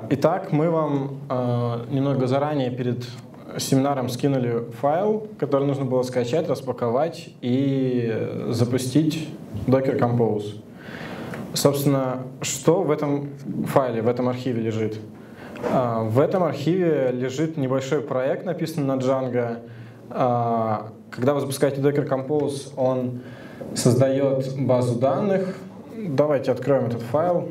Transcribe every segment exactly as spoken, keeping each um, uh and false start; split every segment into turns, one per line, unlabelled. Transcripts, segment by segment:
Итак, мы вам немного заранее перед семинаром скинули файл, который нужно было скачать, распаковать и запустить Docker Compose. Собственно, что в этом файле, в этом архиве лежит? В этом архиве лежит небольшой проект, написанный на Django. Когда вы запускаете Docker Compose, он создает базу данных. Давайте откроем этот файл.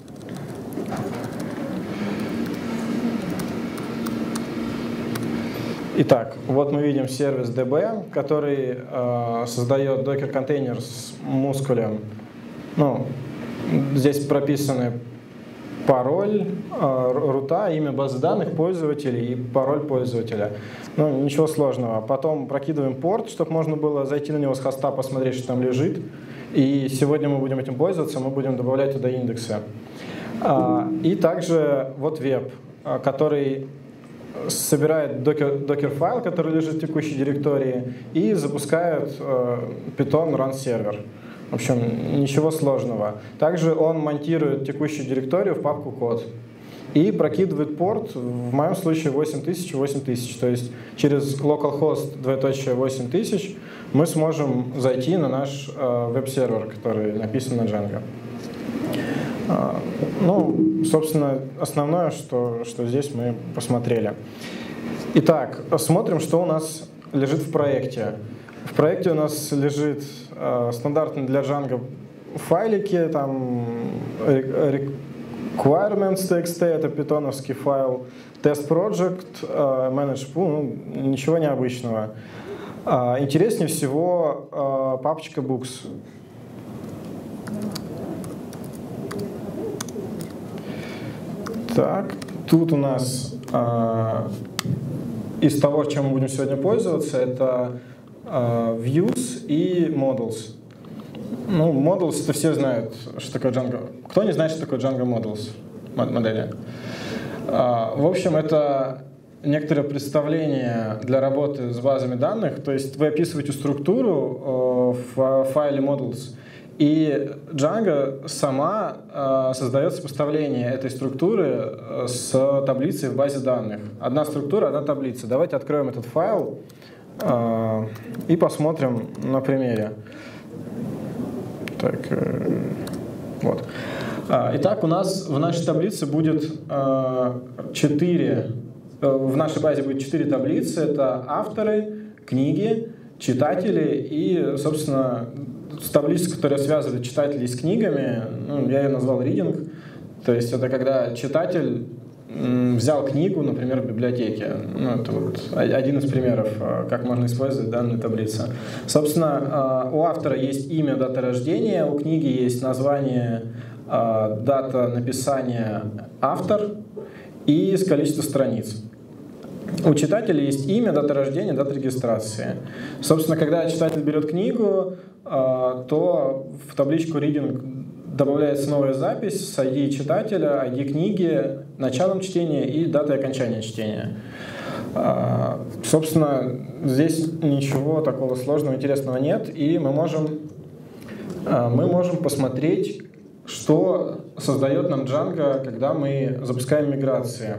Итак, вот мы видим сервис ди би, который э, создает докер-контейнер с мускулем. Ну, здесь прописаны пароль э, рута, имя базы данных пользователя и пароль пользователя. Ну, ничего сложного. Потом прокидываем порт, чтобы можно было зайти на него с хоста, посмотреть, что там лежит. И сегодня мы будем этим пользоваться, мы будем добавлять туда индексы. Э, и также вот веб, который собирает докер, докер файл, который лежит в текущей директории, и запускает э, Python Run Server. В общем, ничего сложного. Также он монтирует текущую директорию в папку код и прокидывает порт, в моем случае восемь тысяч, восемь тысяч. То есть через localhost двоеточие восемь тысяч мы сможем зайти на наш э, веб-сервер, который написан на Django. Ну, собственно, основное, что, что здесь мы посмотрели. Итак, смотрим, что у нас лежит в проекте. В проекте у нас лежит э, стандартные для Django файлики, там requirements.txt, это питоновский файл, test project, э, manage pool, ну, ничего необычного. Э, интереснее всего э, папочка books. Так, тут у нас э, из того, чем мы будем сегодня пользоваться, это э, views и models. Ну, models, это все знают, что такое Django. Кто не знает, что такое Django models модели? Э, в общем, это некоторое представление для работы с базами данных. То есть вы описываете структуру э, в файле models, и Django сама э, создает сопоставление этой структуры с таблицей в базе данных. Одна структура, одна таблица. Давайте откроем этот файл э, и посмотрим на примере. Так, э, вот. Итак, у нас в нашей таблице будет э, четыре, э, в нашей базе будет четыре таблицы. Это авторы, книги, читатели и, собственно, таблица, которая связывает читателей с книгами, ну, я ее назвал reading, то есть это когда читатель взял книгу, например, в библиотеке. Ну, это вот один из примеров, как можно использовать данную таблицу. Собственно, у автора есть имя, дата рождения, у книги есть название, дата написания, автор и количество страниц. У читателя есть имя, дата рождения, дата регистрации. Собственно, когда читатель берет книгу, то в табличку reading добавляется новая запись с ай ди читателя, ай ди книги, началом чтения и датой окончания чтения. Собственно, здесь ничего такого сложного, интересного нет, и мы можем, мы можем посмотреть, что создает нам Django, когда мы запускаем миграции.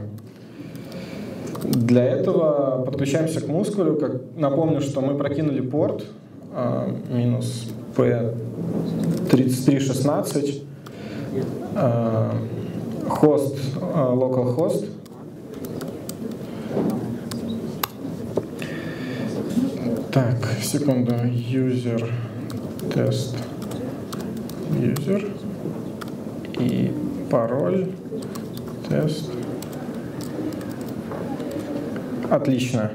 Для этого подключаемся к мускулю. Как, напомню, что мы прокинули порт э, минус пи тридцать три шестнадцать, э, хост, э, localhost. Так, секунду. User, тест, user и пароль, тест. Отлично.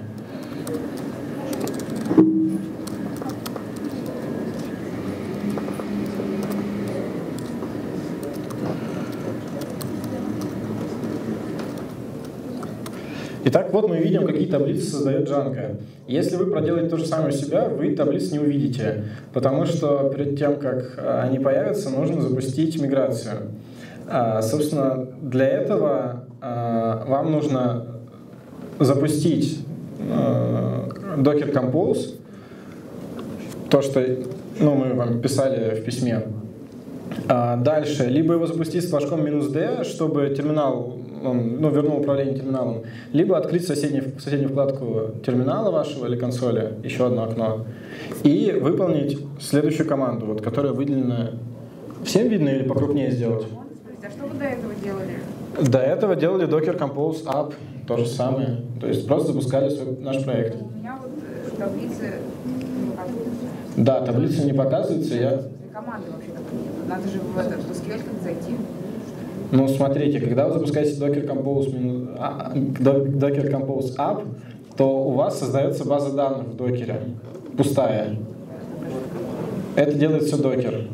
Итак, вот мы видим, какие таблицы создает Django. Если вы проделаете то же самое у себя, вы таблиц не увидите, потому что перед тем, как они появятся, нужно запустить миграцию. Собственно, для этого вам нужно запустить э, Docker Compose, то, что ну, мы вам писали в письме, А дальше, либо его запустить с флажком минус D, чтобы терминал, он, ну, вернул управление терминалом, либо открыть соседний, соседнюю вкладку терминала вашего или консоли, еще одно окно, и выполнить следующую команду, вот, которая выделена. Всем видно или покрупнее сделать?
А что вы до этого делали?
До этого делали Docker Compose App, то же самое. То есть просто запускали свой, наш проект.
У меня вот таблицы не показываются.
Да, таблица не показывается. Я...
Команды вообще такой нет. Надо же в этот в эс кью эль как зайти.
Ну, смотрите, когда вы запускаете Docker Compose, Docker Compose App, то у вас создается база данных в докере, пустая. Это делает все Docker.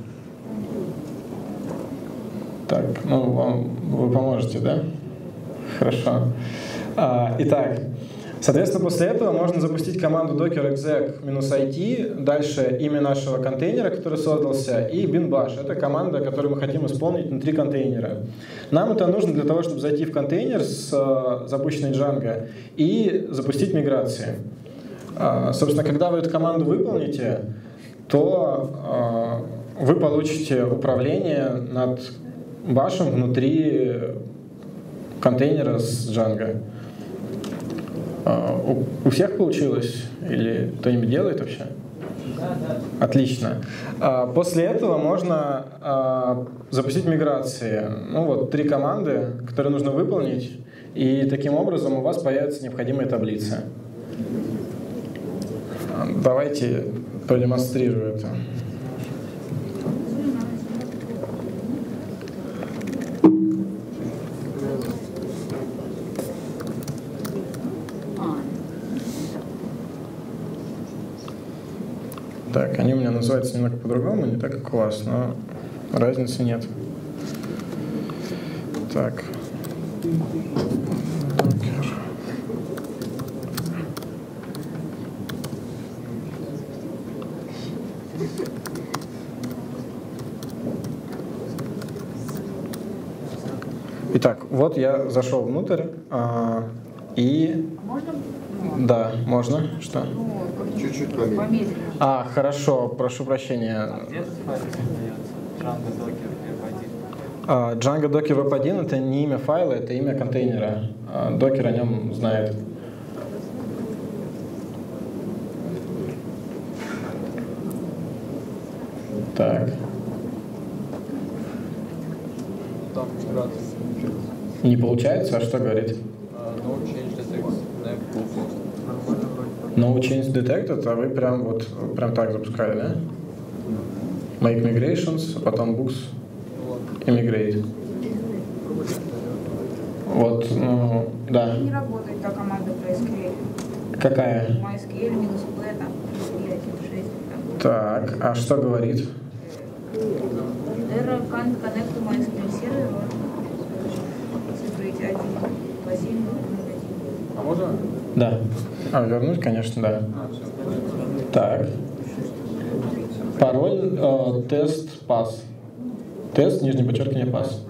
Так, ну, вам, вы поможете, да? Хорошо. А, итак, соответственно, после этого можно запустить команду docker exec-it, дальше имя нашего контейнера, который создался, и bin-bash. Это команда, которую мы хотим исполнить внутри контейнера. Нам это нужно для того, чтобы зайти в контейнер с uh, запущенной Django и запустить миграции. Uh, собственно, когда вы эту команду выполните, то uh, вы получите управление над башем внутри контейнера с Django. Uh, у, у всех получилось? Или кто-нибудь делает вообще? Да, да. Отлично. Uh, после этого можно uh, запустить миграции. Ну вот, три команды, которые нужно выполнить, и таким образом у вас появится необходимая таблица. Uh, давайте продемонстрирую это. Так, они у меня называются немного по-другому, не так, как у вас, но разницы нет. Так. Итак, вот я зашел внутрь, а, и...
Можно?
Да, можно. Что?
Чуть-чуть помедленнее.
А, хорошо, прошу прощения.
Где этот файл создается?
Django Docker веб один? Django Docker веб один — это не имя файла, это имя контейнера. Docker о нем знает. Так. Не получается? А что говорит? No change detected, а вы прям вот прям так запускали, да? Make migrations, а потом books и migrate. Вот, ну, да.
Не работает та команда про эс кью эль.
Какая?
MySQL минус P, там, девять шесть.
Так, а что говорит?
Error can't connect to MySQL server. Separate один позицию.
А можно?
Да. А, вернуть, конечно, да. Так. Пароль, э, тест, пас. Тест, нижнее подчеркивание, пас.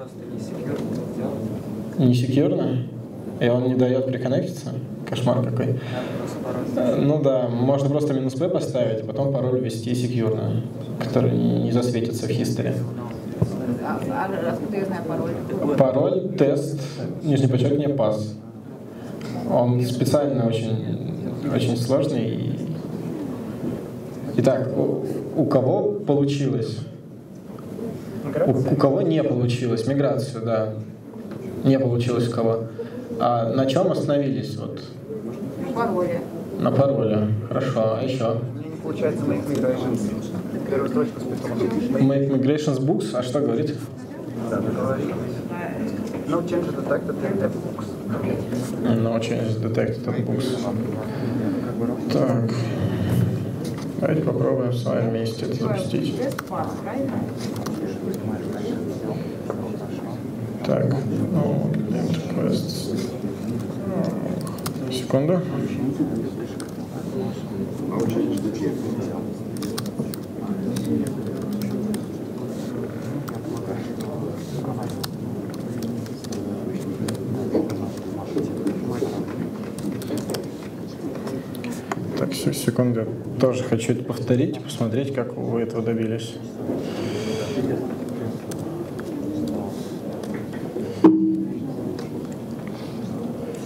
Не секьюрно? И он не дает приконнектиться? Кошмар какой. Э, ну да, можно просто минус P поставить, а потом пароль ввести секьюрно, который не засветится в history.
А, а откуда я знаю пароль?
Пароль, тест, нижнее подчеркивание, пас. Он специально очень, очень сложный. Итак, у, у кого получилось? У, у кого не получилось? Миграцию, да. Не получилось у кого. А на чем остановились? Вот.
На пароле.
На пароле. Хорошо. А еще?
Мне не получается make migrations. Первую строчку спустя.
Make migrations books. А что говорит?
Да, договорились. No change detected in app books.
No change detected in books. Так. Давайте попробуем с вами вместе это запустить. Так, ну, request. Секунду. Так, секунду. Тоже хочу это повторить, посмотреть, как вы этого добились.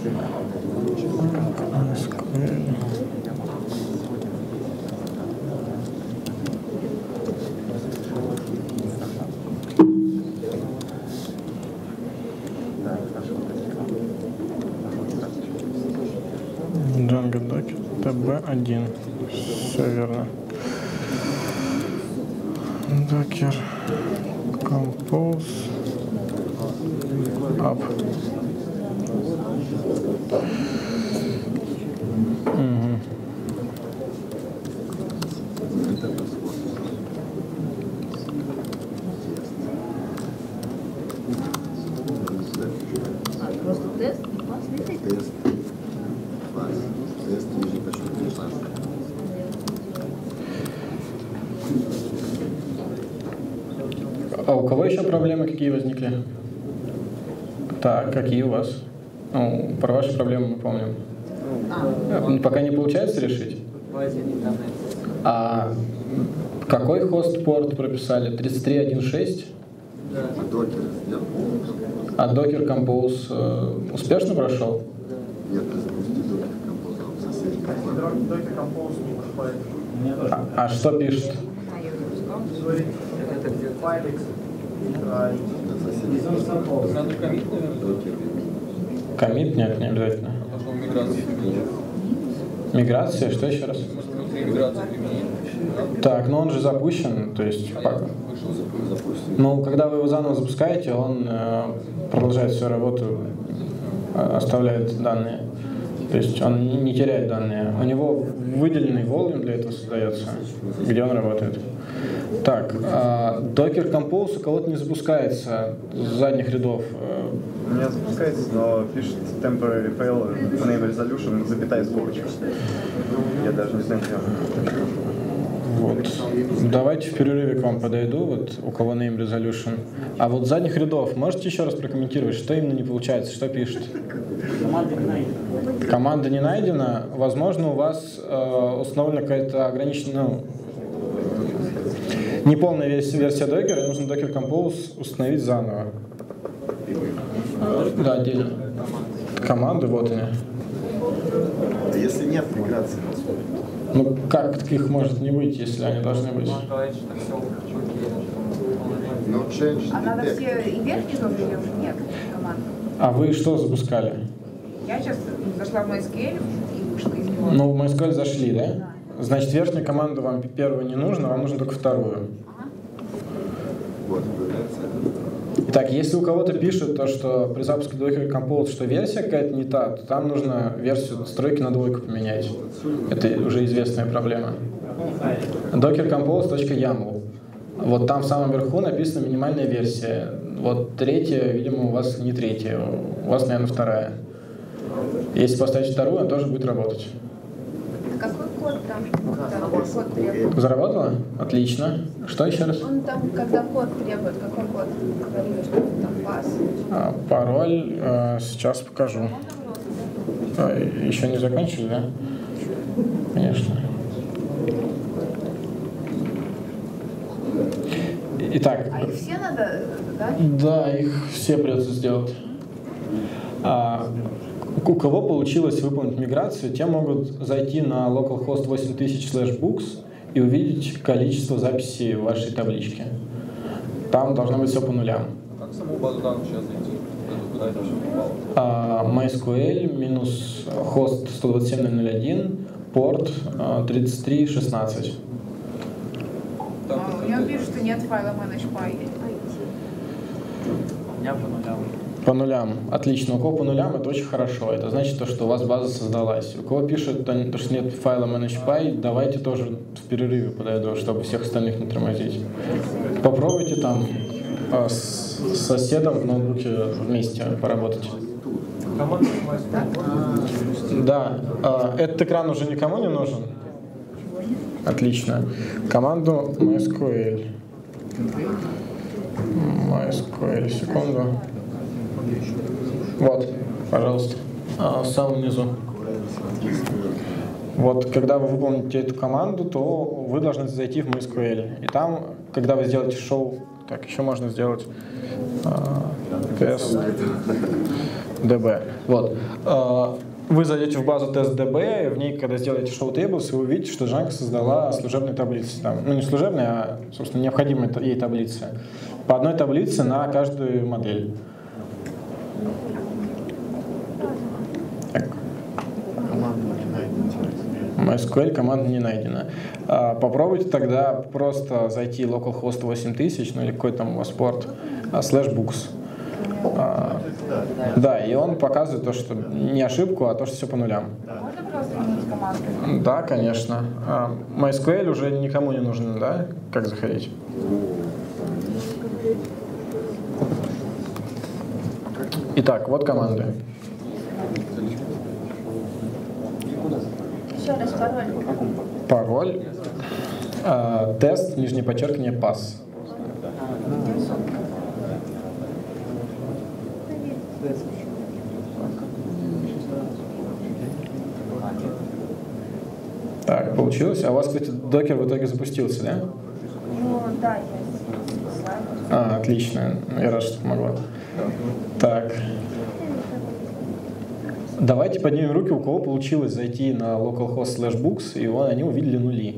Django Docker ти би один. Все верно. Docker Compose App. Угу.
Просто тест? Классный тест.
Тест. Класс. Тест ниже почему класс.
А у кого еще проблемы какие возникли? Так, какие у вас? Ну, про ваши проблемы мы помним. А, пока не получается решить? А какой хост-порт прописали? тридцать три точка один точка шесть?
Докер сделал.
А Docker Compose э, успешно прошел?
Нет, ты запусти Docker Compose, а он соседний.
Docker Compose не проходит.
А, а что пишет?
А, я уже запускал.
Файликс.
Это соседний.
Надо коммит, наверное.
Докер.
Коммит? Нет, не обязательно.
А потом миграцию применить.
Миграция? Что еще раз?
Может, внутри миграцию применить.
Так, ну он же запущен, то есть...
А
пока-
я вышел запустить.
Запустим.
Ну, когда вы его заново запускаете, он э, продолжает всю работу, э, оставляет данные. То есть он не, не теряет данные. У него выделенный volume для этого создается, где он работает. Так, э, Docker Compose у кого-то не запускается с задних рядов. Э,
У меня запускается, но пишет temporary fail, name resolution, запятая скобочка. Я даже не знаю, где он.
Вот. Давайте в перерыве к вам подойду, вот у кого name resolution. А вот с задних рядов можете еще раз прокомментировать, что именно не получается, что пишет?
Команда не найдена.
Команда не найдена. Возможно, у вас э, установлена какая-то ограниченная, ну, неполная версия, версия Docker, и нужно Docker Compose установить заново. Да, отдельно. Команды, вот они.
А если нет миграции?
Ну, как их может не быть, если они должны быть?
Ну, change
А надо
detect.
все и верхние тоже или уже нет команд?
А вы что запускали?
Я сейчас зашла в MySQL и вышла из него.
Ну, в MySQL зашли, да? Значит, верхнюю команду вам первую не нужно, вам нужно только вторую.
Вот, появляется это.
Итак, если у кого-то пишут то, что при запуске Docker Compose, что версия какая-то не та, то там нужно версию настройки на двойку поменять. Это уже известная проблема. docker compose.yaml. Вот там в самом верху написана минимальная версия. Вот третья, видимо, у вас не третья, у вас, наверное, вторая. Если поставить вторую, она тоже будет работать.
Какой код там? Там код требует.
Заработало? Отлично. Что еще раз?
Он там, когда код требует, какой код? Говорили, что там пас.
А, пароль э, сейчас покажу. А, еще не закончили, да? Конечно. Итак,
А их все надо, да?
да, их все придется сделать. А, у кого получилось выполнить миграцию, те могут зайти на localhost восемь тысяч слэш books и увидеть количество записей в вашей табличке. Там должно быть все по нулям.
Как в саму базу данных сейчас зайти? Это куда это все попало?
А, MySQL минус хост сто двадцать семь ноль ноль один, порт а, тридцать три шестнадцать.
Там
А,
как
у меня
это-
пишет, что нет файла manage.py.
У меня по нулям.
По нулям. Отлично. У кого по нулям, это очень хорошо. Это значит, то, что у вас база создалась. У кого пишет, то, что нет файла manage.py, давайте тоже в перерыве подойду, чтобы всех остальных не тормозить. Попробуйте там а, с соседом в ноутбуке вместе поработать. Да. А, этот экран уже никому не нужен? Отлично. Команду MySQL. MySQL, секунду. Вот, пожалуйста, а, в самом низу. Вот, когда вы выполните эту команду, то вы должны зайти в MySQL. И там, когда вы сделаете шоу, так, еще можно сделать а, тест. ди би. Вот. Вы зайдете в базу TestDB, и в ней, когда сделаете show tables, вы увидите, что Django создала служебные таблицы. Там, ну, не служебные, а, собственно, необходимые ей таблицы. По одной таблице на каждую модель. Так. MySQL команда не найдена. А, попробуйте тогда просто зайти localhost восемь тысяч, ну или какой там у вас порт, а, slash books. А, да, и он показывает то, что не ошибку, а то, что все по нулям.
Можно просто изменить команду?
Да, конечно. А, MySQL уже никому не нужен, да? Как заходить? Итак, вот команды.
Еще раз пароль.
Пароль. А, тест, нижнее подчеркивание, пас. Так, получилось. А у вас, кстати, докер в итоге запустился, да?
Ну да, я слайд.
А, отлично. Я рад, что помогла. Так. Давайте поднимем руки, у кого получилось зайти на localhost slash books, и он, они увидели нули.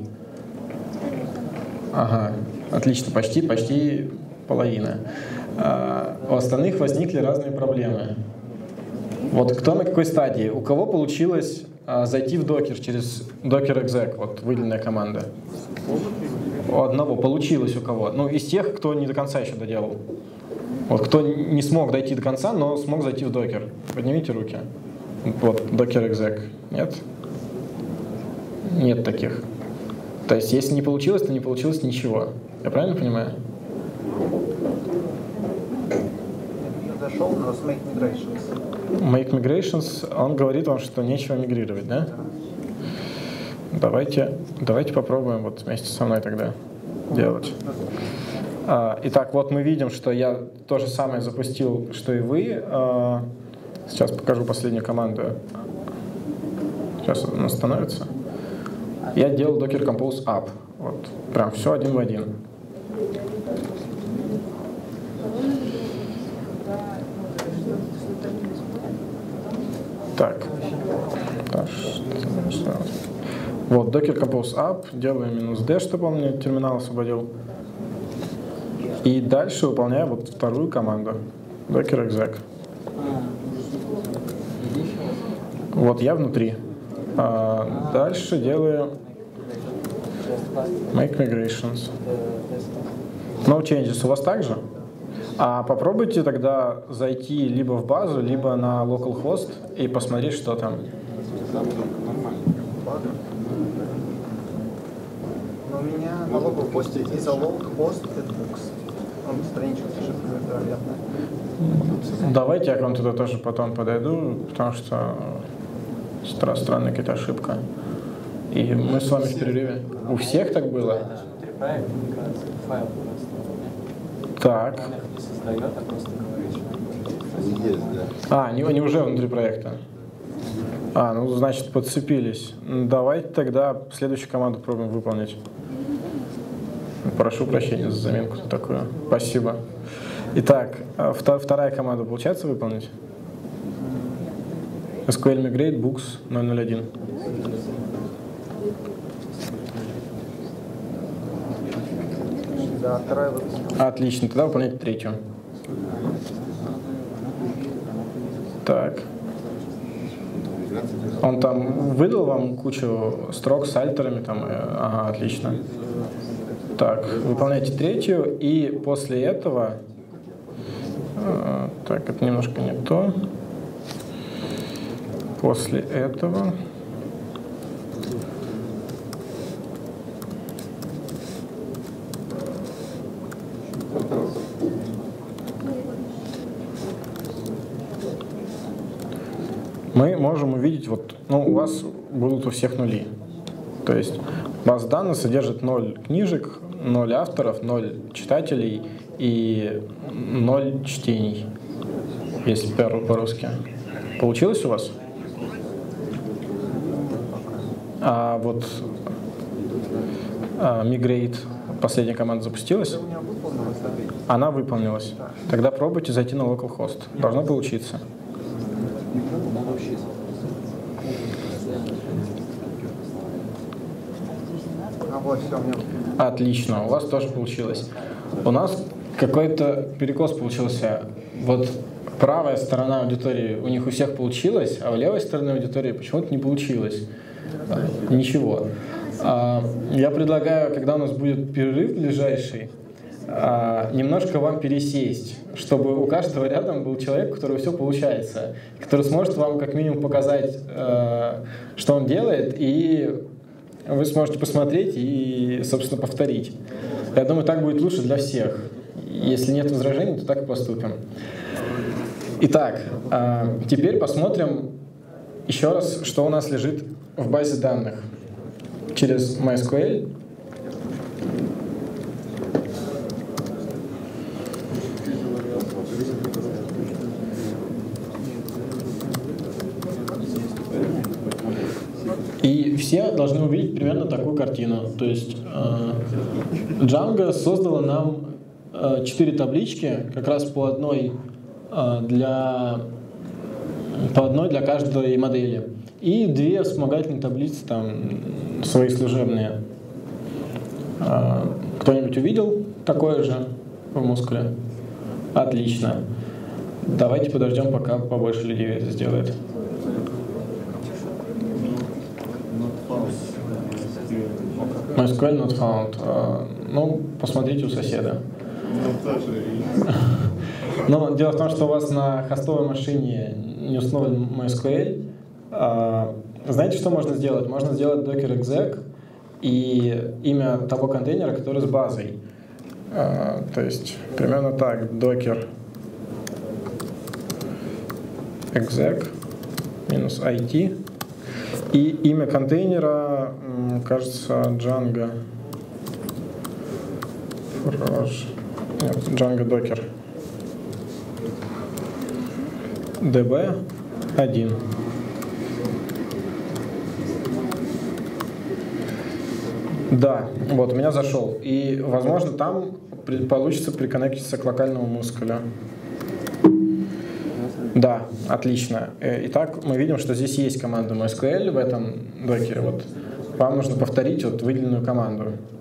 Ага, отлично, почти, почти половина. А, у остальных возникли разные проблемы. Вот кто на какой стадии? У кого получилось а, зайти в докер через docker exec, вот выделенная команда? У одного получилось, у кого? Ну, из тех, кто не до конца еще доделал. Вот кто не смог дойти до конца, но смог зайти в докер. Поднимите руки. Вот, docker exec. Нет? Нет таких. То есть, если не получилось, то не получилось ничего. Я правильно понимаю?
Я зашел, но с Make Migrations.
Make Migrations, он говорит вам, что нечего мигрировать, да? Давайте, давайте попробуем вот вместе со мной тогда делать. А, итак, вот мы видим, что я то же самое запустил, что и вы. А, сейчас покажу последнюю команду. Сейчас она становится. Я делал docker compose up. Вот, прям все один в один. Так. Так, что? Вот, docker compose up, делаем минус d, чтобы он мне терминал освободил. И дальше выполняю вот вторую команду, docker exec. Вот я внутри. А дальше делаю make migrations. No changes у вас также? А попробуйте тогда зайти либо в базу, либо на localhost и посмотреть, что там.
Но у меня на localhost из-за localhost books. Он страничка совершенно невероятная.
Давайте я к вам туда тоже потом подойду, потому что стра- странная какая-то ошибка. И мы с вами в перерыве. У всех так было?
Внутри проекта миграция, файл просто.
Так.
Он их не создает, а просто говорит.
Они есть, да.
А, они, они уже внутри проекта. А, ну, значит, подцепились. Давайте тогда следующую команду пробуем выполнить. Прошу прощения за заминку такую. Спасибо. Итак, вторая команда получается выполнить? эс ку эль Migrate Books ноль ноль один.
Да, вторая выпуск.
Отлично, тогда выполняйте третью. Так. Он там выдал вам кучу строк с альтерами, там, ага, отлично. Так, выполняйте третью, и после этого, э, так, это немножко не то. После этого мы можем увидеть, вот, ну, у вас будут у всех нули. То есть база данных содержит ноль книжек, ноль авторов, ноль читателей и ноль чтений, если по-русски. Получилось у вас? А вот а, Migrate, последняя команда запустилась? Она выполнилась. Тогда пробуйте зайти на localhost. Должно получиться.
А вот, все, у меня...
Отлично, у вас тоже получилось. У нас какой-то перекос получился. Вот правая сторона аудитории у них у всех получилось, а у левой стороны аудитории почему-то не получилось. Ничего. Я предлагаю, когда у нас будет перерыв ближайший, немножко вам пересесть, чтобы у каждого рядом был человек, у которого все получается, который сможет вам как минимум показать, что он делает, и вы сможете посмотреть и, собственно, повторить. Я думаю, так будет лучше для всех. Если нет возражений, то так и поступим. Итак, теперь посмотрим еще раз, что у нас лежит в базе данных через MySQL. И все должны увидеть примерно такую картину. То есть э, Django создала нам э, четыре таблички, как раз по одной, э, для, по одной для каждой модели. И две вспомогательные таблицы там свои служебные. Э, кто-нибудь увидел такое же в мускуле? Отлично. Давайте подождем, пока побольше людей это сделает. MySQL not found. Uh, ну, посмотрите у соседа. Но дело в том, что у вас на хостовой машине не установлен MySQL. Uh, знаете, что можно сделать? Можно сделать docker exec и имя того контейнера, который с базой. Uh, то есть примерно так. Docker exec минус it. И имя контейнера, кажется, Django. Нет, Django Docker. ди би один. Да, вот, у меня зашел. И, возможно, там получится приконнектиться к локальному мускулю. Да, отлично. Итак, мы видим, что здесь есть команда MySQL в этом докере. Вот. Вам нужно повторить вот выделенную команду.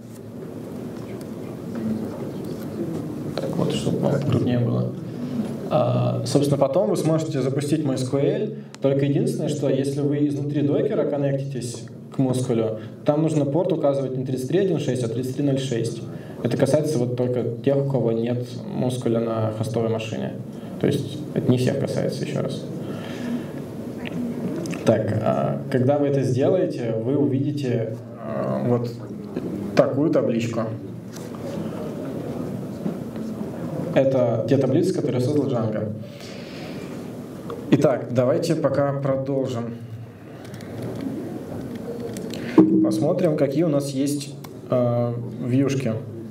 Так вот, чтобы вам крупнее было. А, собственно, потом вы сможете запустить MySQL. Только единственное, что если вы изнутри докера коннектитесь к мускулю, там нужно порт указывать не тридцать три точка один точка шесть, а тридцать три точка ноль шесть. Это касается вот только тех, у кого нет мускуля на хостовой машине. То есть это не всех касается, еще раз. Так, когда вы это сделаете, вы увидите вот такую табличку. Это те таблицы, которые создал Django. Итак, давайте пока продолжим. Посмотрим, какие у нас есть э, вьюшки.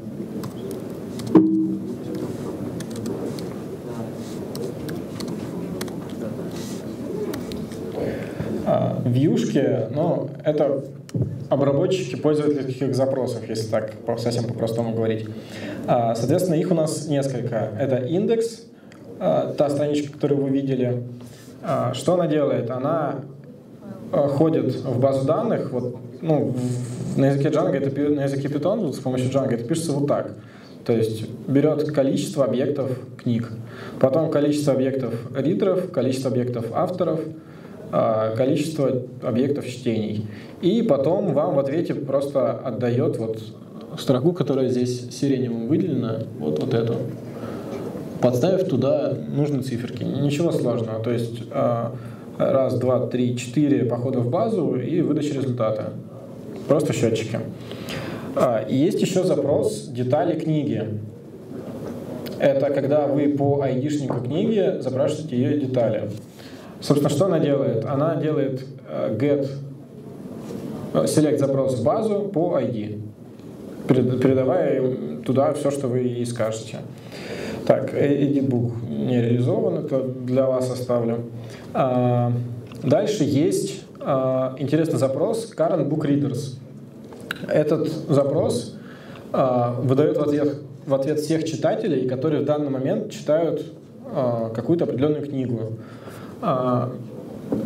Вьюшки, ну, это обработчики пользовательских запросов, если так совсем по-простому говорить. Соответственно, их у нас несколько. Это индекс, та страничка, которую вы видели. Что она делает? Она ходит в базу данных, вот, ну, на языке Django, это, на языке Python, с помощью Django это пишется вот так. То есть берет количество объектов книг, потом количество объектов ридеров, количество объектов авторов, количество объектов чтений. И потом вам в ответе просто отдает вот строку, которая здесь сиреневым выделена, вот, вот эту, подставив туда нужные циферки. Ничего сложного. То есть раз, два, три, четыре похода в базу и выдача результата. Просто счетчики. И есть еще запрос детали книги. Это когда вы по айдишнику книги запрашиваете ее детали. Собственно, что она делает? Она делает get select запрос в базу по ай ди, передавая туда все, что вы ей скажете. Так, editbook не реализован, это для вас оставлю. Дальше есть интересный запрос current book readers. Этот запрос выдает в ответ, в ответ всех читателей, которые в данный момент читают какую-то определенную книгу.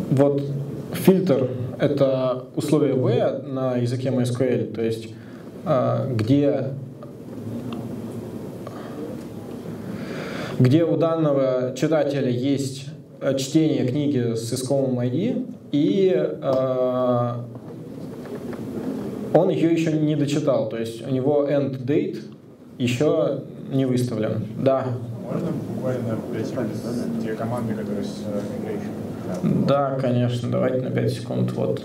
вот фильтр — это условие V на языке MySQL, то есть где, где у данного читателя есть чтение книги с искомым ай ди, и э, он ее еще не дочитал, то есть у него end date еще не выставлен. Да.
Можно буквально пять секунд те команды, которые с migration?
Да, конечно. Давайте на пять секунд. Вот.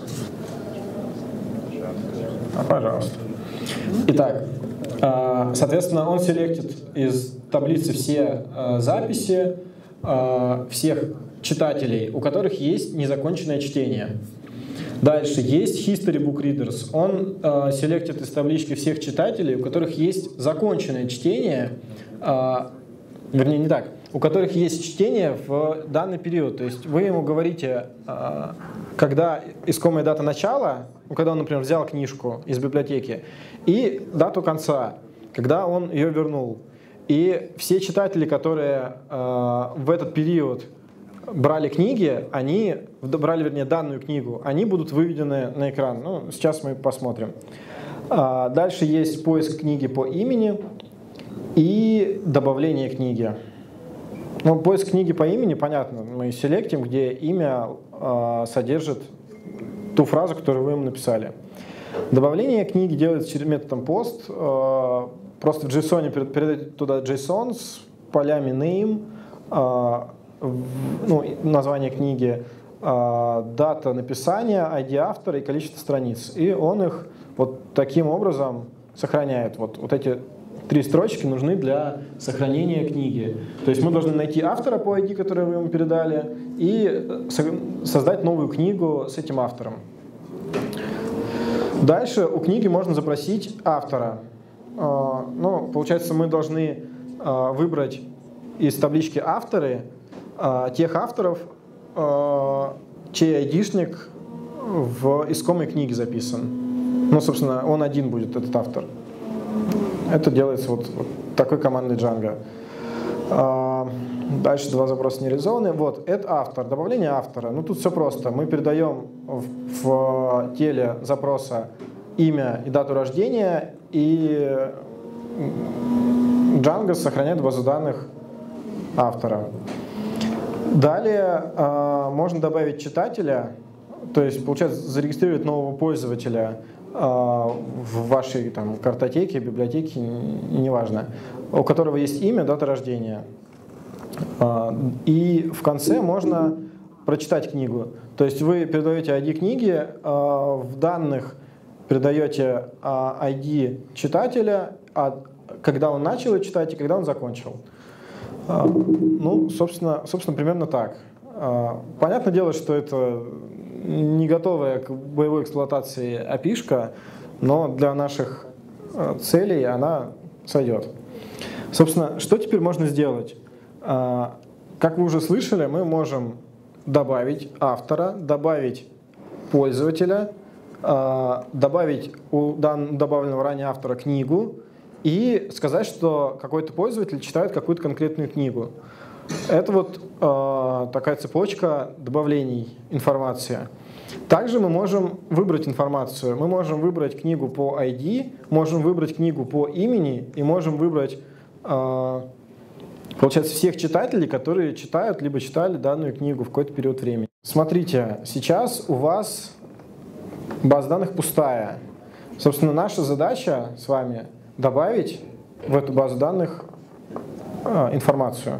А, пожалуйста. Итак, соответственно, он селектит из таблицы все записи всех читателей, у которых есть незаконченное чтение. Дальше есть History Book Readers. Он э, селектит из таблички всех читателей, у которых есть законченное чтение, э, вернее, не так, у которых есть чтение в данный период. То есть вы ему говорите, э, когда искомая дата начала, когда он, например, взял книжку из библиотеки, и дату конца, когда он ее вернул. И все читатели, которые э, в этот период брали книги, они брали, вернее, данную книгу, они будут выведены на экран. Ну, сейчас мы посмотрим. А, дальше есть поиск книги по имени и добавление книги. Ну, поиск книги по имени, понятно, мы селектим, где имя а, содержит ту фразу, которую вы ему написали. Добавление книги делается через методом post. А, просто в JSON передайте туда JSON с полями name, а, ну, название книги, дата написания, ай ди автора и количество страниц. И он их вот таким образом сохраняет. Вот, вот эти три строчки нужны для сохранения книги. То есть мы должны найти автора по ай ди, который вы ему передали, и создать новую книгу с этим автором. Дальше у книги можно запросить автора. Ну, получается, мы должны выбрать из таблички авторы тех авторов, чей айдишник в искомой книге записан. Ну, собственно, он один будет, этот автор. Это делается вот, вот такой командой Django. Дальше два запроса не реализованы. Вот, это автор, добавление автора. Ну, тут все просто. Мы передаем в, в теле запроса имя и дату рождения, и Django сохраняет базу данных автора. Далее э, можно добавить читателя, то есть, получается, зарегистрировать нового пользователя э, в вашей там, картотеке, библиотеке, неважно, у которого есть имя, дата рождения. Э, и в конце можно прочитать книгу. То есть вы передаете ай ди книги, э, в данных передаете э, ай ди читателя, а когда он начал читать и когда он закончил. Ну, собственно, собственно, примерно так. Понятное дело, что это не готовая к боевой эксплуатации эй пи ай-шка, но для наших целей она сойдет. Собственно, что теперь можно сделать? Как вы уже слышали, мы можем добавить автора, добавить пользователя, добавить у добавленного ранее автора книгу, и сказать, что какой-то пользователь читает какую-то конкретную книгу. Это вот э, такая цепочка добавлений информации. Также мы можем выбрать информацию. Мы можем выбрать книгу по ай ди, можем выбрать книгу по имени и можем выбрать, э, получается, всех читателей, которые читают либо читали данную книгу в какой-то период времени. Смотрите, сейчас у вас база данных пустая. Собственно, наша задача с вами добавить в эту базу данных а, информацию.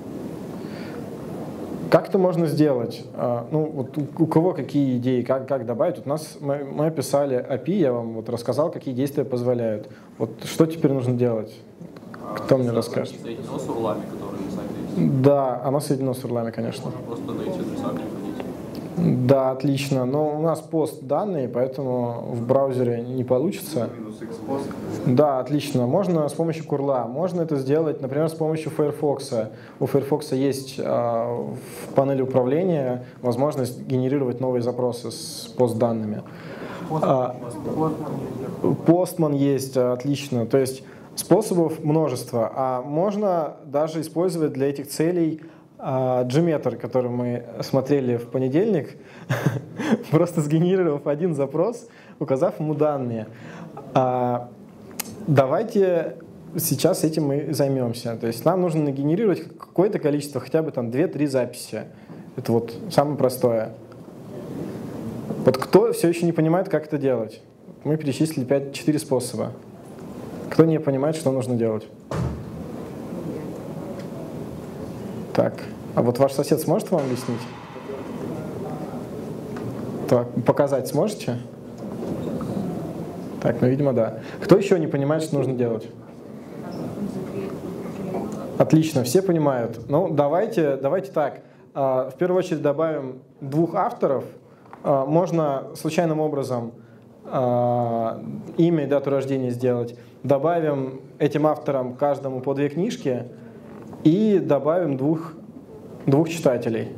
Как это можно сделать? А, ну, вот у, у кого какие идеи, как, как добавить? Вот у нас мы, мы описали эй пи ай, я вам вот рассказал, какие действия позволяют. Вот что теперь нужно делать? Кто а, мне расскажет?
Соединено с урлами, которые на сайте есть?
Да, оно соединено с урлами, конечно.
Можно просто найти адреса, приходить.
Да, отлично. Но у нас пост данные, поэтому в браузере не получится. Да, отлично. Можно с помощью курла. Можно это сделать, например, с помощью Firefox. У Firefox есть э, в панели управления возможность генерировать новые запросы с пост-данными. Postman есть, отлично. То есть способов множество. А можно даже использовать для этих целей а, Gmeter, который мы смотрели в понедельник, просто сгенерировав один запрос, указав ему данные. А, давайте сейчас этим мы займемся. То есть нам нужно нагенерировать какое-то количество, хотя бы там две-три записи. Это вот самое простое. Вот кто все еще не понимает, как это делать? Мы перечислили пять-четыре способа. Кто не понимает, что нужно делать? Так, а вот ваш сосед сможет вам объяснить? Так, показать сможете? Так, ну, видимо, да. Кто еще не понимает, что нужно делать? Отлично, все понимают. Ну, давайте, давайте так. В первую очередь добавим двух авторов. Можно случайным образом имя и дату рождения сделать. Добавим этим авторам каждому по две книжки и добавим двух, двух читателей.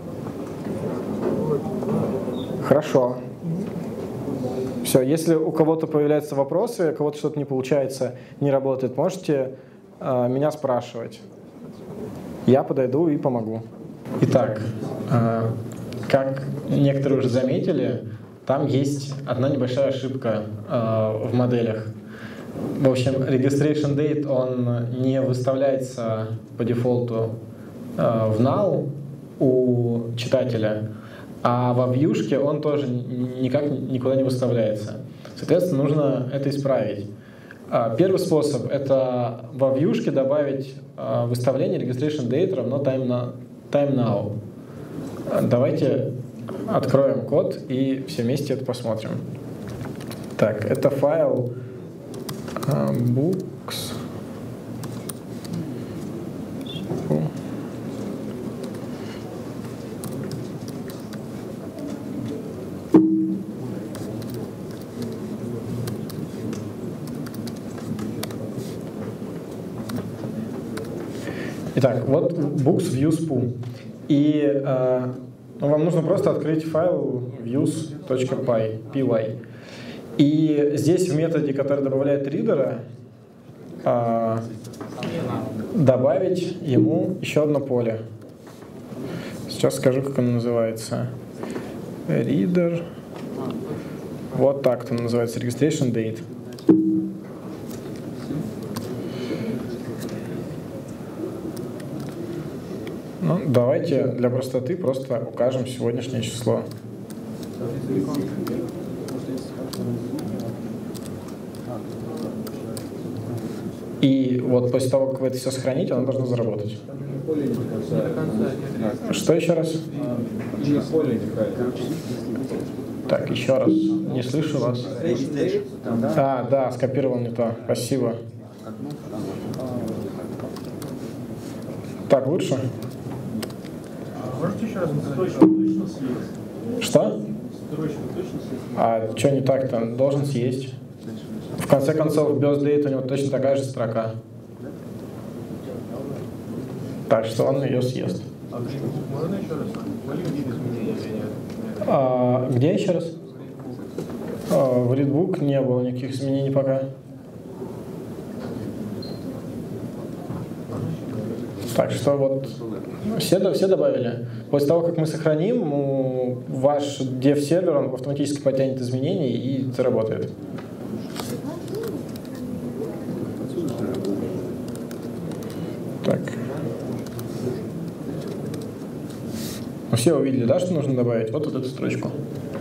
Хорошо. Все, если у кого-то появляются вопросы, у кого-то что-то не получается, не работает, можете э, меня спрашивать. Я подойду и помогу. Итак, э, как некоторые уже заметили, там есть одна небольшая ошибка э, в моделях. В общем, registration date, он не выставляется по дефолту э, в null у читателя, а во вьюшке он тоже никак никуда не выставляется. Соответственно, нужно это исправить. Первый способ — это во вьюшке добавить выставление registration date равно time now. Давайте откроем код и все вместе это посмотрим. Так, это файл books. Итак, вот books views.py. И э, ну, вам нужно просто открыть файл views.py. И здесь в методе, который добавляет ридера, э, добавить ему еще одно поле. Сейчас скажу, как оно называется. Reader. Вот так это называется, registration date. Ну, давайте для простоты просто укажем сегодняшнее число. И вот после того, как вы это все сохраните, оно должно заработать. Что еще раз? Так, еще раз. Не слышу вас. А, да, скопировал не то. Спасибо. Так, лучше?
Можете еще раз сказать?
Что? А что не так-то? Должен съесть. В конце концов, birth date у него точно такая же строка. Так что он ее съест.
А можно еще раз? Были какие-то изменения или нет?
А, где еще раз? А, в readbook не было никаких изменений пока. Так что вот все, все добавили. После того, как мы сохраним, ваш dev-сервер он автоматически потянет изменения и заработает. Так. Ну, все увидели, да, что нужно добавить? Вот, вот эту строчку.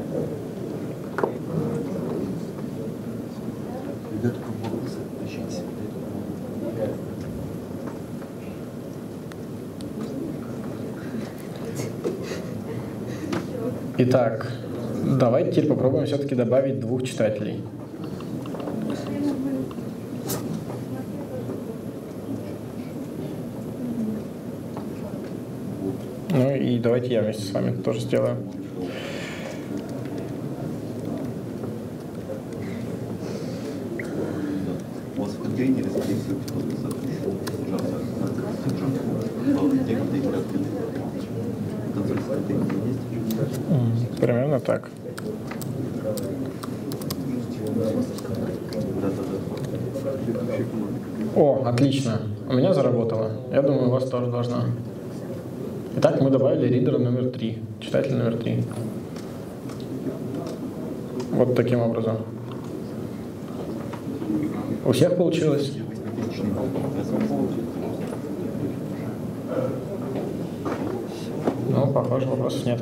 Итак, давайте теперь попробуем все-таки добавить двух читателей. Ну и давайте я вместе с вами это тоже сделаю.
У вас в контейнере, скорее всего,
Примерно так. О, отлично. У меня заработало. Я думаю, у вас тоже должно. Итак, мы добавили ридера номер три, читатель номер три. Вот таким образом. У всех получилось? Ну, похоже, вопросов нет.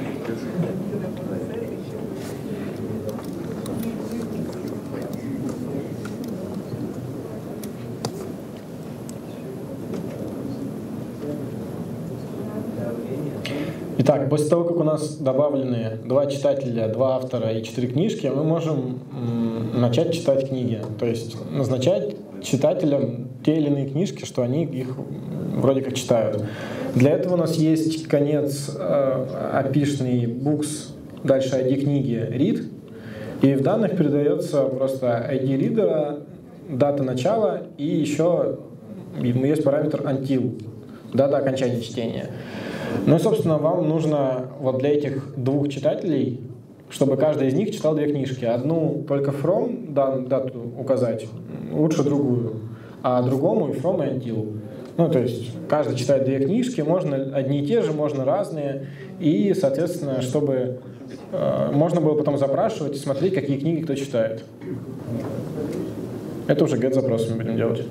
Итак, после того, как у нас добавлены два читателя, два автора и четыре книжки, мы можем начать читать книги. То есть назначать читателям те или иные книжки, что они их вроде как читают. Для этого у нас есть конец эй пи шный books, дальше ай ди книги read, и в данных передается просто ай ди ридера, дата начала и еще есть параметр until, дата окончания чтения. Ну и, собственно, вам нужно вот для этих двух читателей, чтобы каждый из них читал две книжки. Одну только from, дату указать, лучше другую, а другому и from, и until. Ну, то есть каждый читает две книжки, можно одни и те же, можно разные. И, соответственно, чтобы э, можно было потом запрашивать и смотреть, какие книги кто читает. Это уже get-запрос мы будем делать.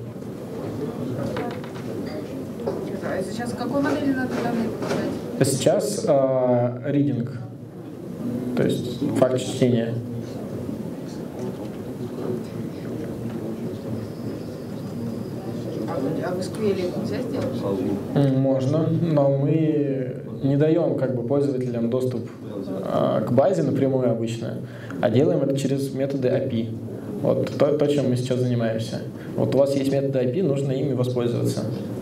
А сейчас в какой модели надо данные показать?
Сейчас э, reading, то есть факт чтения.
А в эс кью эль нельзя сделать?
Можно, но мы не даем как бы пользователям доступ э, к базе напрямую обычно, а делаем это через методы эй пи. Вот то, то, чем мы сейчас занимаемся. Вот у вас есть методы эй пи, нужно ими воспользоваться.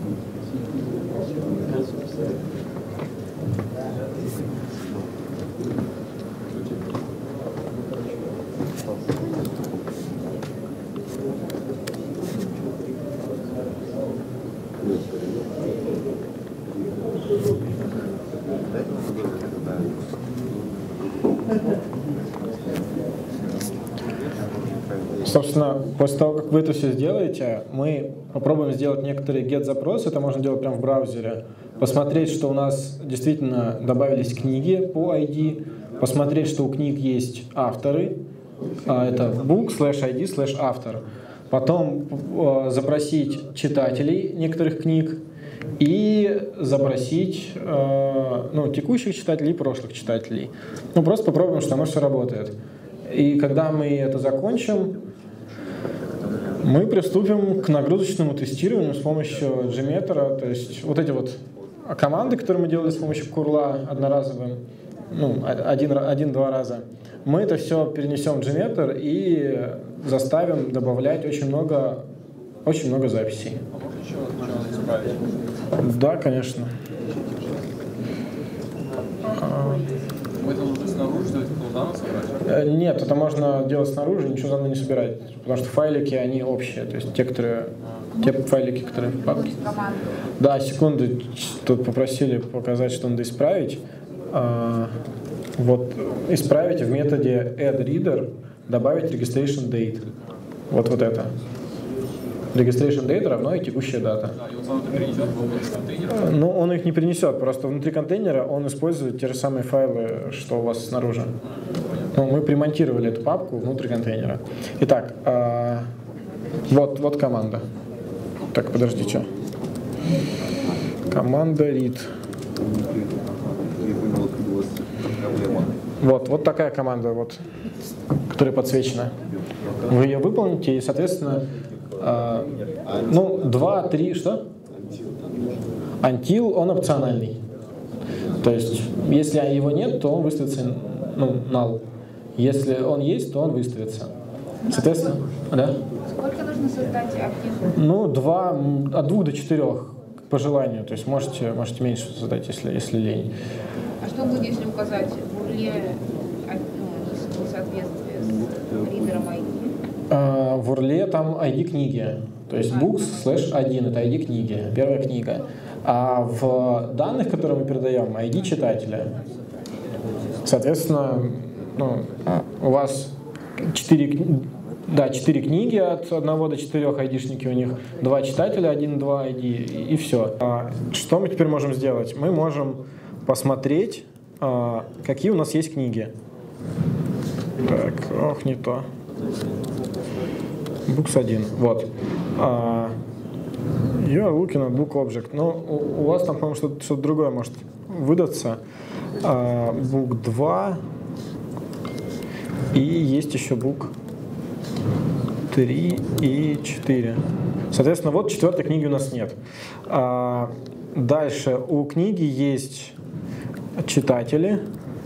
Собственно, после того, как вы это все сделаете, мы попробуем сделать некоторые get-запросы, это можно делать прямо в браузере, посмотреть, что у нас действительно добавились книги по ай ди, посмотреть, что у книг есть авторы, это book slash ай ди slash автор, потом запросить читателей некоторых книг и запросить ну, текущих читателей и прошлых читателей. Ну, просто попробуем, что оно все работает. И когда мы это закончим, мы приступим к нагрузочному тестированию с помощью Gmeter. То есть вот эти вот команды, которые мы делали с помощью курла одноразовым, ну, один-два один, раза, мы это все перенесем в Gmeter и заставим добавлять очень много, очень много записей.
А можно еще что-нибудь исправить?
Да, конечно.
Это нужно снаружи, что это заново собрать?
Нет, это можно делать снаружи, ничего заново не собирать, потому что файлики, они общие, то есть те, которые, те файлики, которые в папке. Да, секунду, тут попросили показать, что надо исправить. Вот, исправить в методе addReader, добавить registration date. Вот, вот это. Registration date равно и текущая дата.
Да, и он сам это перенесет в область контейнера?
Ну, он их не перенесет, просто внутри контейнера он использует те же самые файлы, что у вас снаружи. Ну, мы примонтировали эту папку внутрь контейнера. Итак, э, вот, вот команда. Так, подожди, что? Команда read. Вот, вот такая команда, вот, которая подсвечена. Вы ее выполните, и, соответственно, э, ну, два, три, что? Until, он опциональный. То есть, если его нет, то он выставится, ну, null. Если он есть, то он выставится. Соответственно, да?
Сколько нужно создать актив?
Ну, два, от двух до четырех, по желанию. То есть, можете, можете меньше создать, если, если лень.
А что будет, если указать в урле ну, несоответствие с ридером ай ди?
А, в урле там ай ди книги. То есть books slash один, это ай ди книги, первая книга. А в данных, которые мы передаем, ай ди читателя. Соответственно, ну, у вас четыре, Да, четыре книги от одного до четырех айдишники у них, два читателя, один-два ай ди, и, и все. А, что мы теперь можем сделать? Мы можем посмотреть, а, какие у нас есть книги. Так, ох, не то. Books один, вот. А, you are looking at book object. Ну, у, у вас там, по-моему, что-то, что-то другое может выдаться. А, book два. И есть еще book три и четыре. Соответственно, вот четвертой книги у нас нет. А, дальше у книги есть читатели.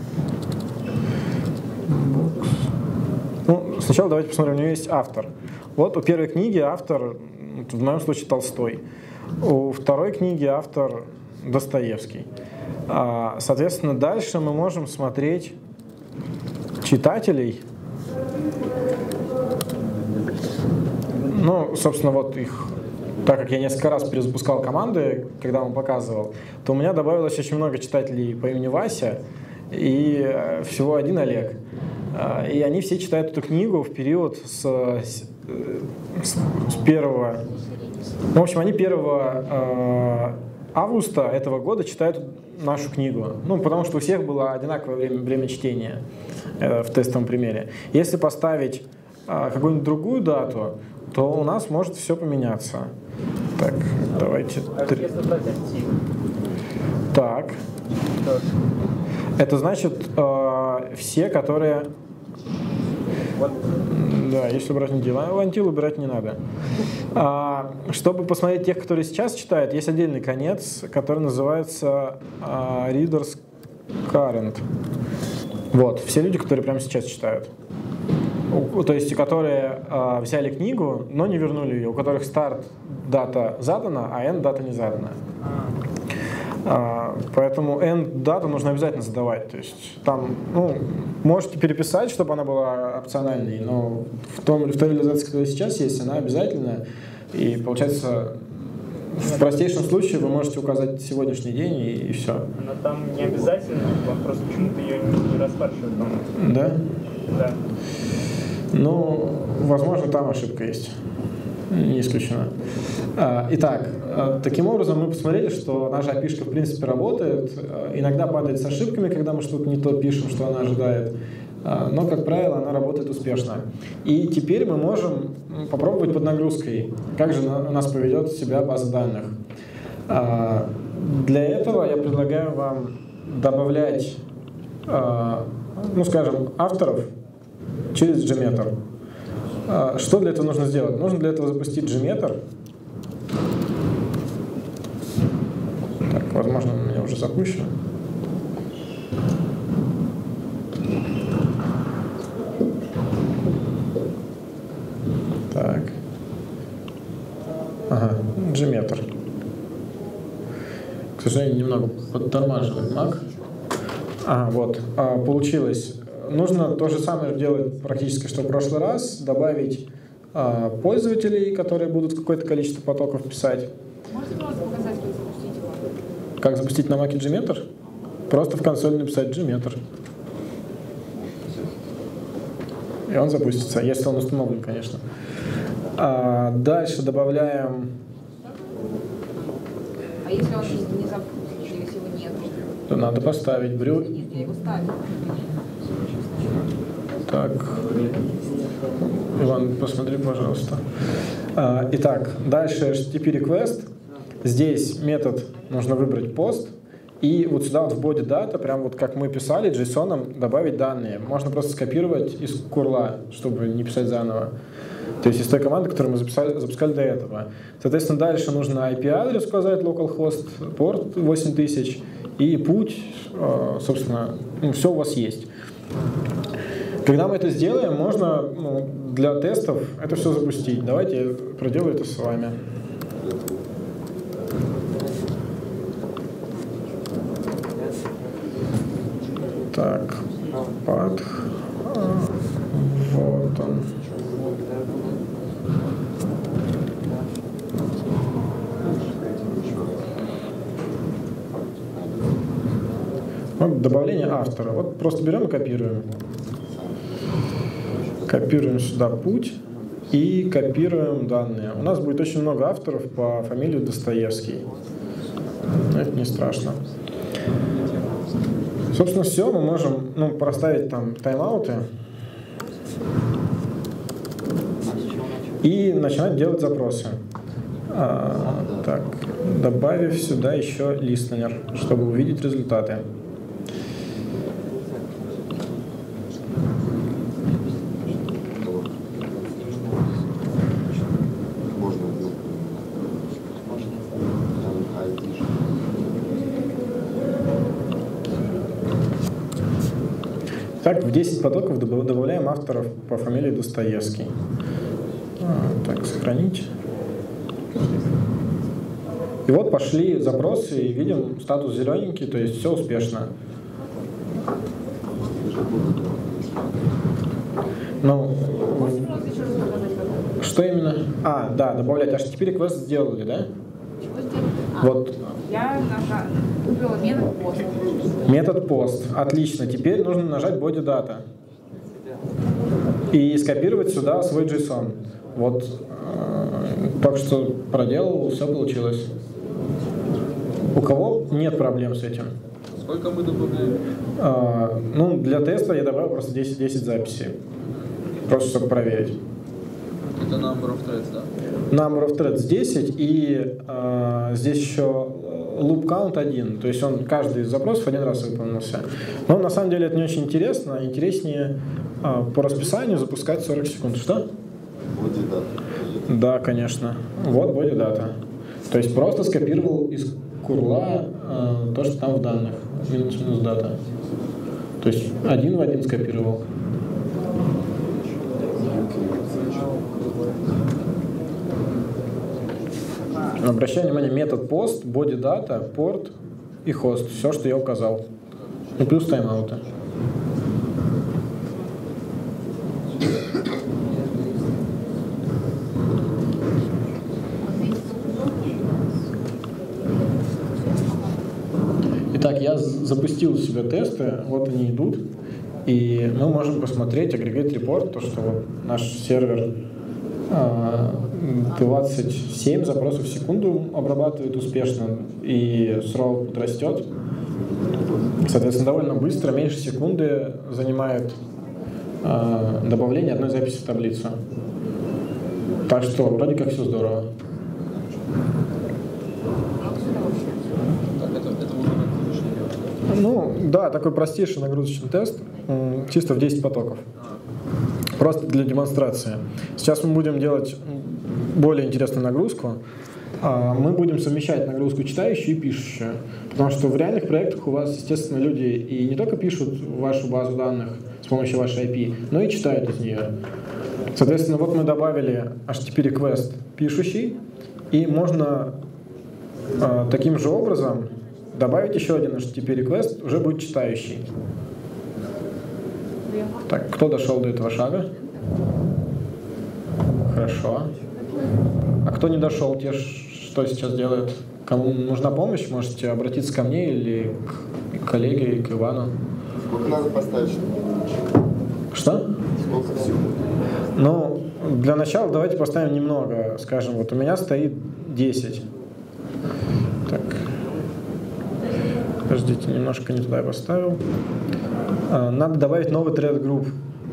Ну, сначала давайте посмотрим, у нее есть автор. Вот у первой книги автор, в моем случае, Толстой. У второй книги автор Достоевский. А, соответственно, дальше мы можем смотреть читателей. Ну, собственно, вот их, так как я несколько раз перезапускал команды, когда вам показывал, то у меня добавилось очень много читателей по имени Вася и всего один Олег. И они все читают эту книгу в период с, с, с первого... Ну, в общем, они первого августа этого года читают нашу книгу. Ну, потому что у всех было одинаковое время, время чтения э, в тестовом примере. Если поставить э, какую-нибудь другую дату, то у нас может все поменяться. Так, давайте... Три... Так. Это значит э, все, которые... Да, если убрать антил. А антил убирать не надо. А, чтобы посмотреть тех, которые сейчас читают, есть отдельный конец, который называется а, Reader's Current. Вот, все люди, которые прямо сейчас читают. У, то есть, которые а, взяли книгу, но не вернули ее, у которых старт дата задана, а end дата не задана. А, поэтому end дату нужно обязательно задавать. То есть там, ну, можете переписать, чтобы она была опциональной, но в, том, в той реализации, которая сейчас есть, она обязательная. И получается, в простейшем случае вы можете указать сегодняшний день и, и все.
Но там не обязательно, он просто почему-то ее не распаршивает.
Да?
Да.
Ну, возможно, там ошибка есть. Не исключено. Итак, таким образом мы посмотрели, что наша эй пи ай-шка в принципе работает. Иногда падает с ошибками, когда мы что-то не то пишем, что она ожидает. Но, как правило, она работает успешно. И теперь мы можем попробовать под нагрузкой, как же у нас поведет себя база данных. Для этого я предлагаю вам добавлять, ну, скажем, авторов через Gmeter. Что для этого нужно сделать? Нужно для этого запустить Gmeter. Так, возможно, у меня уже запущено. Так. Ага, Gmeter. К сожалению, немного подтормаживает Mac. Ага, вот. А, получилось. Нужно то же самое делать практически, что в прошлый раз. Добавить а, пользователей, которые будут какое-то количество потоков писать.
Можете просто показать, как запустить его?
Как запустить на Mac Gmeter? Просто в консоли написать Gmeter. И он запустится, если он установлен, конечно. А, дальше добавляем...
А если он не запустит, если его нет?
То надо поставить брю.
Нет, я его ставлю.
Так, Иван, посмотри, пожалуйста. А, итак, дальше эйч ти ти пи request. Здесь метод нужно выбрать пост. И вот сюда вот в body data, прям вот как мы писали, JSON добавить данные. Можно просто скопировать из курла, чтобы не писать заново. То есть из той команды, которую мы записали, запускали до этого. Соответственно, дальше нужно ай пи адрес указать, localhost, порт восемь тысяч и путь, собственно, ну, все у вас есть. Когда мы это сделаем, можно, ну, для тестов это все запустить. Давайте я проделаю это с вами. Так, пад. Вот он. Вот добавление автора. Вот просто берем и копируем. Копируем сюда путь. и копируем данные. У нас будет очень много авторов по фамилии Достоевский. Но это не страшно. Собственно, все. Мы можем ну, проставить там тайм-ауты и начинать делать запросы. А, так, добавив сюда еще listener, чтобы увидеть результаты. Так, в десять потоков добавляем авторов по фамилии Достоевский. А, так, сохранить. И вот пошли запросы, и видим статус зелененький, то есть все успешно. Ну, что именно? А, да, добавлять. Аж теперь квест сделали, да? Вот.
Я нажала, выбрала метод пост.
Метод пост. Отлично. Теперь нужно нажать body data. И скопировать сюда свой JSON. Вот. Э, только что проделал, все получилось. У кого нет проблем с этим?
Сколько мы добавляем?
Э, ну, для теста я добавил просто десять, десять записей. Просто чтобы проверить.
Это number of threads, да?
Number of threads десять, и э, здесь еще loop count один, то есть он каждый из запросов один раз выполнился. Но на самом деле это не очень интересно, интереснее э, по расписанию запускать сорок секунд. Что?
Body data.
Да, конечно. Вот body data. То есть просто скопировал из курла э, то, что там в данных. Минус-минус дата. То есть один в один скопировал. Обращаю внимание, метод post, body data, port и host. Все, что я указал. И плюс тайм-ауты. Итак, я запустил у себя тесты, вот они идут. И мы можем посмотреть aggregate report, то, что вот наш сервер двадцать семь запросов в секунду обрабатывает успешно, и throughput растет. Соответственно, довольно быстро, меньше секунды занимает э, добавление одной записи в таблицу. Так что вроде как все здорово.
Так, это, это уже нагрузочный.
Ну, да, такой простейший нагрузочный тест, чисто в десять потоков. Просто для демонстрации. Сейчас мы будем делать более интересную нагрузку. Мы будем совмещать нагрузку читающую и пишущую. Потому что в реальных проектах у вас, естественно, люди и не только пишут в вашу базу данных с помощью вашей ай пи, но и читают из нее. Соответственно, вот мы добавили эйч ти ти пи request пишущий, и можно э, таким же образом добавить еще один эйч ти ти пи request, уже будет читающий. Так, кто дошел до этого шага? Хорошо. А кто не дошел, те что сейчас делают? Кому нужна помощь, можете обратиться ко мне или к коллеге, или к Ивану.
Сколько надо поставить?
Что?
Сколько всего?
Ну, для начала давайте поставим немного. Скажем, вот у меня стоит десять. Так. Подождите, немножко не туда я поставил. Надо добавить новый thread group.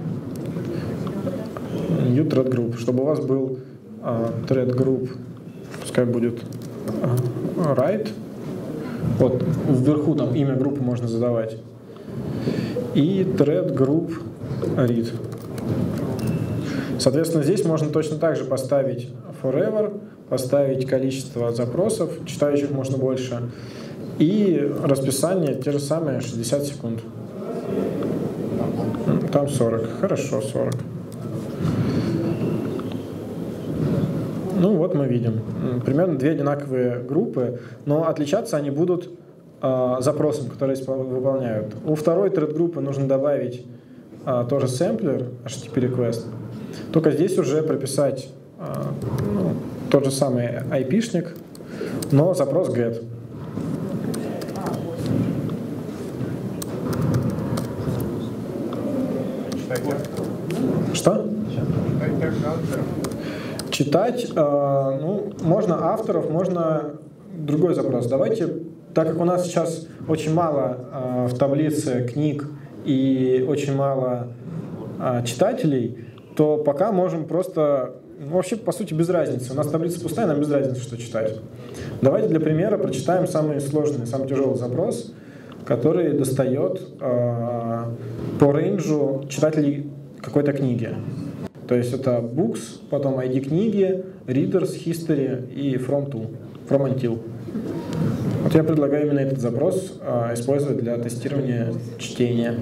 New thread group, чтобы у вас был uh, thread group, пускай будет uh, write. Вот вверху там имя группы можно задавать. И thread group read. Соответственно, здесь можно точно так же поставить forever, поставить количество запросов, читающих можно больше, и расписание те же самые шестьдесят секунд. Там сорок. Хорошо, сорок. Ну вот мы видим. Примерно две одинаковые группы, но отличаться они будут э, запросом, который выполняют. У второй thread-группы нужно добавить э, тоже сэмплер, эйч ти ти пи request. Только здесь уже прописать э, ну, тот же самый ай пи-шник, но запрос get. Что? Читать, э, ну, можно авторов, можно другой запрос. Давайте, так как у нас сейчас очень мало э, в таблице книг и очень мало э, читателей, то пока можем просто, ну, вообще, по сути, без разницы. У нас таблица пустая, нам без разницы, что читать. Давайте для примера прочитаем самый сложный, самый тяжелый запрос, который достает э, по рейнджу читателей какой-то книги. То есть это books, потом ай ди книги, readers, history и from to, from until. Вот я предлагаю именно этот запрос э, использовать для тестирования чтения.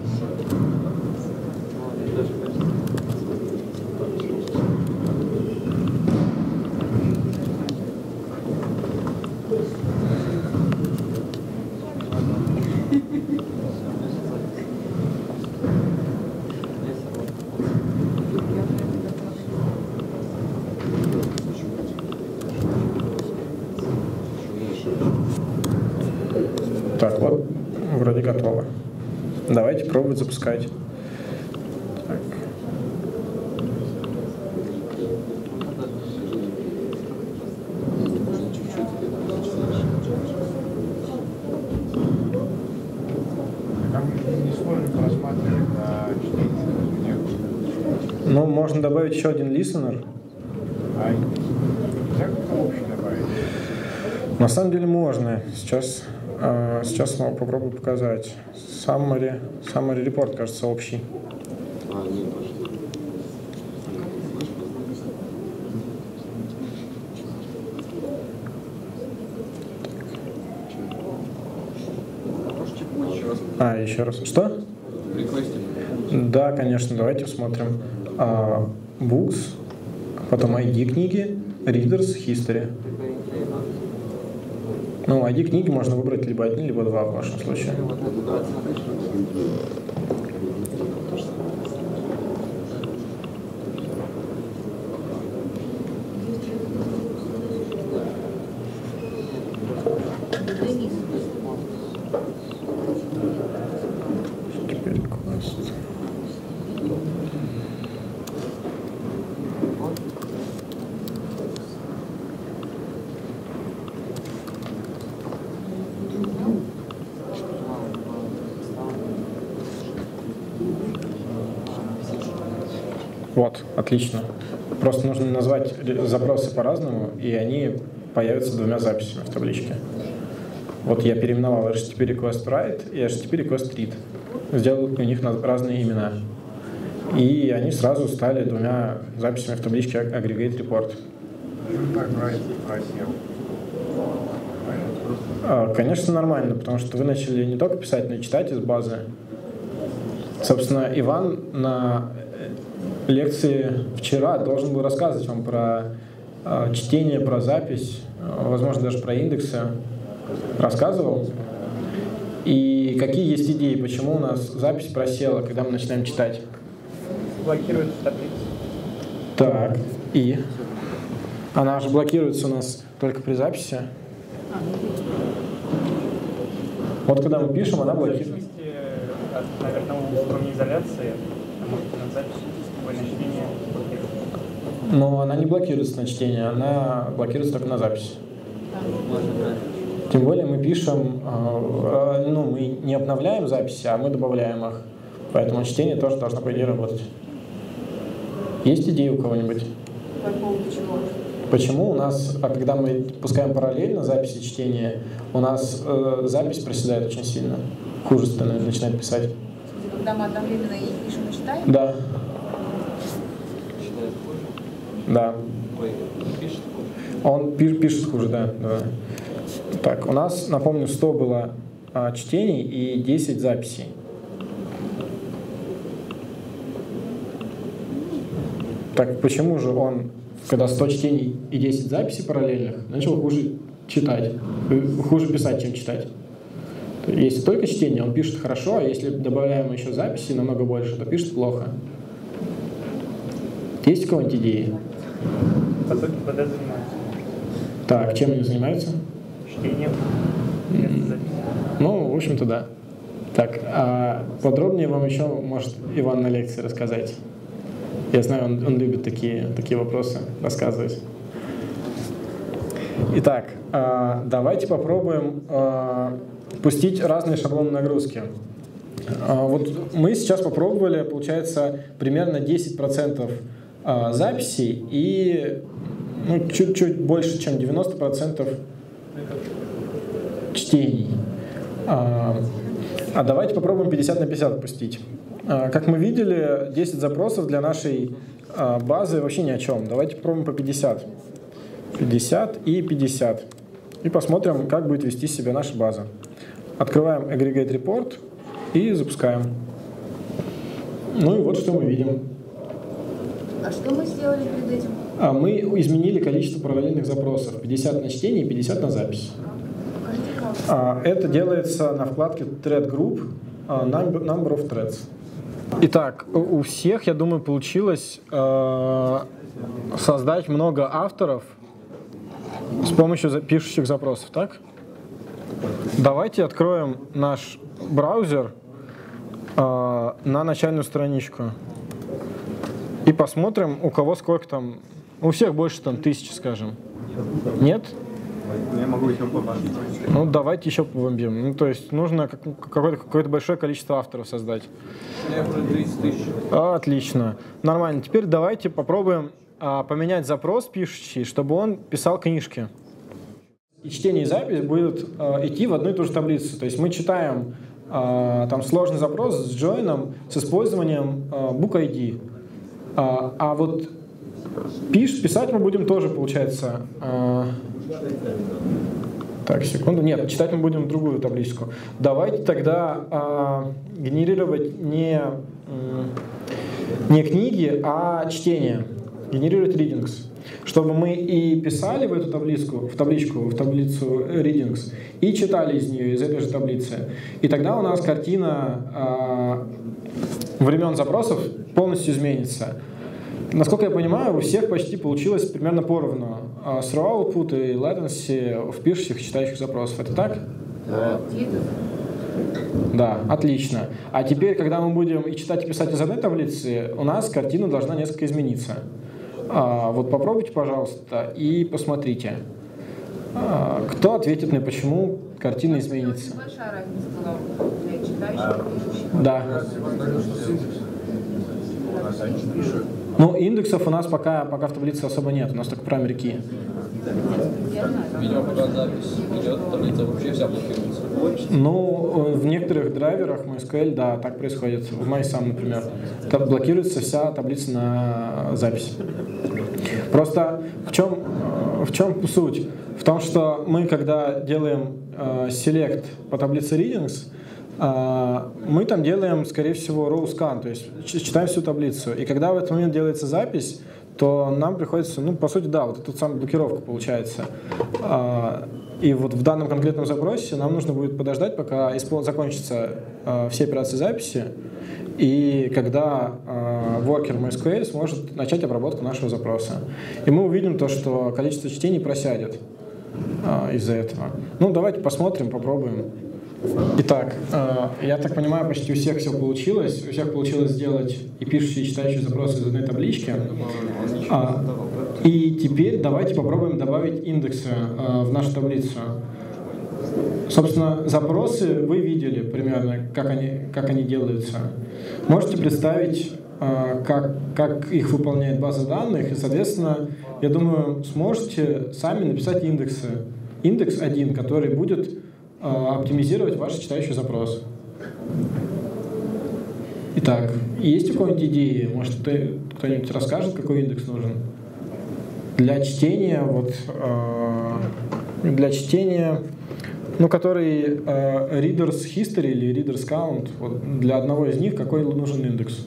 Так, вот, вроде готово. Давайте пробовать запускать. Так.
Там не сложно просматривать на чтение.
Ну, можно добавить еще один listener.
А нельзя как-то общий добавить?
На самом деле можно. Сейчас, э, сейчас снова попробую показать. Summary, summary report, кажется, общий.
А, нет, точно.
А, еще раз. Что? Да, конечно, давайте посмотрим. А, books, потом ай ди книги, readers, history. Ну, ай ди книги можно выбрать либо один, либо два в вашем случае. Теперь квест. Вот, отлично. Просто нужно назвать запросы по-разному, и они появятся двумя записями в табличке. Вот я переименовал эйч ти ти пи request write и эйч ти ти пи request read. Сделал у них разные имена. И они сразу стали двумя записями в табличке aggregate report.
Так, write просил.
Конечно, нормально, потому что вы начали не только писать, но и читать из базы. Собственно, Иван на лекции вчера должен был рассказывать вам про э, чтение, про запись, э, возможно, даже про индексы. Рассказывал. И какие есть идеи, почему у нас запись просела, когда мы начинаем читать?
Блокирует таблицу.
Так, и? Она же блокируется у нас только при записи. Вот когда мы пишем, она блокирует.
В зависимости от, наверное, уровня изоляции, потому что на записи на чтение блокируется.
Но она не блокируется на чтение, она блокируется только на запись. Тем более мы пишем, ну, мы не обновляем записи, а мы добавляем их. Поэтому чтение тоже должно, по идее, работать. Есть идеи у кого-нибудь?
По поводу чего?
Почему у нас, а когда мы пускаем параллельно записи и чтения, у нас э, запись проседает очень сильно, хуже становится, начинает писать?
Когда мы одновременно и пишем, и читаем?
Да. Да. Он пишет, пишет хуже, да, да. Так, у нас, напомню, сто было а, чтений и десять записей. Так, почему же он, когда сто чтений и десять записей параллельных, начал хуже читать, хуже писать, чем читать? Если только чтение, он пишет хорошо, а если добавляем еще записи намного больше, то пишет плохо. Есть у кого-нибудь идеи?
Потоки ПД занимаются.
Так, чем они занимаются?
Чтением.
Ну, в общем-то, да. Так, а подробнее вам еще может Иван на лекции рассказать. Я знаю, он, он любит такие, такие вопросы рассказывать. Итак, давайте попробуем пустить разные шаблоны нагрузки. Вот мы сейчас попробовали, получается, примерно десять процентов записей и ну, чуть-чуть больше, чем девяносто процентов чтений. А давайте попробуем пятьдесят на пятьдесят пустить. Как мы видели, десять запросов для нашей базы вообще ни о чем. Давайте попробуем по пятьдесят. пятьдесят и пятьдесят. И посмотрим, как будет вести себя наша база. Открываем Aggregate Report и запускаем. Ну и вот что мы видим.
А что мы сделали перед этим?
А мы изменили количество параллельных запросов. пятьдесят на чтение и пятьдесят на запись. А, это делается на вкладке Thread Group, Number, number of Threads. Итак, у всех, я думаю, получилось э, создать много авторов с помощью пишущих запросов, так? Давайте откроем наш браузер э, на начальную страничку и посмотрим, у кого сколько там. У всех больше там тысячи, скажем. Нет?
Я могу еще побомбить.
Ну, давайте еще побомбим. Ну, то есть нужно какое-то, какое-то большое количество авторов создать.
Я уже тридцать тысяч.
А, отлично. Нормально. Теперь давайте попробуем а, поменять запрос пишущий, чтобы он писал книжки. И чтение и запись будут а, идти в одну и ту же таблицу. То есть мы читаем а, там сложный запрос с джойном с использованием а, book ай ди. А, а вот пиш, писать мы будем тоже, получается... А, Так, секунду. Нет, читать мы будем другую табличку. Давайте тогда э, генерировать не, э, не книги, а чтение. Генерировать readings. Чтобы мы и писали в эту табличку, в табличку, в таблицу readings, и читали из нее, из этой же таблицы. И тогда у нас картина э, времен запросов полностью изменится. Насколько я понимаю, у всех почти получилось примерно поровну. Throw output и latency в пишущих и читающих запросов. Это так?
Да.
Да, отлично. А теперь, когда мы будем и читать, и писать из одной таблицы, у нас картина должна несколько измениться. А, вот попробуйте, пожалуйста, и посмотрите. А, кто ответит мне, почему картина изменится?
Большая разница была для читающих и пишущих.
Да. Ну, индексов у нас пока, пока в таблице особо нет, у нас только primary key.
Видимо, пока запись идет, таблица вообще вся блокируется.
Ну, в некоторых драйверах MySQL, да, так происходит. В MySum, например, там блокируется вся таблица на запись. Просто в чем, в чем суть? В том, что мы, когда делаем э, select по таблице readings, мы там делаем, скорее всего, row scan, то есть читаем всю таблицу. И когда в этот момент делается запись, то нам приходится, ну, по сути, да, вот эта самая блокировка получается. И вот в данном конкретном запросе нам нужно будет подождать, пока закончатся все операции записи, и когда worker MySQL сможет начать обработку нашего запроса. И мы увидим то, что количество чтений просядет из-за этого. Ну, давайте посмотрим, попробуем. Итак, я так понимаю, почти у всех все получилось. У всех получилось сделать и пишущие, и читающие запросы из одной таблички. И теперь давайте попробуем добавить индексы в нашу таблицу. Собственно, запросы вы видели примерно, как они, как они делаются. Можете представить, как, как их выполняет база данных, и, соответственно, я думаю, сможете сами написать индексы. Индекс один, который будет оптимизировать ваш читающий запрос. Итак, есть у кого-нибудь идеи? Может, кто-нибудь расскажет, какой индекс нужен? Для чтения, вот, э, для чтения, ну, который э, Reader's History или Reader's Count, вот, для одного из них какой нужен индекс?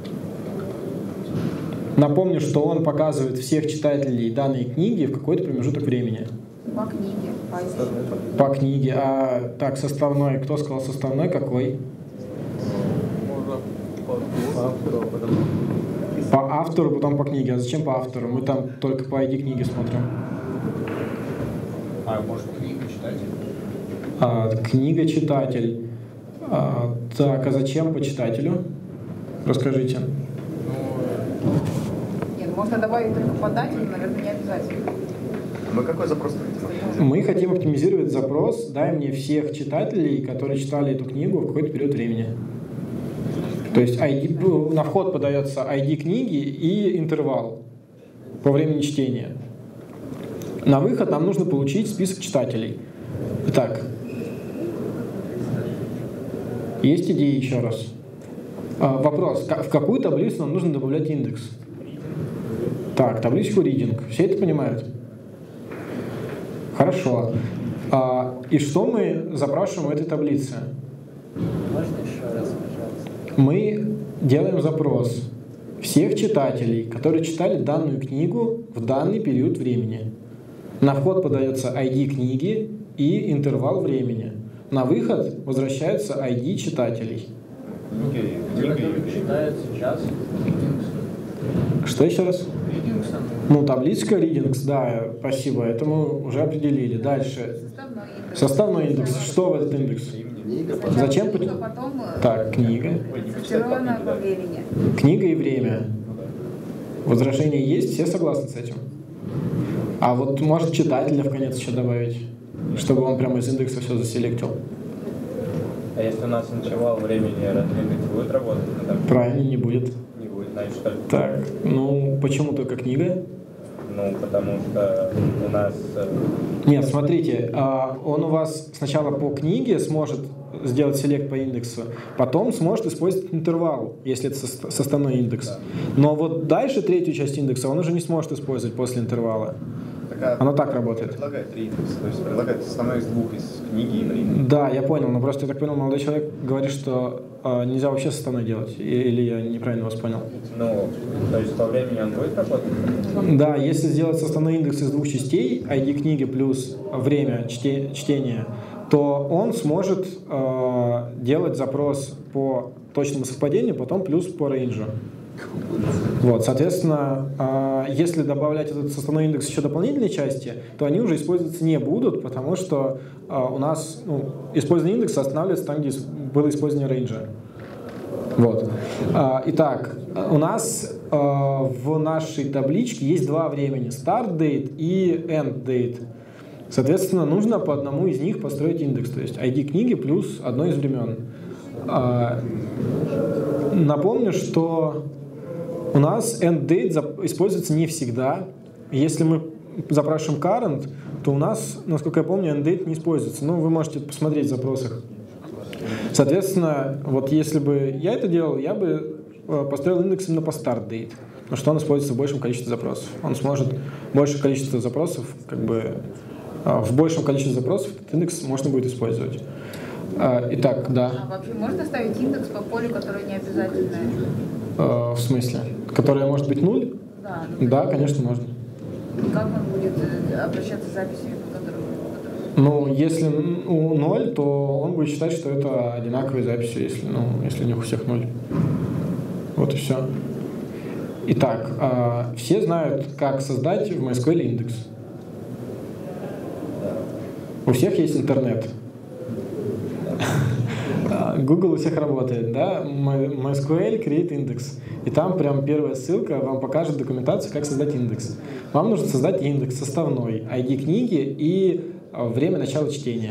Напомню, что он показывает всех читателей данной книги в какой-то промежуток времени.
По книге, по
По книге. А так, составной. Кто сказал составной? Какой? По автору, потом по книге. А зачем по автору? Мы там только по ай ди книги смотрим.
А, может, книга-читатель?
А, книга-читатель. А, так, а зачем по читателю? Расскажите.
Ну,
Нет, можно добавить только по дате, но, наверное, не обязательно.
Мы какой запрос хотим?
Мы хотим оптимизировать запрос «дай мне всех читателей, которые читали эту книгу в какой-то период времени». То есть ай ди, на вход подается ай ди книги и интервал по времени чтения. На выход нам нужно получить список читателей. Итак, есть идеи еще раз? А, вопрос. В какую таблицу нам нужно добавлять индекс? Так, табличку reading. Все это понимают? Хорошо. А, и что мы запрашиваем в этой таблице?
Можно еще раз, пожалуйста?
Мы делаем запрос всех читателей, которые читали данную книгу в данный период времени. На вход подается ай ди книги и интервал времени. На выход возвращается ай ди читателей.
Те, которые читают сейчас.
Что еще раз? Ну, табличка readings, да, спасибо, это мы уже определили. Дальше. Составной индекс. Что в этот индекс? Зачем?
Потом
Так, книга.
сортировано по времени.
Книга и время. Возражения есть? Все согласны с этим? А вот может читателя в конец еще добавить, чтобы он прямо из индекса все заселектил.
А если у нас интервал времени индекс будет работать?
Правильно, не будет.
Не будет, значит, что ли?
Так, ну почему только книга?
Ну, потому что у нас...
Нет, смотрите, он у вас сначала по книге сможет сделать селект по индексу, потом сможет использовать интервал, если это составной индекс. Но вот дальше третью часть индекса он уже не сможет использовать после интервала.
Так,
Оно так работает.
Предлагает три индекса, то есть предлагает составной из двух, из книги и времени.
Да, я понял, но просто я так понял, молодой человек говорит, что э, нельзя вообще составной делать, или я неправильно вас понял?
Ну, то есть по времени он будет работать?
Да, если сделать составной индекс из двух частей, ай ди книги плюс время чте, чтения, то он сможет э, делать запрос по точному совпадению, потом плюс по рейнджу. Вот, соответственно, э, если добавлять этот составной индекс еще дополнительные части, то они уже использоваться не будут, потому что э, у нас ну, использование индекса останавливается там, где было использование рейнджа. Вот. Э, итак, у нас э, в нашей табличке есть два времени: start date и end date. Соответственно, нужно по одному из них построить индекс, то есть ай ди книги плюс одно из времен. Э, напомню, что у нас end date используется не всегда. Если мы запрашиваем current, то у нас, насколько я помню, end date не используется. Ну, вы можете посмотреть в запросах. Соответственно, вот если бы я это делал, я бы построил индекс именно по start date, потому что он используется в большем количестве запросов. Он сможет большее количество запросов, как бы в большем количестве запросов этот индекс можно будет использовать. Итак, да.
А вообще можно ставить индекс по полю, которое не обязательное?
В смысле? Которое может быть нуль?
Да.
Да, конечно, можно.
Как он будет обращаться с записями, по которым...
Ну, если у ноль, то он будет считать, что это одинаковые записи, если, ну, если у них у всех ноль. Вот и все. Итак, все знают, как создать в MySQL индекс. У всех есть интернет. Google у всех работает, да? MySQL create index. И там прям первая ссылка вам покажет документацию, как создать индекс. Вам нужно создать индекс составной, ай ди книги и время начала чтения.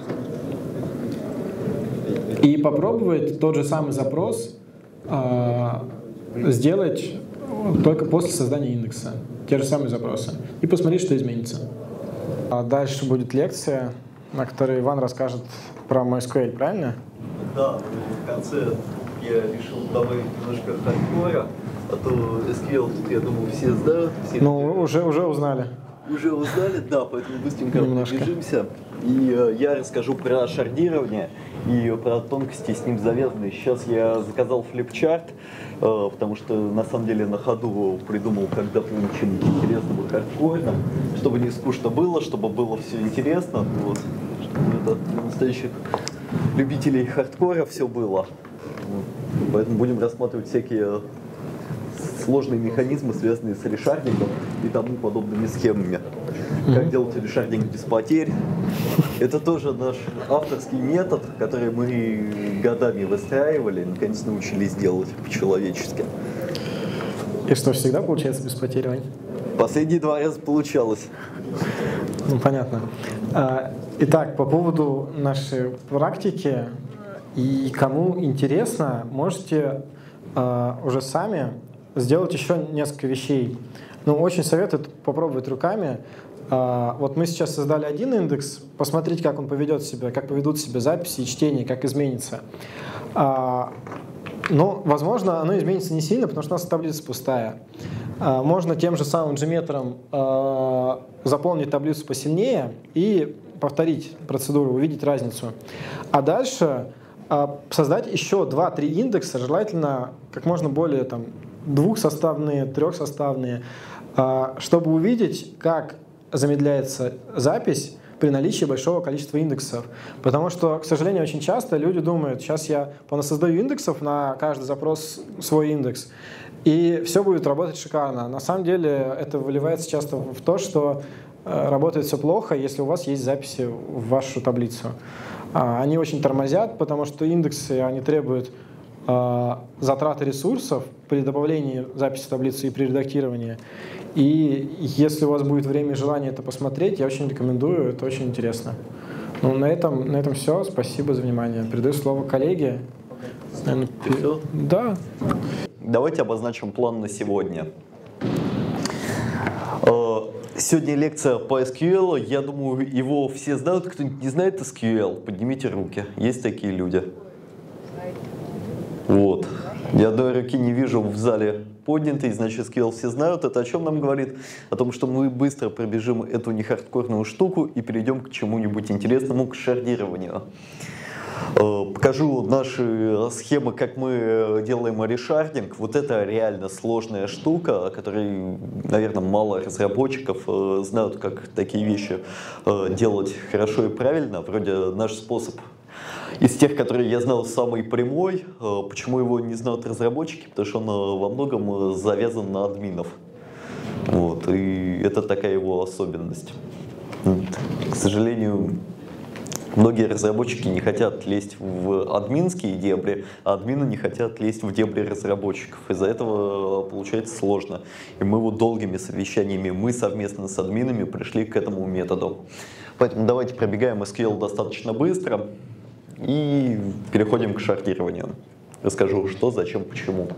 И попробовать тот же самый запрос э, сделать только после создания индекса. Те же самые запросы. И посмотреть, что изменится. А дальше будет лекция, на которой Иван расскажет про MySQL, правильно?
Да, в конце я решил добавить немножко хардкора, а то эс кью эль тут, я думаю, все знают. Все
ну, уже, уже узнали.
Уже узнали, да, поэтому быстренько
немножко
пробежимся. И э, я расскажу про шардирование и про тонкости с ним завязанные. Сейчас я заказал флипчарт, э, потому что на самом деле на ходу придумал, как дополнить чем-нибудь интересным и хардкорным, чтобы не скучно было, чтобы было все интересно, вот, чтобы это для настоящих любителей хардкора все было. Вот. Поэтому будем рассматривать всякие сложные механизмы, связанные с решардингом и тому подобными схемами. Mm-hmm. Как делать решардинг без потерь. Это тоже наш авторский метод, который мы годами выстраивали и наконец научились делать по-человечески.
И что, всегда получается без потерь, Вань?
Последние два раза получалось.
Ну, понятно. Итак, по поводу нашей практики, и кому интересно, можете уже сами сделать еще несколько вещей. Ну, очень советую попробовать руками. Вот мы сейчас создали один индекс, посмотреть, как он поведет себя, как поведут себя записи и чтение, как изменится. Но, возможно, оно изменится не сильно, потому что у нас таблица пустая. Можно тем же самым джиметром заполнить таблицу посильнее и повторить процедуру, увидеть разницу. А дальше создать еще два-три индекса, желательно как можно более там, двухсоставные, трехсоставные, чтобы увидеть, как замедляется запись при наличии большого количества индексов. Потому что, к сожалению, очень часто люди думают, сейчас я понасоздаю индексов на каждый запрос свой индекс, и все будет работать шикарно. На самом деле это выливается часто в то, что работает все плохо, если у вас есть записи в вашу таблицу. Они очень тормозят, потому что индексы они требуют затраты ресурсов при добавлении записи в таблицу и при редактировании. И если у вас будет время и желание это посмотреть, я очень рекомендую, это очень интересно. Ну, на этом, на этом все. Спасибо за внимание. Передаю слово коллеге. Наверное,
все?
Да.
Давайте обозначим план на сегодня. Сегодня лекция по эс кью эл. Я думаю, его все знают. Кто-нибудь не знает эс кью эл? Поднимите руки. Есть такие люди? Вот. Ни одной руки не вижу в зале поднятой, значит, эс кью эл все знают. Это о чем нам говорит? О том, что мы быстро пробежим эту нехардкорную штуку и перейдем к чему-нибудь интересному, к шардированию. Покажу наши схемы, как мы делаем решардинг. Вот это реально сложная штука, о которой, наверное, мало разработчиков знают, как такие вещи делать хорошо и правильно. Вроде наш способ из тех, которые я знал, самый прямой. Почему его не знают разработчики? Потому что он во многом завязан на админов. Вот. И это такая его особенность. К сожалению, многие разработчики не хотят лезть в админские дебри, а админы не хотят лезть в дебри разработчиков. Из-за этого получается сложно. И мы вот долгими совещаниями, мы совместно с админами пришли к этому методу. Поэтому давайте пробегаем эс кью эл достаточно быстро и переходим к шардированию. Расскажу, что, зачем, почему.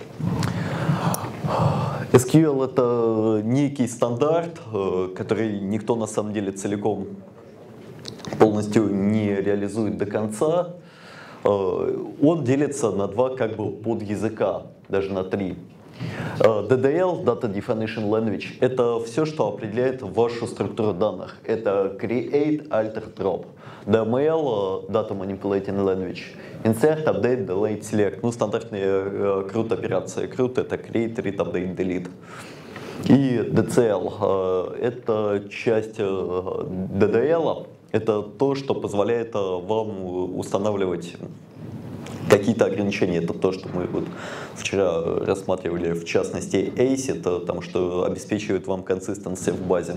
эс кью эл — это некий стандарт, который никто на самом деле целиком полностью не реализует до конца. Он делится на два как бы подязыка, даже на три. ди ди эл, Data Definition Language, это все, что определяет вашу структуру данных. Это Create, Alter, Drop. ди эм эл, Data Manipulating Language, Insert, Update, Delete, Select. Ну, стандартные э, крут операции. Крут — это Create, Read, Update, Delete. И ди си эл, э, это часть э, ди ди эл, это то, что позволяет вам устанавливать какие-то ограничения. Это то, что мы вот вчера рассматривали, в частности, эйс, это там, что обеспечивает вам консистенцию в базе.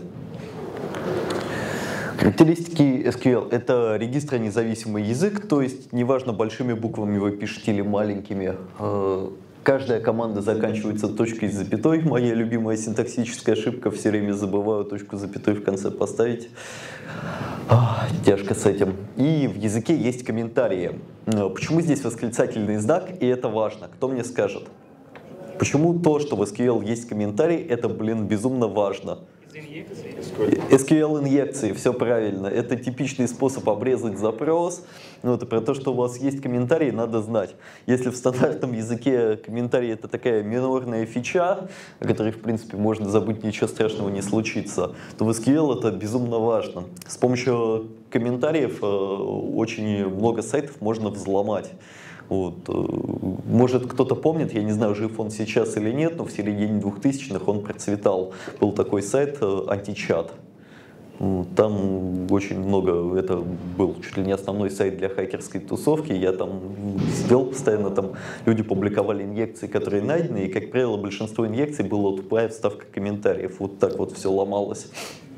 Характеристики эс кью эл — это регистронезависимый язык, то есть неважно, большими буквами вы пишете или маленькими. Каждая команда заканчивается точкой с запятой. Моя любимая синтаксическая ошибка, все время забываю точку с запятой в конце поставить. А, тяжко с этим. И в языке есть комментарии. Почему здесь восклицательный знак? И это важно. Кто мне скажет? Почему то, что в эс кью эл есть комментарий, это, блин, безумно важно? эс кью эл-инъекции, все правильно. Это типичный способ обрезать запрос. Но это про то, что у вас есть комментарии, надо знать. Если в стандартном языке комментарий — это такая минорная фича, о которой, в принципе, можно забыть, ничего страшного не случится, то в эс кью эл это безумно важно. С помощью комментариев очень много сайтов можно взломать. Вот. Может, кто-то помнит, я не знаю, жив он сейчас или нет, но в середине двухтысячных он процветал. Был такой сайт античат. Там очень много, это был чуть ли не основной сайт для хакерской тусовки. Я там сидел постоянно, там люди публиковали инъекции, которые найдены, и, как правило, большинство инъекций было тупая вставка комментариев. Вот так вот все ломалось.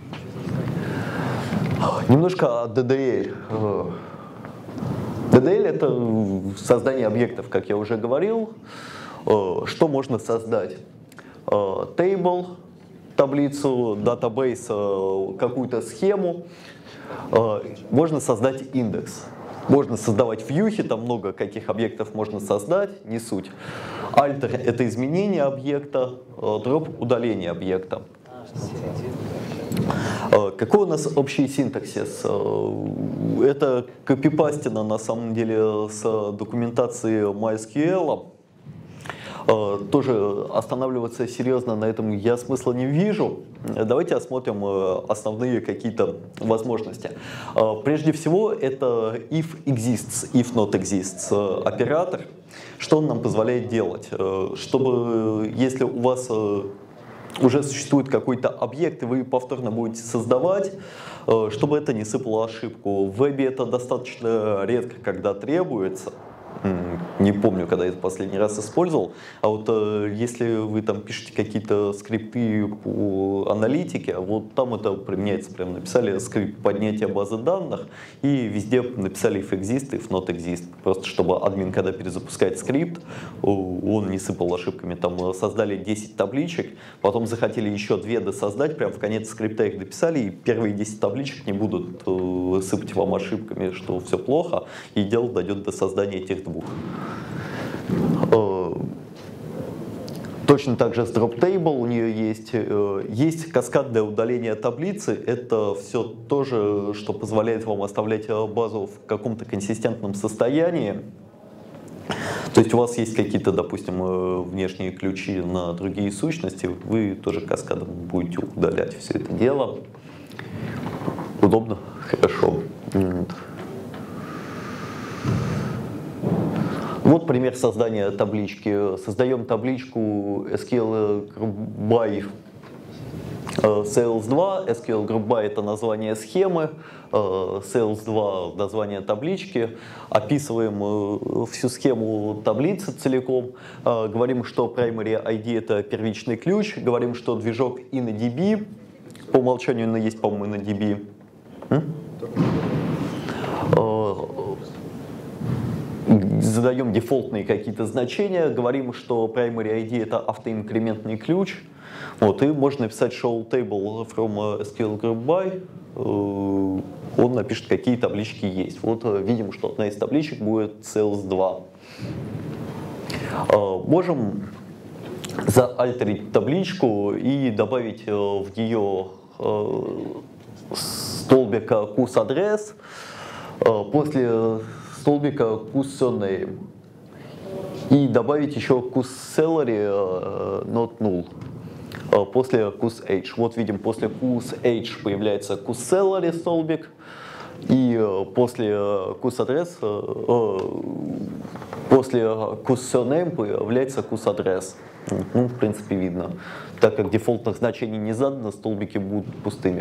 Немножко о ди ди эл. ди ди эл — это создание объектов, как я уже говорил. Что можно создать? table, таблицу, database, какую-то схему. Можно создать индекс. Можно создавать вьюхи, там много каких объектов можно создать, не суть. Alter — это изменение объекта, drop — удаление объекта. Какой у нас общий синтаксис? Это копипастина на самом деле с документации MySQL. Тоже останавливаться серьезно на этом я смысла не вижу. Давайте осмотрим основные какие-то возможности. Прежде всего, это if exists, if not exists оператор. Что он нам позволяет делать? Чтобы, если у вас уже существует какой-то объект, и вы повторно будете создавать, чтобы это не сыпало ошибку. В вебе это достаточно редко, когда требуется. Не помню, когда я это последний раз использовал. А вот э, если вы там пишете какие-то скрипты по аналитике, вот там это применяется. Прям написали скрипт поднятия базы данных и везде написали if exist, if not exist. Просто чтобы админ, когда перезапускает скрипт, он не сыпал ошибками. Там создали десять табличек, потом захотели еще две досоздать, прям в конец скрипта их дописали, и первые десять табличек не будут э, сыпать вам ошибками, что все плохо, и дело дойдет до создания этих двух. Точно так же с drop table у нее есть, есть каскад для удаления таблицы. Это все то же, что позволяет вам оставлять базу в каком-то консистентном состоянии. То есть у вас есть какие-то, допустим, внешние ключи на другие сущности, вы тоже каскадом будете удалять все это дело. Удобно? Хорошо. Вот пример создания таблички. Создаем табличку эс кью эл Group by Sales два. эс кью эл Group by — это название схемы, Sales два — название таблички. Описываем всю схему таблицы целиком. Говорим, что primary ай ди — это первичный ключ. Говорим, что движок InnoDB. По умолчанию есть, по-моему, InnoDB. Задаем дефолтные какие-то значения, говорим, что primary ай ди — это автоинкрементный ключ. Вот, и можно написать show table from эс кью эл Group by, он напишет, какие таблички есть. Вот видим, что одна из табличек будет Sales два. Можем заальтерить табличку и добавить в нее столбик кус-адрес. После столбика kuz-surname и добавить еще kuz-salary not null после kuz-age. Вот видим, после kuz-age появляется kuz-salary столбик, и после kuz-адрес, после kuz-surname появляется kuz-адрес. Ну, в принципе, видно. Так как дефолтных значений не задано, столбики будут пустыми.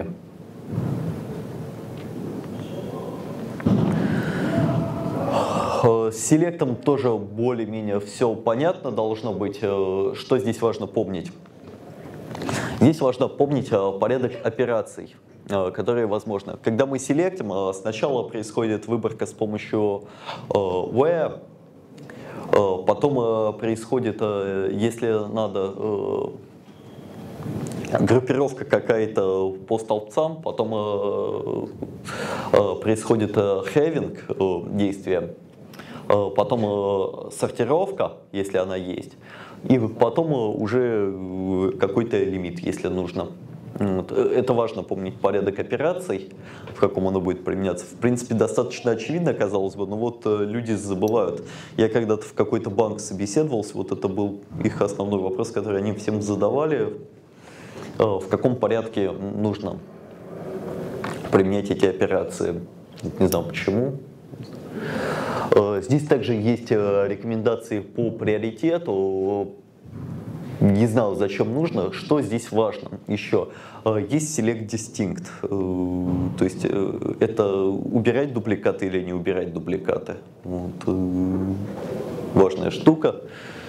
С селектом тоже более-менее все понятно должно быть. Что здесь важно помнить? Здесь важно помнить порядок операций, которые возможны. Когда мы селектим, сначала происходит выборка с помощью where, потом происходит, если надо, группировка какая-то по столбцам, потом происходит having действие, потом сортировка, если она есть, и потом уже какой-то лимит, если нужно. Вот. Это важно помнить порядок операций, в каком оно будет применяться. В принципе, достаточно очевидно, казалось бы, но вот люди забывают. Я когда-то в какой-то банк собеседовался, вот это был их основной вопрос, который они всем задавали, в каком порядке нужно применять эти операции. Не знаю почему. Здесь также есть рекомендации по приоритету. Не знал, зачем нужно. Что здесь важно еще? Есть select distinct. То есть это убирать дубликаты или не убирать дубликаты. Вот. Важная штука.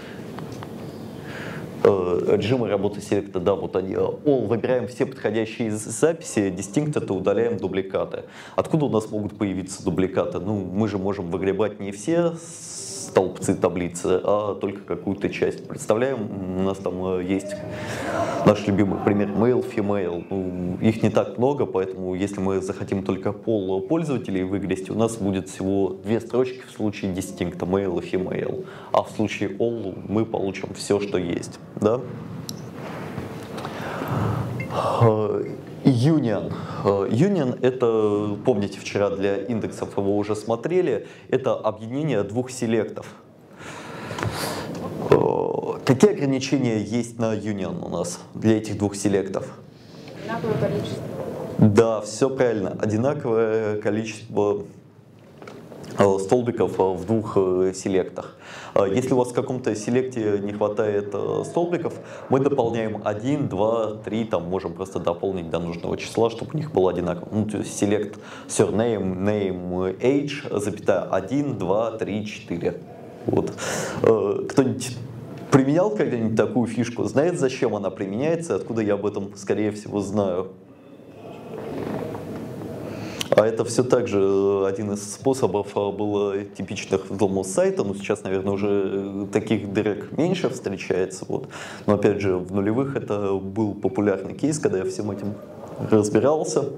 Режимы работы селекта, да, вот они. All выбираем все подходящие записи, distinct — это удаляем дубликаты. Откуда у нас могут появиться дубликаты? Ну, мы же можем выгребать не все столбцы таблицы, а только какую-то часть. Представляем, у нас там есть наш любимый пример male, female. Ну, их не так много, поэтому если мы захотим только пол пользователей вывести, у нас будет всего две строчки в случае distinct, male и female. А в случае all мы получим все, что есть. Да? Union. Union — это, помните, вчера для индексов его уже смотрели, это объединение двух селектов. Какие ограничения есть на Union у нас для этих двух селектов?
Одинаковое количество.
Да, все правильно. Одинаковое количество столбиков в двух селектах. Если у вас в каком-то селекте не хватает столбиков, мы дополняем один, два, три, там можем просто дополнить до нужного числа, чтобы у них было одинаково. Ну, то есть селект surname, name, age, запятая один, два, три, четыре. Вот. Кто-нибудь применял когда-нибудь такую фишку? Знает, зачем она применяется, откуда я об этом, скорее всего, знаю? А это все также один из способов было типичных взломов сайта, но сейчас, наверное, уже таких дырок меньше встречается. Вот. Но опять же, в нулевых это был популярный кейс, когда я всем этим разбирался.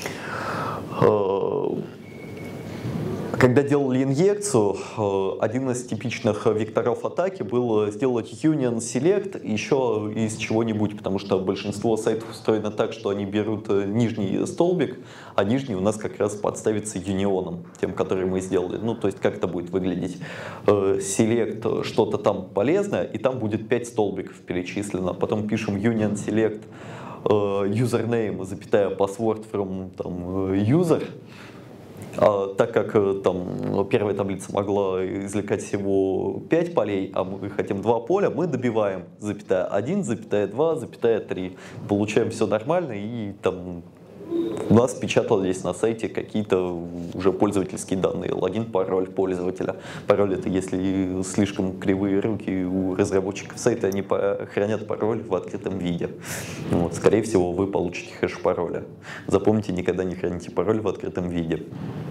Когда делали инъекцию, один из типичных векторов атаки был сделать union select еще из чего-нибудь, потому что большинство сайтов устроено так, что они берут нижний столбик, а нижний у нас как раз подставится юнионом, тем, который мы сделали. Ну, то есть как это будет выглядеть? Select что-то там полезное, и там будет пять столбиков перечислено. Потом пишем union select username, запятая password from там, user. А, так как там первая таблица могла извлекать всего пять полей, а мы хотим два поля, мы добиваем запятая один, запятая два, запятая три. Получаем все нормально, и там у нас печатались на сайте какие-то уже пользовательские данные, логин, пароль пользователя. Пароль — это если слишком кривые руки у разработчиков сайта, они хранят пароль в открытом виде. Вот, скорее всего, вы получите хэш пароля. Запомните, никогда не храните пароль в открытом виде.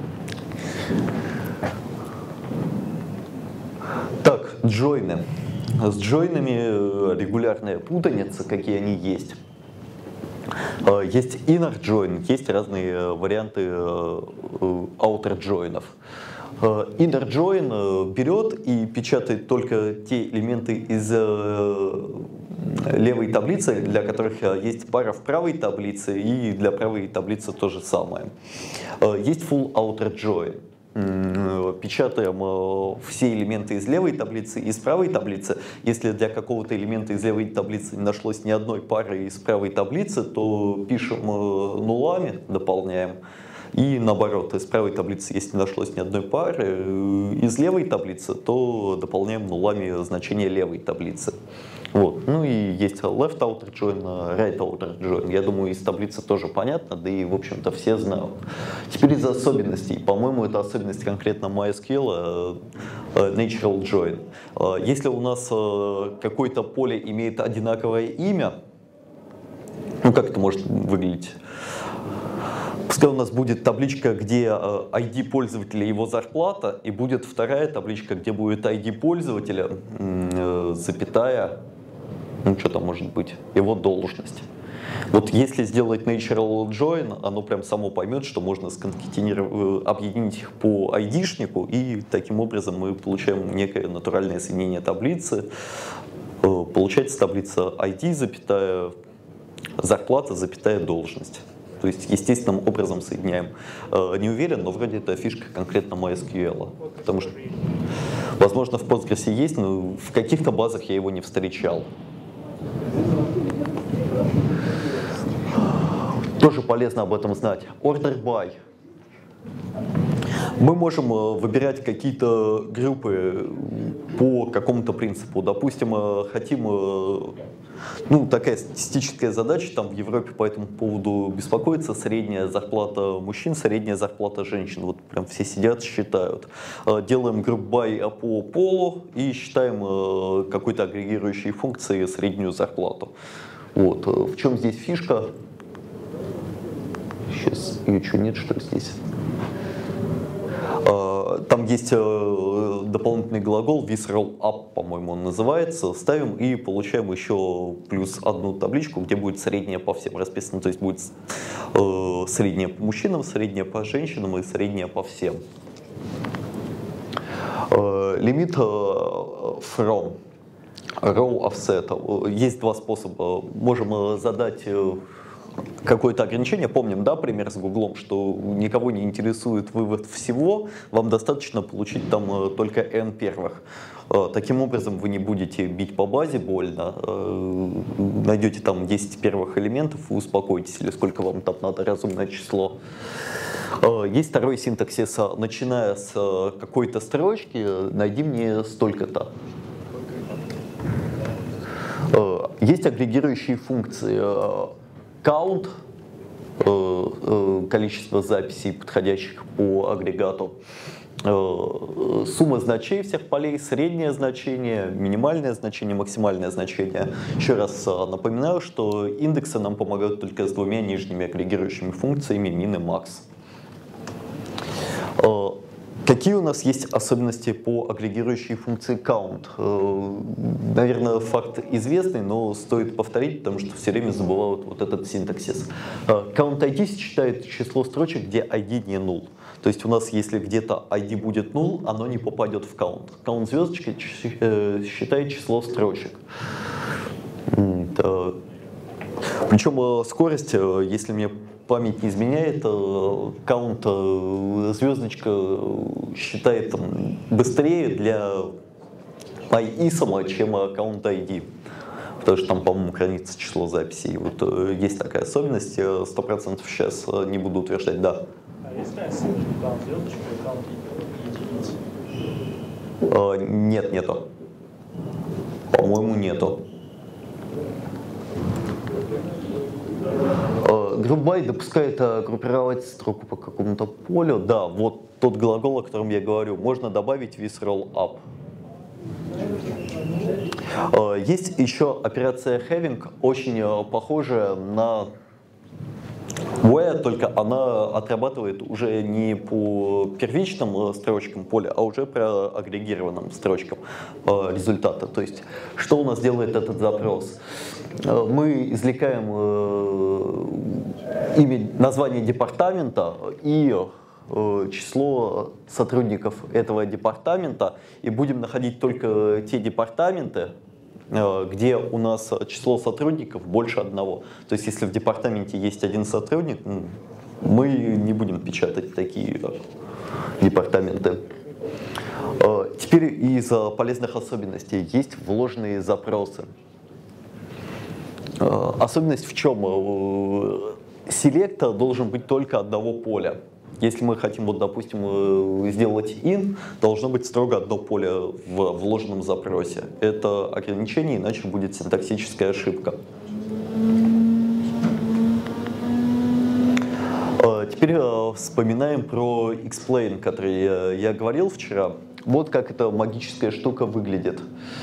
Так, джойны. С джойнами регулярная путаница, какие они есть. Есть inner join, есть разные варианты outer join'ов. Inner join берет и печатает только те элементы из левой таблицы, для которых есть пара в правой таблице, и для правой таблицы то же самое. Есть full outer join. Печатаем все элементы из левой таблицы и из правой таблицы. Если для какого-то элемента из левой таблицы не нашлось ни одной пары из правой таблицы, то пишем нулами, дополняем. И наоборот, из правой таблицы, если не нашлось ни одной пары из левой таблицы, то дополняем нулами значение левой таблицы. Вот. Ну и есть left outer join, right outer join. Я думаю, из таблицы тоже понятно, да и, в общем-то, все знают. Теперь из особенностей. По-моему, это особенность конкретно MySQL, natural join. Если у нас какое-то поле имеет одинаковое имя, ну как это может выглядеть? Пускай у нас будет табличка, где ай ди пользователя и его зарплата, и будет вторая табличка, где будет ай ди пользователя, запятая, ну что там может быть, его должность. Вот если сделать natural join, оно прям само поймет, что можно сконкатинировать, объединить их по айдишнику, и таким образом мы получаем некое натуральное соединение таблицы. Получается таблица ай ди, запятая, зарплата, запятая, должность. То есть естественным образом соединяем. Не уверен, но вроде это фишка конкретно MySQL. Потому что, возможно, в Postgres есть, но в каких-то базах я его не встречал. Тоже полезно об этом знать. Order by. Мы можем выбирать какие-то группы по какому-то принципу. Допустим, хотим... Ну, такая статистическая задача, там в Европе по этому поводу беспокоится: средняя зарплата мужчин, средняя зарплата женщин. Вот прям все сидят, считают. Делаем group by по полу и считаем какой-то агрегирующей функцией среднюю зарплату. Вот. В чем здесь фишка? Сейчас ее что, нет, что ли, здесь? Там там есть э, дополнительный глагол visceral up, по-моему, он называется. Ставим и получаем еще плюс одну табличку, где будет среднее по всем расписано. То есть будет э, среднее по мужчинам, среднее по женщинам и среднее по всем. Э, лимит э, from row offset. Есть два способа. Можем задать какое-то ограничение. Помним, да, пример с Гуглом, что никого не интересует вывод всего, вам достаточно получить там только n первых. Таким образом, вы не будете бить по базе больно, найдете там десять первых элементов и успокойтесь, или сколько вам там надо, разумное число. Есть второй синтаксис, начиная с какой-то строчки, найди мне столько-то. Есть агрегирующие функции. Count, количество записей, подходящих по агрегату, сумма значений всех полей, среднее значение, минимальное значение, максимальное значение. Еще раз напоминаю, что индексы нам помогают только с двумя нижними агрегирующими функциями min и max. Какие у нас есть особенности по агрегирующей функции count? Наверное, факт известный, но стоит повторить, потому что все время забывают вот этот синтаксис. Count ай ди считает число строчек, где ай ди не null. То есть у нас, если где-то ай ди будет null, оно не попадет в count. Count звездочкой считает число строчек. Причем скорость, если мне память не изменяет, count звездочка считает там, быстрее для IISM, чем count ай ди. Потому что там, по-моему, хранится число записей. Вот есть такая особенность, сто процентов сейчас не буду утверждать, да.
А есть разница между count звездочкой и count единиц?
Нет, нету. По-моему, нету. Group by допускает группировать строку по какому-то полю. Да, вот тот глагол, о котором я говорю, можно добавить visceral up. Есть еще операция having, очень похожая на where, только она отрабатывает уже не по первичным строчкам поля, а уже по агрегированным строчкам результата. То есть, что у нас делает этот запрос? Мы извлекаем имя, название департамента и число сотрудников этого департамента, и будем находить только те департаменты, где у нас число сотрудников больше одного. То есть, если в департаменте есть один сотрудник, мы не будем печатать такие департаменты. Теперь из полезных особенностей есть вложенные запросы. Особенность в чем? Селект должен быть только одного поля. Если мы хотим, вот, допустим, сделать in, должно быть строго одно поле в вложенном запросе. Это ограничение, иначе будет синтаксическая ошибка. Теперь вспоминаем про explain, который я говорил вчера. Вот как эта магическая штука выглядит.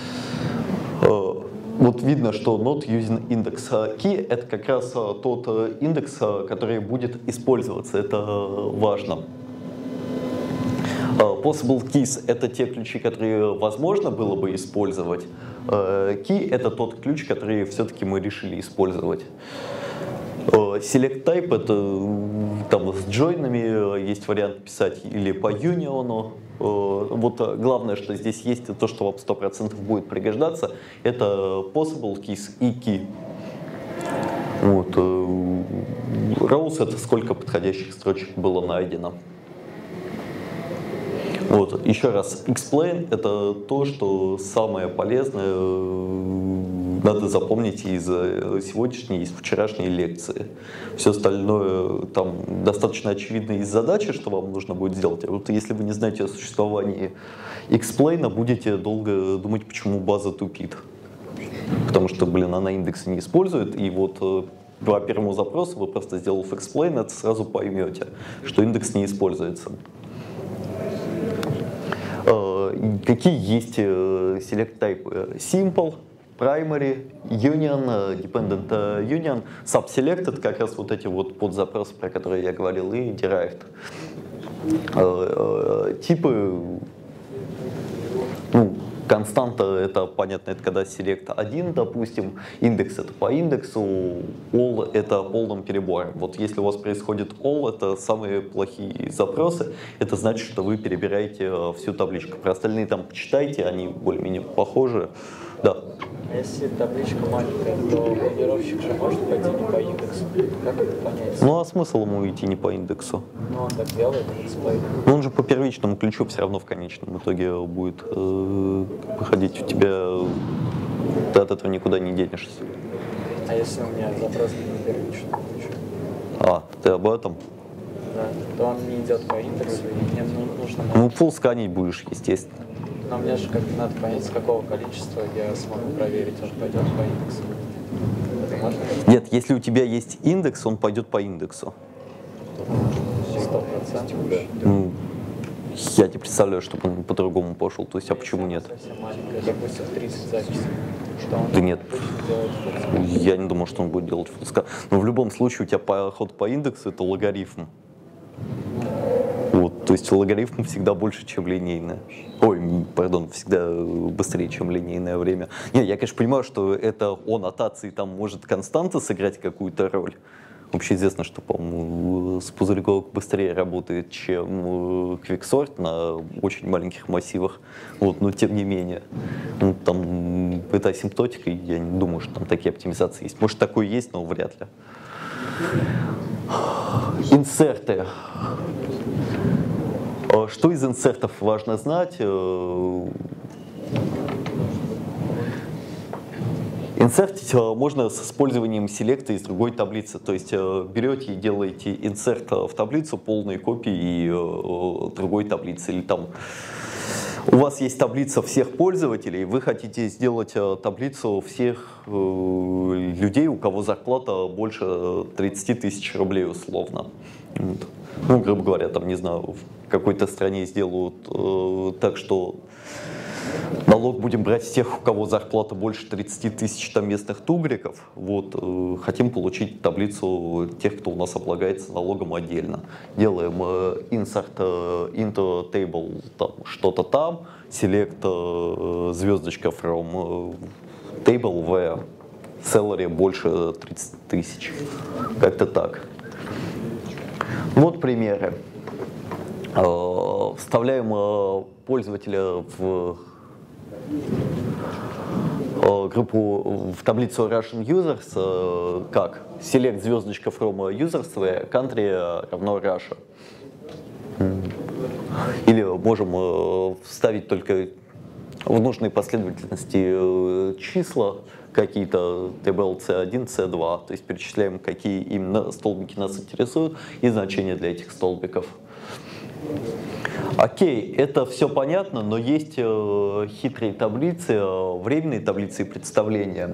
Вот видно, что not using index key — это как раз тот индекс, который будет использоваться. Это важно. Possible keys — это те ключи, которые возможно было бы использовать. Key — это тот ключ, который все-таки мы решили использовать. Select type — это там с джойнами есть вариант писать или по юниону. Вот главное, что здесь есть, то, что вам сто процентов будет пригождаться, это possible keys и key. Вот. Rows — это сколько подходящих строчек было найдено. Вот. Еще раз, explain — это то, что самое полезное надо запомнить из сегодняшней, из вчерашней лекции. Все остальное там достаточно очевидно из задачи, что вам нужно будет сделать. А вот если вы не знаете о существовании explain, будете долго думать, почему база тупит. Потому что, блин, она индексы не использует, и вот по первому запросу вы просто сделав explain, это сразу поймете, что индекс не используется. Какие есть select type? Simple, primary, union, dependent union, subselect — это как раз вот эти вот подзапросы, про которые я говорил, и derived. Типы, ну, константа это понятно, это когда select один, допустим, индекс это по индексу, all это полным перебором. Вот если у вас происходит all, это самые плохие запросы, это значит, что вы перебираете всю табличку. Про остальные там почитайте, они более-менее похожи. Да.
А если табличка маленькая, то кодировщик же может пойти не по индексу. Как это понять?
Ну а смысл ему идти не по индексу?
Ну он так делает, дисплей.
Но он же по первичному ключу все равно в конечном итоге будет э, выходить у тебя, ты от этого никуда не денешься.
А если у меня запрос не по первичному ключу?
А, ты об этом?
Да, то он не идет по индексу, и мне нужно...
Ну, full сканить будешь, естественно.
Но мне же как надо понять, с какого количества я смогу проверить, он пойдет по индексу. Это можно?
Нет, если у тебя есть индекс, он пойдет по индексу.
Сто процентов.
Ну, я не представляю, чтобы он по-другому пошел. То есть, а почему нет?
Совсем маленькая, допустим, тридцать записей. Что он
Да нет.
делает full-скан?
Я не думаю, что он будет делать full scan. Но в любом случае у тебя поход по индексу это логарифм. Вот, то есть логарифм всегда больше, чем линейное. Ой, пардон, всегда быстрее, чем линейное время. Не, я, конечно, понимаю, что это о нотации там может константа сыграть какую-то роль. Вообще известно, что, по-моему, с пузырьков быстрее работает, чем квиксорт на очень маленьких массивах. Вот, но тем не менее. Ну, там это асимптотика, я не думаю, что там такие оптимизации есть. Может, такое есть, но вряд ли. Инсерты. Что из инсертов важно знать? Инсертить можно с использованием селекта из другой таблицы. То есть берете и делаете инсерт в таблицу полной копии другой таблицы. Или там у вас есть таблица всех пользователей, вы хотите сделать таблицу всех людей, у кого зарплата больше тридцати тысяч рублей условно. Вот. Ну, грубо говоря, там, не знаю, в какой-то стране сделают э, так, что налог будем брать с тех, у кого зарплата больше тридцати тысяч там, местных тугриков. Вот, э, хотим получить таблицу тех, кто у нас облагается налогом отдельно. Делаем э, insert э, into table там, что-то там, select э, звездочка from э, table where salary больше тридцати тысяч. Как-то так. Вот примеры. Вставляем пользователя в группу, в таблицу Russian Users, как select звездочка from users where country равно Russia. Или можем вставить только в нужной последовательности числа, какие-то ти би эл си один, си два, то есть перечисляем, какие именно столбики нас интересуют и значения для этих столбиков. Окей, это все понятно, но есть э, хитрые таблицы, э, временные таблицы и представления.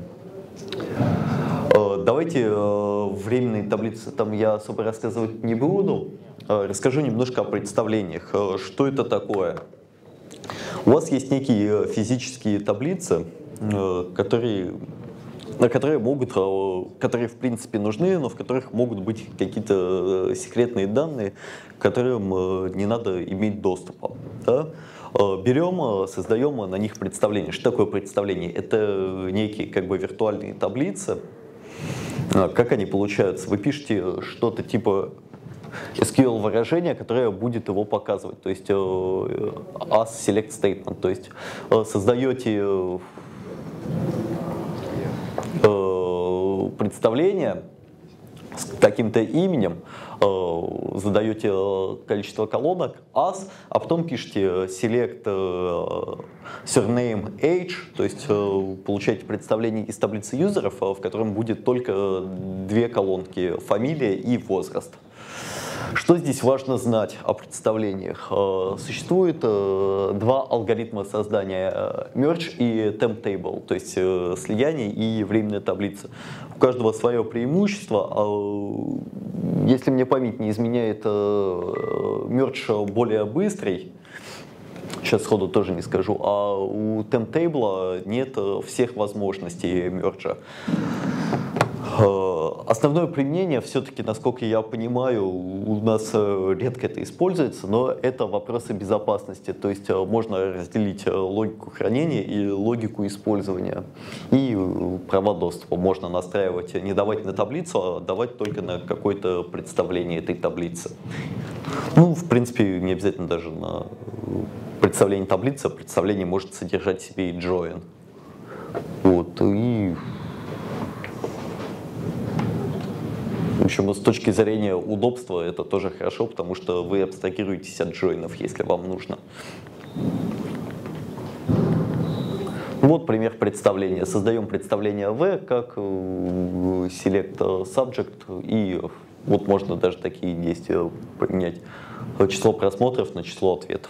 Э, давайте э, временные таблицы там я особо рассказывать не буду. Э, расскажу немножко о представлениях. Э, что это такое? У вас есть некие физические таблицы, которые, на которые могут, которые в принципе нужны, но в которых могут быть какие-то секретные данные, к которым не надо иметь доступа. Да? Берем, создаем на них представление. Что такое представление? Это некие как бы виртуальные таблицы. Как они получаются? Вы пишете что-то типа эс кью эль-выражение, которое будет его показывать, то есть as select statement, то есть создаете представление с каким-то именем, задаете количество колонок as, а потом пишете select surname age, то есть получаете представление из таблицы юзеров, в котором будет только две колонки: фамилия и возраст. Что здесь важно знать о представлениях? Существует два алгоритма создания: merge и temp table, то есть слияние и временная таблица. У каждого свое преимущество. Если мне память не изменяет, merge более быстрый, сейчас сходу тоже не скажу, а у temp table нет всех возможностей merge. Основное применение, все-таки, насколько я понимаю, у нас редко это используется, но это вопросы безопасности. То есть можно разделить логику хранения и логику использования. И права доступа можно настраивать, не давать на таблицу, а давать только на какое-то представление этой таблицы. Ну, в принципе, не обязательно даже на представление таблицы, представление может содержать в себе и join. Вот, и... В общем, с точки зрения удобства это тоже хорошо, потому что вы абстрагируетесь от джойнов, если вам нужно. Вот пример представления. Создаем представление V как select subject, и вот можно даже такие действия поменять. Число просмотров на число ответов.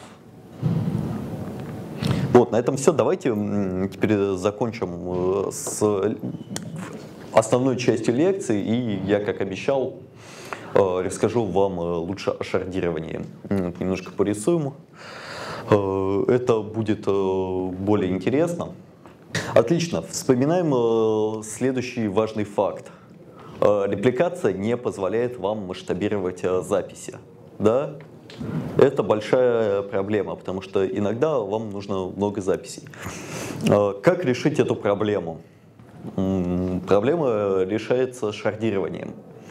Вот, на этом все. Давайте теперь закончим с основной частью лекции, и я, как обещал, расскажу вам лучше о шардировании. Немножко порисуем. Это будет более интересно. Отлично. Вспоминаем следующий важный факт. Репликация не позволяет вам масштабировать записи. Да? Это большая проблема, потому что иногда вам нужно много записей. Как решить эту проблему? Проблема решается шардированием.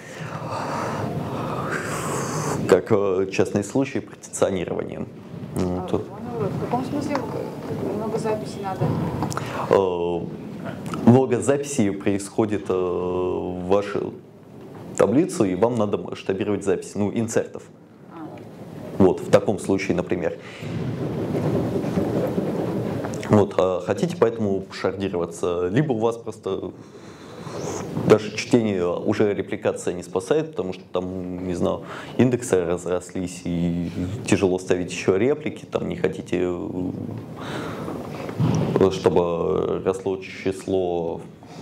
Как частный случай партиционированием.
А, Тут. В каком смысле много записей надо?
Много записей происходит в вашу таблицу, и вам надо масштабировать записи, ну, инсертов. А. Вот, в таком случае, например. Вот, а хотите поэтому шардироваться, либо у вас просто даже чтение уже репликация не спасает, потому что там, не знаю, индексы разрослись и тяжело ставить еще реплики, там не хотите, чтобы росло число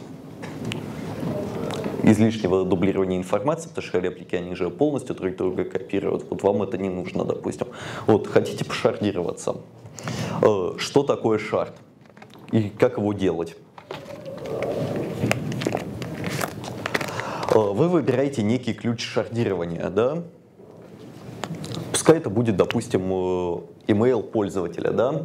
излишнего дублирования информации, потому что реплики, они же полностью друг друга копируют, вот вам это не нужно, допустим. Вот, хотите пошардироваться. Что такое шард и как его делать? Вы выбираете некий ключ шардирования, да? Пускай это будет, допустим, email пользователя, да?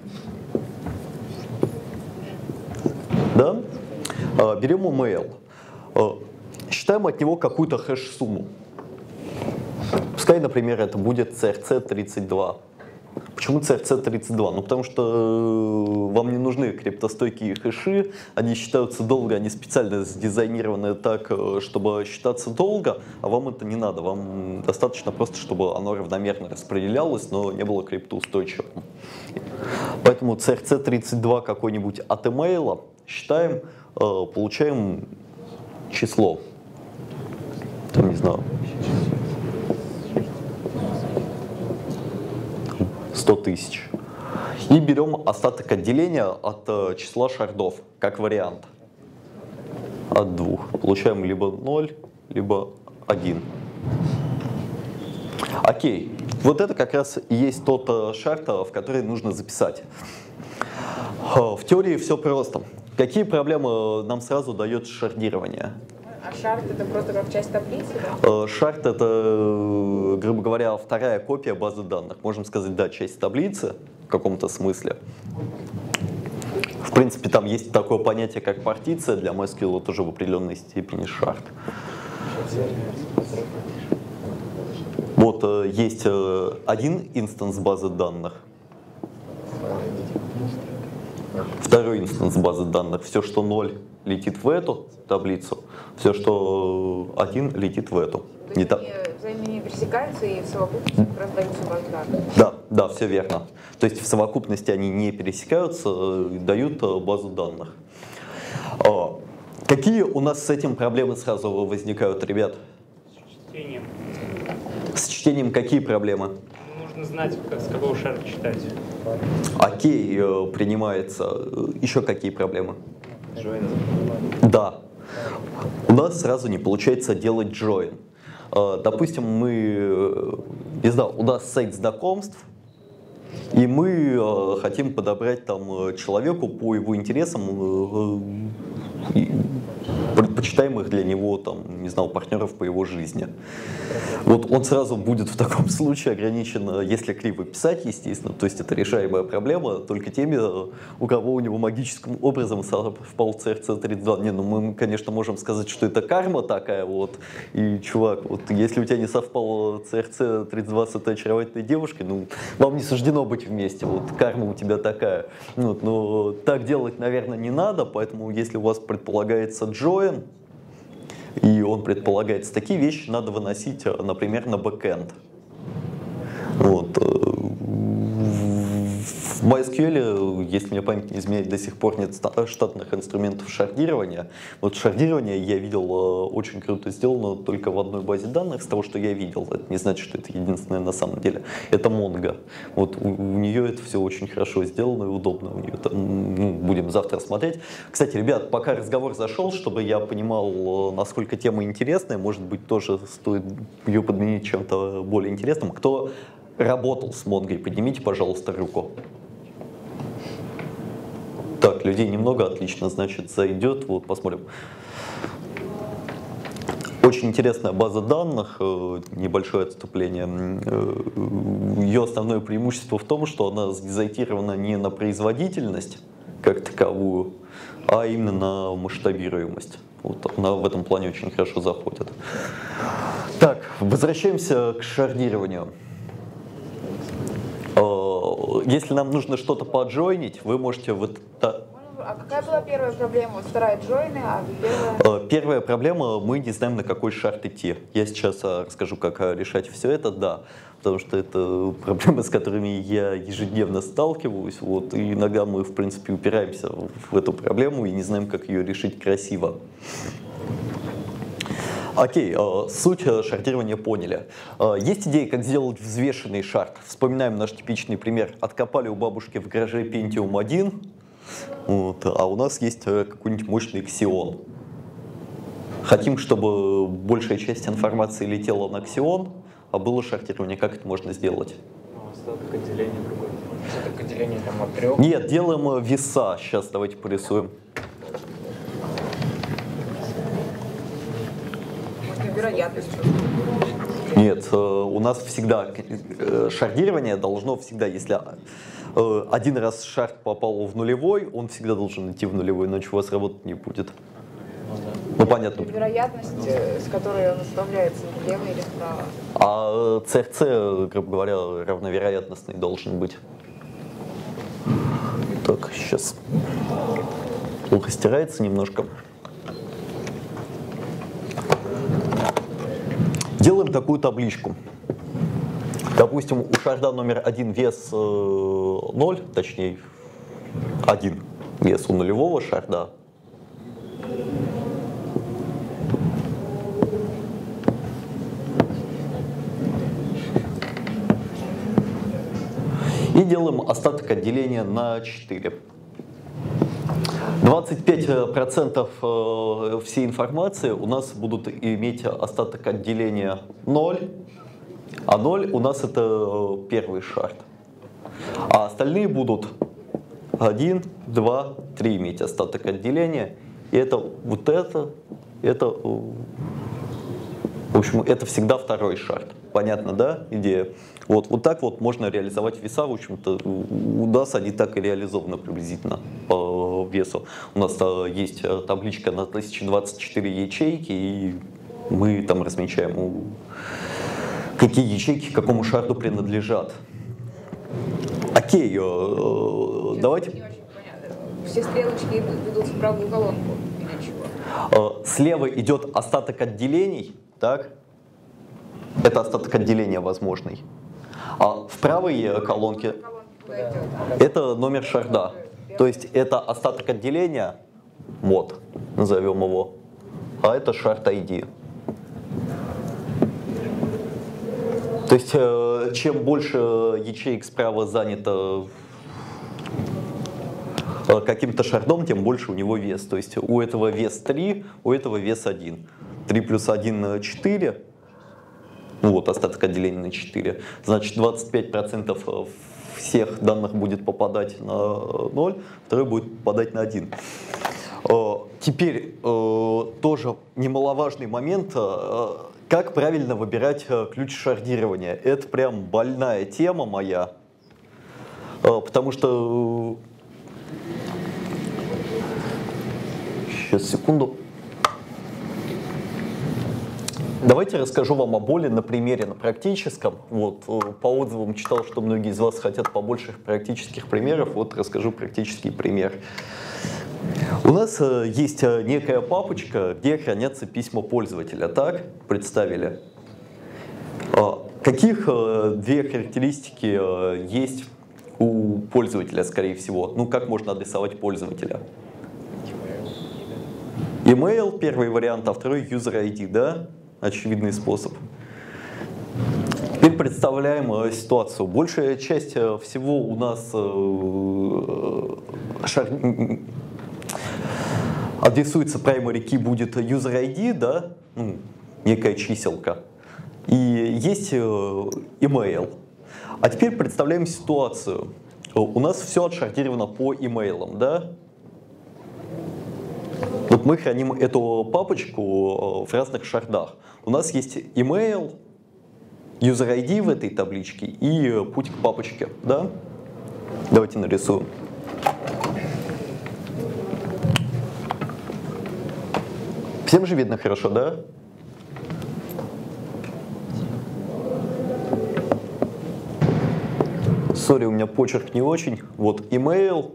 Да? Берем email, считаем от него какую-то хэш-сумму. Пускай, например, это будет си ар си тридцать два. Почему си ар си тридцать два? Ну, потому что вам не нужны криптостойкие хэши, они считаются долго, они специально сдизайнированы так, чтобы считаться долго, а вам это не надо. Вам достаточно просто, чтобы оно равномерно распределялось, но не было криптоустойчивым. Поэтому си ар си тридцать два какой-нибудь от имейла считаем, получаем число. Там, не знаю, сто тысяч. И берем остаток отделения от э, числа шардов, как вариант. От двух. Получаем либо ноль, либо один. Окей. Вот это как раз и есть тот э, шард, в который нужно записать. Э, в теории все просто. Какие проблемы нам сразу дает шардирование?
А шард это просто как часть таблицы, да?
Шард это, грубо говоря, вторая копия базы данных. Можем сказать, да, часть таблицы в каком-то смысле. В принципе, там есть такое понятие, как партиция. Для MySQL тоже в определенной степени шард. Вот есть один инстанс базы данных. Второй инстанс базы данных. Все, что ноль, летит в эту таблицу, все, что один, летит в эту.
Не та... взаимно не пересекаются и в совокупности раздаются базы данных.
Да, да, все верно. То есть в совокупности они не пересекаются, дают базу данных. Какие у нас с этим проблемы сразу возникают, ребят?
С чтением.
С чтением какие проблемы?
Нужно знать, как, с какого шарда читать.
Окей, принимается. Еще какие проблемы? Да. У нас сразу не получается делать join. Допустим, мы, не знаю, у нас сайт знакомств, и мы хотим подобрать там человеку по его интересам, предпочитает почитаемых для него, там, не знаю, партнеров по его жизни. Вот он сразу будет в таком случае ограничен, если криво писать, естественно, то есть это решаемая проблема только теми, у кого у него магическим образом совпал си эр си тридцать два. Не, ну мы, конечно, можем сказать, что это карма такая вот, и, чувак, вот если у тебя не совпало си эр си тридцать два с этой очаровательной девушкой, ну, вам не суждено быть вместе, вот, карма у тебя такая. Вот, но так делать, наверное, не надо, поэтому если у вас предполагается join, и он предполагается, такие вещи надо выносить, например, на бэкэнд. Вот. В MySQL, если мне память не изменяет, до сих пор нет штатных инструментов шардирования. Вот шардирование я видел очень круто сделано только в одной базе данных, с того, что я видел. Это не значит, что это единственное на самом деле. Это Mongo. Вот у, у нее это все очень хорошо сделано и удобно. У нее там, ну, будем завтра смотреть. Кстати, ребят, пока разговор зашел, чтобы я понимал, насколько тема интересная, может быть, тоже стоит ее подменить чем-то более интересным. Кто работал с Mongo, поднимите, пожалуйста, руку. Так, людей немного, отлично, значит, зайдет, вот посмотрим. Очень интересная база данных, небольшое отступление. Ее основное преимущество в том, что она сдизайтирована не на производительность как таковую, а именно на масштабируемость. Вот она в этом плане очень хорошо заходит. Так, возвращаемся к шардированию. Если нам нужно что-то поджойнить, вы можете вот...
А какая была первая проблема? Вот вторая джойны, а первая...
Первая проблема, мы не знаем, на какой шарт идти. Я сейчас расскажу, как решать все это, да. Потому что это проблемы, с которыми я ежедневно сталкиваюсь. Вот, и иногда мы, в принципе, упираемся в эту проблему и не знаем, как ее решить красиво. Окей, э, суть шардирования поняли. Э, есть идея, как сделать взвешенный шард. Вспоминаем наш типичный пример. Откопали у бабушки в гараже Pentium один, вот, а у нас есть какой-нибудь мощный Xeon. Хотим, чтобы большая часть информации летела на Xeon, а было шардирование. Как это можно сделать?
Остаток отделения другой. Остаток отделения там от трех?
Нет, делаем веса. Сейчас давайте порисуем.
Вероятность.
Нет, у нас всегда шардирование должно всегда, если один раз шард попал в нулевой, он всегда должен идти в нулевой, иначе у вас работать не будет. Ну, понятно.
Вероятность, с которой он оставляется влево или вправо.
А си эр си, грубо говоря, равновероятностный должен быть. Так, сейчас плохо стирается немножко. Делаем такую табличку. Допустим, у шарда номер один вес ноль, точнее один вес у нулевого шарда. И делаем остаток отделения на четыре. двадцать пять процентов всей информации у нас будут иметь остаток отделения ноль, а ноль у нас это первый шард. А остальные будут один, два, три иметь остаток отделения. И это вот это, это, в общем, это всегда второй шард. Понятно, да, идея? Вот, вот так вот можно реализовать веса, в общем-то, у нас они так и реализованы приблизительно по весу. У нас есть табличка на тысяча двадцать четыре ячейки, и мы там размечаем, какие ячейки какому шарду принадлежат. Окей, давайте...
Все стрелочки ведут в правую колонку, или чего?
Слева идет остаток отделений, так? Это остаток отделения возможный. А в правой колонке это номер шарда. То есть это остаток отделения, мод, назовем его, а это шард ай ди. То есть чем больше ячеек справа занято каким-то шардом, тем больше у него вес. То есть у этого вес три, у этого вес один. три плюс один – четыре. Ну вот, остаток отделения на четыре. Значит, двадцать пять процентов всех данных будет попадать на ноль, второй будет попадать на один. Теперь тоже немаловажный момент, как правильно выбирать ключ шардирования. Это прям больная тема моя, потому что... Сейчас, секунду. Давайте расскажу вам о боли на примере, на практическом. Вот, по отзывам читал, что многие из вас хотят побольше практических примеров. Вот расскажу практический пример. У нас есть некая папочка, где хранятся письма пользователя. Так, представили? Каких две характеристики есть у пользователя, скорее всего? Ну, как можно адресовать пользователя? Email, первый вариант, а второй user ай ди, да? Очевидный способ. Теперь представляем э, ситуацию. Большая часть э, всего у нас э, шар... адресуется primary key будет user ай ди, да? Ну, некая чиселка. И есть э, email. А теперь представляем ситуацию. У нас все отшардировано по имейлам, да? Вот мы храним эту папочку в разных шардах. У нас есть email, user ай ди в этой табличке и путь к папочке, да? Давайте нарисуем. Всем же видно хорошо, да? Сори, у меня почерк не очень. Вот email,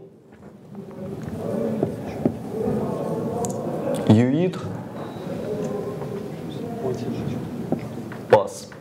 uid, pass.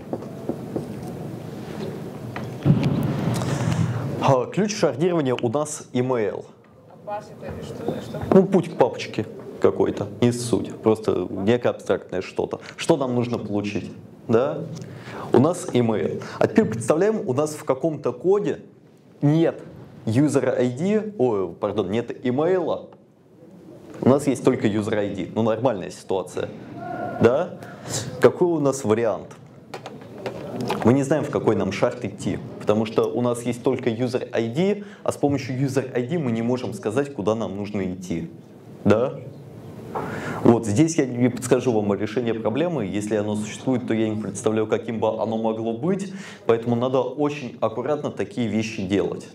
Ключ шардирования у нас email.
А pass это что? что?
Ну, путь к папочке какой-то, не суть. Просто некое абстрактное что-то. Что нам нужно получить? Да? У нас email. А теперь представляем, у нас в каком-то коде нет user ай ди, ой, пардон, нет имейла. У нас есть только user ай ди. Ну, нормальная ситуация. Да? Какой у нас вариант? Мы не знаем, в какой нам шард идти, потому что у нас есть только user ай ди, а с помощью user ай ди мы не можем сказать, куда нам нужно идти. Да? Вот здесь я не подскажу вам решение проблемы. Если оно существует, то я не представляю, каким бы оно могло быть. Поэтому надо очень аккуратно такие вещи делать.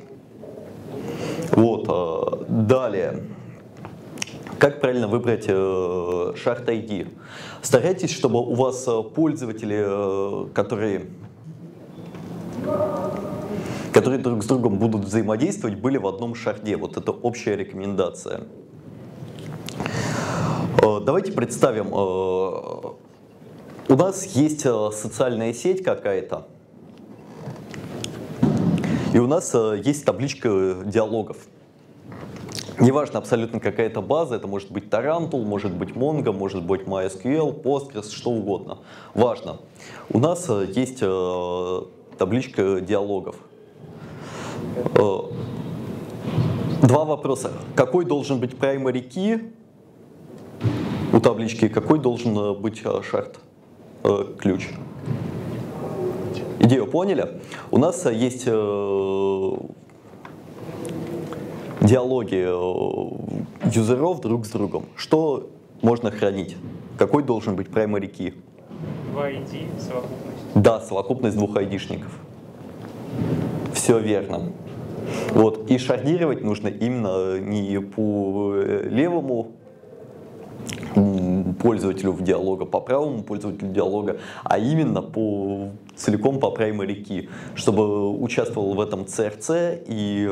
Вот. Далее. Как правильно выбрать шард ай ди? Старайтесь, чтобы у вас пользователи, которые, которые друг с другом будут взаимодействовать, были в одном шарде. Вот это общая рекомендация. Давайте представим, у нас есть социальная сеть какая-то, и у нас есть табличка диалогов. Неважно абсолютно какая-то база, это может быть Tarantul, может быть Mongo, может быть MySQL, Postgres, что угодно. Важно. У нас есть табличка диалогов. Два вопроса. Какой должен быть primary key у таблички, какой должен быть шард, ключ? Идею поняли? У нас есть диалоги юзеров друг с другом. Что можно хранить? Какой должен быть primary key?
Два ай ди, совокупность.
Да, совокупность двух айдишников. Все верно. Вот. И шардировать нужно именно не по левому пользователю в диалога, по правому пользователю диалога, а именно по, целиком по primary key, чтобы участвовал в этом си ар си и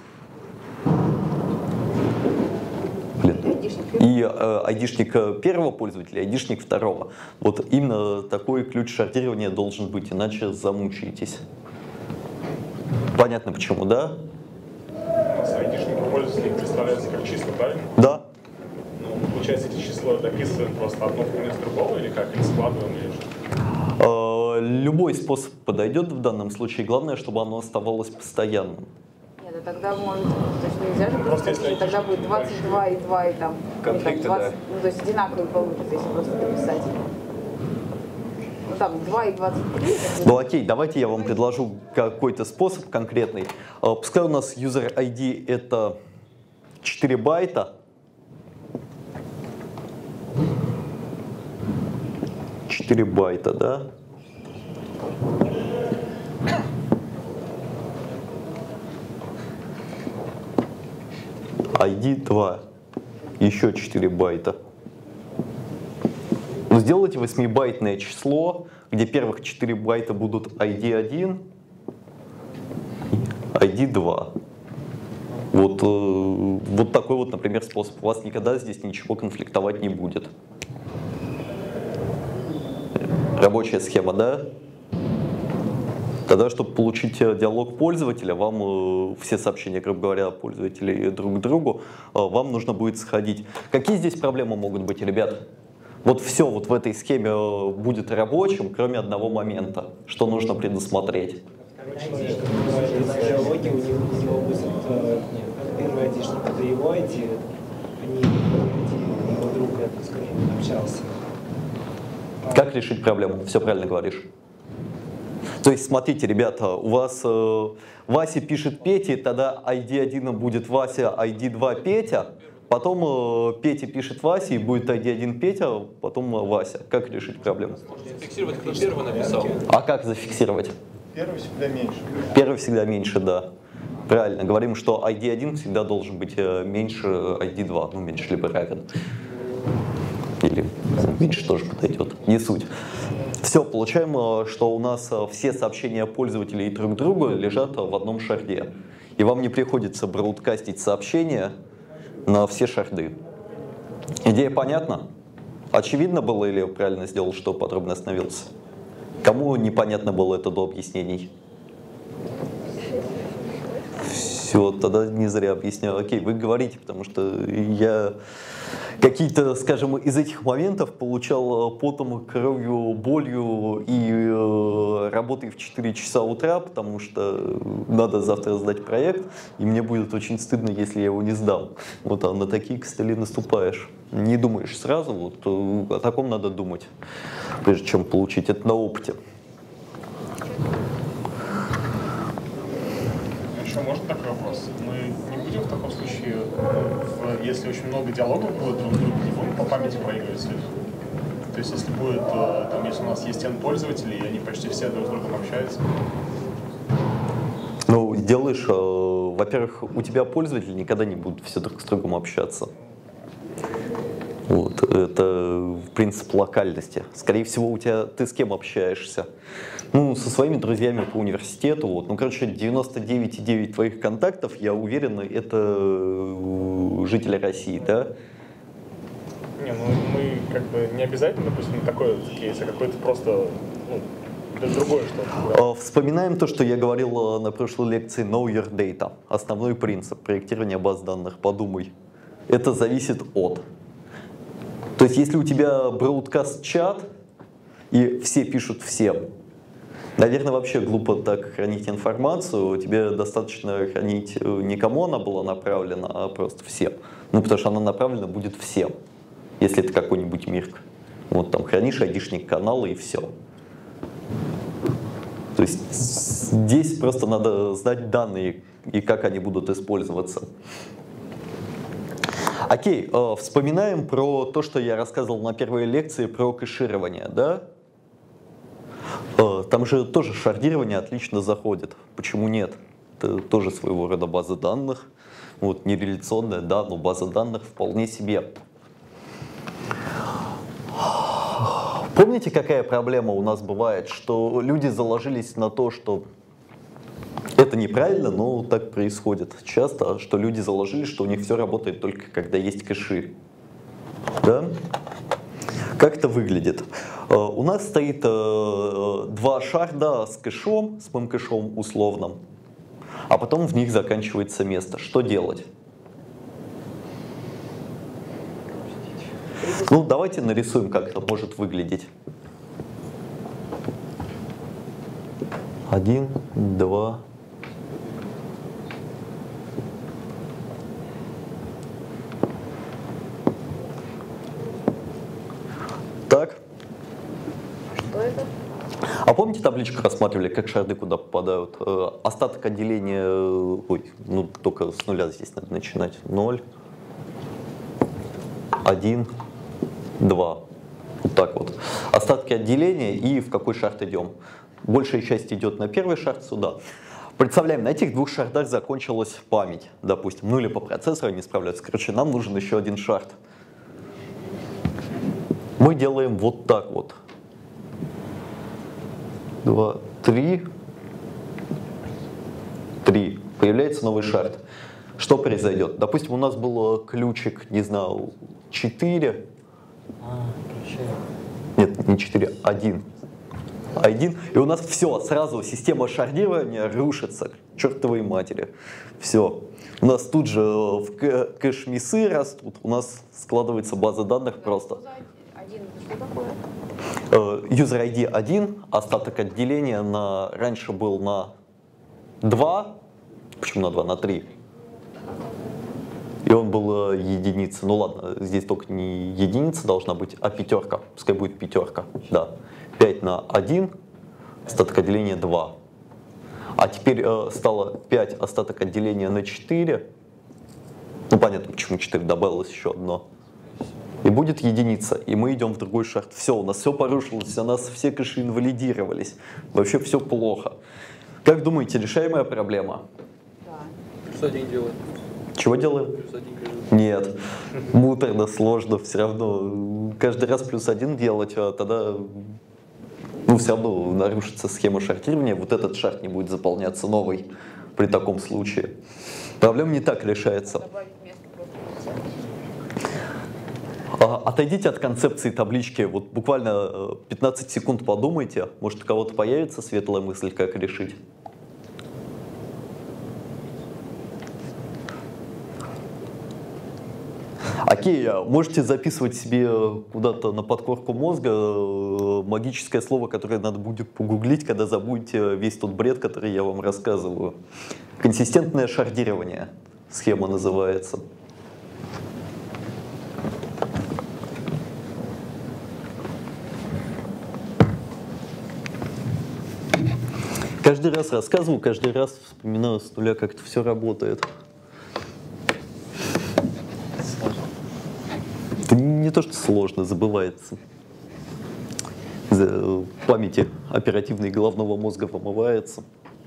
Блин. И э, айдишник первого пользователя, айдишник второго. Вот именно такой ключ шардирования должен быть, иначе замучаетесь. Понятно почему, да?
У нас айдишники пользователей представляются как числа, правильно?
Да.
Ну, получается, эти числа дописываем просто одно вместо другого или как? Или складываем, или что?
Э, любой способ подойдет в данном случае. Главное, чтобы оно оставалось постоянным.
Нет, а тогда может, то есть нельзя же просто, просто тогда будет двадцать два и два и там,
конфликты,
там двадцать,
да.
ну то есть одинаковые получится, если просто дописать. Ну там два и двадцать три.
Ну окей, давайте я вам предложу какой-то способ конкретный. Пускай у нас user ай ди это четыре байта, четыре байта, да? ай ди два, еще четыре байта. Ну, сделайте восьмибайтное число, где первых четыре байта будут ай ди один, ай ди два. Вот, э, вот такой вот, например, способ. У вас никогда здесь ничего конфликтовать не будет. Рабочая схема, да? Тогда, чтобы получить диалог пользователя, вам э, все сообщения, грубо говоря, пользователей друг к другу, э, вам нужно будет сходить. Какие здесь проблемы могут быть, ребят? Вот все вот в этой схеме э, будет рабочим, кроме одного момента, что нужно предусмотреть.
Диалоги у него, у него будет первый айдишник, это его ай ди, а не его друг, с которым он общался.
Как решить проблему? Все правильно говоришь. То есть, смотрите, ребята, у вас э, Вася пишет Пете, тогда ай ди один будет Вася, ай ди два Петя, потом э, Петя пишет Васе, и будет ай ди один Петя, потом э, Вася. Как решить проблему?
Зафиксировать, кто первый написал.
А как зафиксировать?
Первый всегда меньше.
Первый всегда меньше, да. Правильно. Говорим, что ай ди один всегда должен быть меньше ай ди два, ну меньше либо равен. Или меньше тоже подойдет, не суть. Все, получаем, что у нас все сообщения пользователей друг к другу лежат в одном шарде. И вам не приходится браудкастить сообщения на все шарды. Идея понятна? Очевидно было или я правильно сделал, что подробно остановился? Кому непонятно было это до объяснений? Все, тогда не зря объясняю. Окей, вы говорите, потому что я какие-то, скажем, из этих моментов получал потом, кровью, болью и э, работой в четыре часа утра, потому что надо завтра сдать проект, и мне будет очень стыдно, если я его не сдам. Вот, а на такие костыли наступаешь. Не думаешь сразу, вот о таком надо думать, прежде чем получить это на опыте.
Еще можно такой вопрос? Мы не будем в таком случае, в, если очень много диалогов будет друг с другом, не будем по памяти проигрывать их? То есть если будет, там, если у нас есть N пользователей, и они почти все друг с другом общаются?
Ну, делаешь, э, во-первых, у тебя пользователи никогда не будут все друг с другом общаться. Вот, это принцип локальности. Скорее всего, у тебя ты с кем общаешься? Ну, со своими друзьями по университету. Вот. Ну, короче, девяносто девять и девять твоих контактов, я уверен, это жители России, да?
Не, ну мы как бы не обязательно, допустим, такой кейс, а какой-то просто, ну, это другое что-то.
Вспоминаем то, что я говорил на прошлой лекции Know Your Data. Основной принцип проектирования баз данных. Подумай. Это зависит от. То есть, если у тебя broadcast-чат, и все пишут всем, наверное, вообще глупо так хранить информацию. Тебе достаточно хранить не кому она была направлена, а просто всем. Ну, потому что она направлена будет всем, если это какой-нибудь мирк. Вот там хранишь айдишник канала и все. То есть, здесь просто надо знать данные и как они будут использоваться. Окей, э, вспоминаем про то, что я рассказывал на первой лекции про кэширование, да? Э, там же тоже шардирование отлично заходит. Почему нет? Это тоже своего рода база данных. Вот, не реляционная, да, но база данных вполне себе. Помните, какая проблема у нас бывает? Что люди заложились на то, что это неправильно, но так происходит часто, что люди заложили, что у них все работает только когда есть кэши. Да? Как это выглядит? У нас стоит два шарда с кэшом, с мемкэшом условным, а потом в них заканчивается место. Что делать? Ну, давайте нарисуем, как это может выглядеть. Один, два. Так.
Что это?
А помните, табличку рассматривали, как шарды куда попадают? Э, остаток отделения, э, ой, ну только с нуля здесь надо начинать. ноль, один, два. Вот так вот. Остатки отделения и в какой шарт идем. Большая часть идет на первый шарт сюда. Представляем, на этих двух шартах закончилась память, допустим. Ну или по процессору не справляются. Короче, нам нужен еще один шарт. Мы делаем вот так вот. Два, три. Три. Появляется новый шарт. Что произойдет? Допустим, у нас был ключик, не знаю, четыре.
А,
Нет, не четыре, один. Один. И у нас все, сразу система шардирования рушится. К чертовой матери. Все. У нас тут же в кэш-миссы растут. У нас складывается база данных просто. User ай ди один, остаток отделения на, раньше был на два. Почему на два? На три. И он был единица. Ну ладно, здесь только не единица должна быть, а пятерка. Пускай будет пятерка. Да. пять на один, остаток отделения два. А теперь э, стало пять, остаток отделения на четыре. Ну понятно, почему четыре, добавилось еще одно. И будет единица, и мы идем в другой шарт. Все, у нас все порушилось, у нас все кэши инвалидировались. Вообще все плохо. Как думаете, решаемая проблема?
Да. Что один делает?
Чего делаем?
Плюс один.
Нет, муторно, сложно, все равно. Каждый раз плюс один делать, а тогда ну, все равно нарушится схема шартирования. Вот этот шарт не будет заполняться новый при таком случае. Проблема не так решается. Отойдите от концепции таблички, вот буквально пятнадцать секунд подумайте, может у кого-то появится светлая мысль, как решить. Окей, можете записывать себе куда-то на подкорку мозга магическое слово, которое надо будет погуглить, когда забудете весь тот бред, который я вам рассказываю. Консистентное шардирование, схема называется. Каждый раз рассказываю, каждый раз вспоминаю с нуля, как это все работает. Это не то, что сложно, забывается. В памяти оперативной головного мозга вымывается.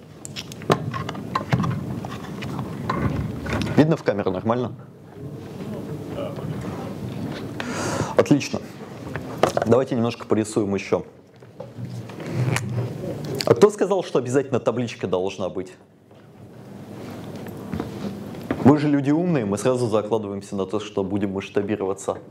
Видно в камеру нормально? Отлично. Давайте немножко порисуем еще. А кто сказал, что обязательно табличка должна быть? Мы же люди умные, мы сразу закладываемся на то, что будем масштабироваться.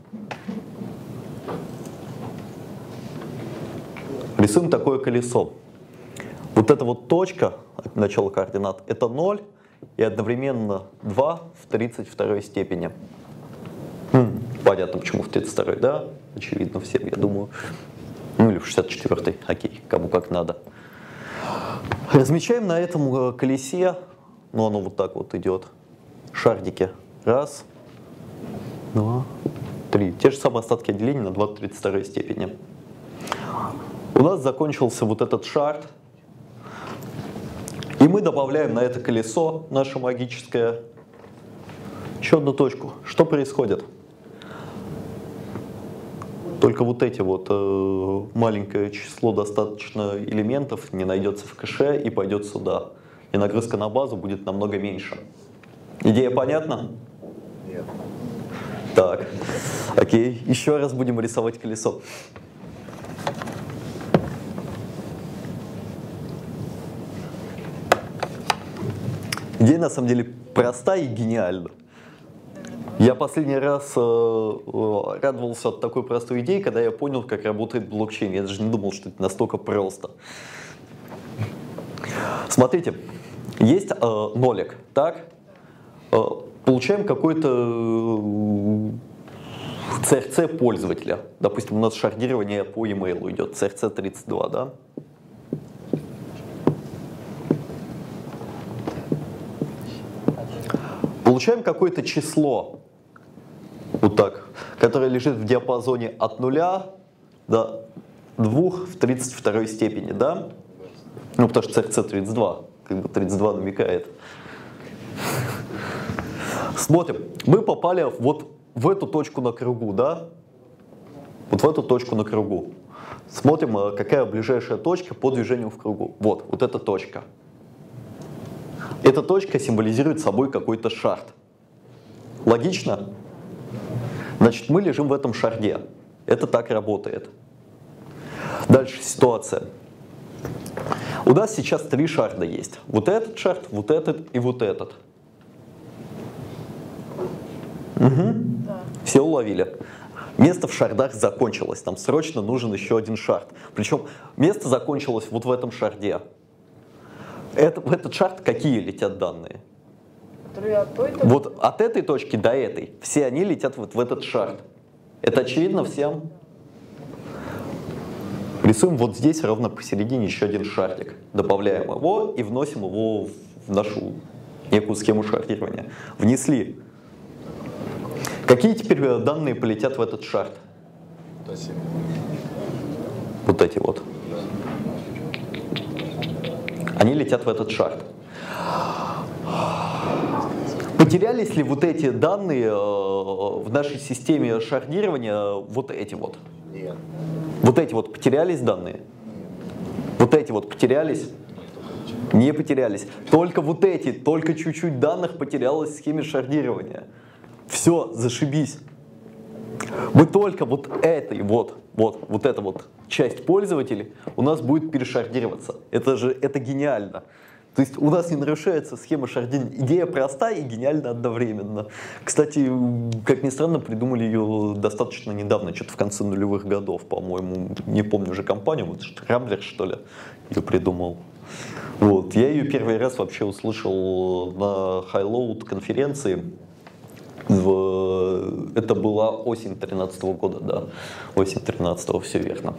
Рисуем такое колесо. Вот эта вот точка, начало координат, это ноль и одновременно два в тридцать второй степени. Хм, понятно, почему в тридцать второй, да? Очевидно всем, я думаю. Ну или в шестьдесят четвёртой, окей, кому как надо. Размечаем на этом колесе, ну оно вот так вот идет, шардики. Раз, два, три. Те же самые остатки отделения на два в тридцать второй степени. У нас закончился вот этот шарт. И мы добавляем на это колесо, наше магическое, еще одну точку. Что происходит? Только вот эти вот э, маленькое число достаточно элементов не найдется в кэше и пойдет сюда. И нагрузка на базу будет намного меньше. Идея понятна?
Нет.
Так, окей. Еще раз будем рисовать колесо. Идея на самом деле проста и гениальна. Я последний раз э, радовался от такой простой идеи, когда я понял, как работает блокчейн. Я даже не думал, что это настолько просто. Смотрите, есть э, нолик, так? Э, получаем какой-то си эр си пользователя. Допустим, у нас шардирование по e-mail идет, си эр си тридцать два, да? Получаем какое-то число. Вот так, которая лежит в диапазоне от нуля до двух в тридцать второй степени, да? Ну, потому что си эр си тридцать два, как бы тридцать два намекает. Смотрим, мы попали вот в эту точку на кругу, да? Вот в эту точку на кругу. Смотрим, какая ближайшая точка по движению в кругу. Вот, вот эта точка. Эта точка символизирует собой какой-то шард. Логично? Значит, мы лежим в этом шарде. Это так работает. Дальше ситуация. У нас сейчас три шарда есть. Вот этот шард, вот этот и вот этот. Угу. Да. Все уловили. Место в шардах закончилось. Нам срочно нужен еще один шард. Причем место закончилось вот в этом шарде. Это, в этот шард какие летят данные?
От той точки?
Вот от этой точки до этой. Все они летят вот в этот шард. Это очевидно всем? Рисуем вот здесь ровно посередине еще один шардик. Добавляем его и вносим его в нашу некую схему шардирования. Внесли. Какие теперь данные полетят в этот шард? Вот эти вот. Они летят в этот шард. Потерялись ли вот эти данные в нашей системе шардирования, вот эти вот?
Нет.
Вот эти вот потерялись данные? Вот эти вот потерялись? Не потерялись. Только вот эти, только чуть-чуть данных потерялось в схеме шардирования. Все, зашибись. Мы только вот этой вот, вот, вот эта вот часть пользователей у нас будет перешардироваться. Это же, это гениально. То есть у нас не нарушается схема шардирования. Идея проста и гениальна одновременно. Кстати, как ни странно, придумали ее достаточно недавно, что-то в конце нулевых годов, по-моему. Не помню уже компанию, вот Рамблер, что ли, ее придумал. Вот. Я ее первый раз вообще услышал на Highload конференции. В... Это была осень тринадцатого года, да. Осень тринадцатого, все верно.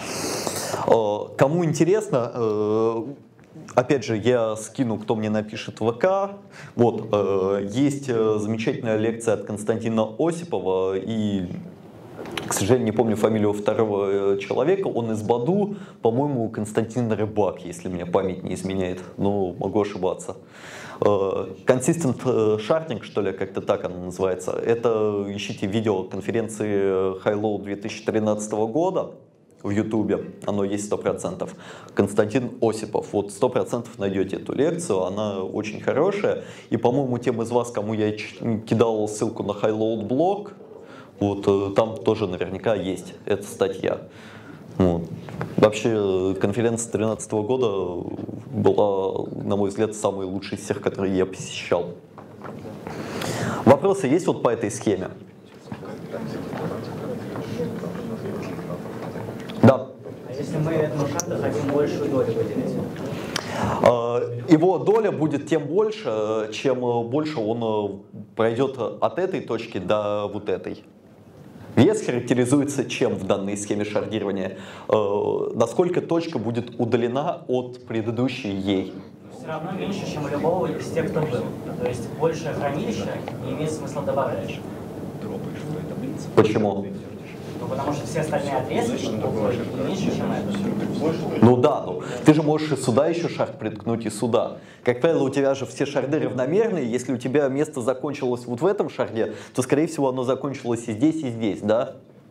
Кому интересно, опять же, я скину, кто мне напишет в ВК. Вот, э, есть замечательная лекция от Константина Осипова, и, к сожалению, не помню фамилию второго человека, он из Баду, по-моему, Константин Рыбак, если меня память не изменяет, но могу ошибаться. Э, Consistent Sharding, что ли, как-то так она называется. Это ищите видео конференции Highload две тысячи тринадцатого года. В Ютубе, оно есть сто процентов. Константин Осипов, вот сто процентов найдете эту лекцию, она очень хорошая. И, по-моему, тем из вас, кому я кидал ссылку на Highload блог, вот там тоже наверняка есть эта статья. Вот. Вообще, конференция две тысячи тринадцатого года была, на мой взгляд, самой лучшей из всех, которые я посещал. Вопросы есть вот по этой схеме? Да.
А если мы этому шарду хотим большую долю выделить?
Его доля будет тем больше, чем больше он пройдет от этой точки до вот этой. Вес характеризуется чем в данной схеме шардирования? Насколько точка будет удалена от предыдущей ей.
Все равно меньше, чем у любого из тех, кто был. То есть большее хранилище не имеет смысла добавлять.
Почему?
Ну, потому что все остальные отрезки меньше, чем это.
Ну да, ну ты же можешь и сюда еще шард приткнуть, и сюда. Как правило, у тебя же все шарды равномерные. Если у тебя место закончилось вот в этом шарде, то, скорее всего, оно закончилось и здесь, и здесь, да?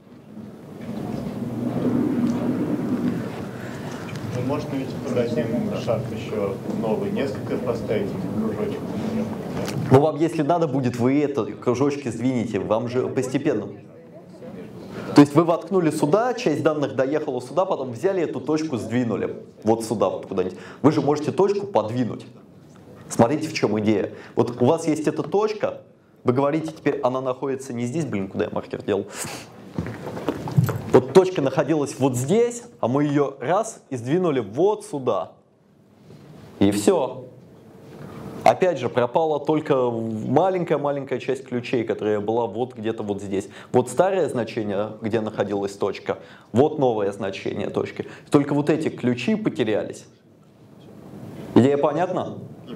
Ну, можно ведь под один шард еще новый, несколько поставить кружочков.
Ну вам, если надо будет, вы это, кружочки сдвинете, вам же постепенно. То есть вы воткнули сюда, часть данных доехала сюда, потом взяли эту точку, сдвинули вот сюда вот куда-нибудь. Вы же можете точку подвинуть. Смотрите, в чем идея. Вот у вас есть эта точка, вы говорите, теперь она находится не здесь, блин, куда я маркер делал. Вот точка находилась вот здесь, а мы ее раз и сдвинули вот сюда. И все. Опять же, пропала только маленькая-маленькая часть ключей, которая была вот где-то вот здесь. Вот старое значение, где находилась точка, вот новое значение точки. Только вот эти ключи потерялись. Идея понятна?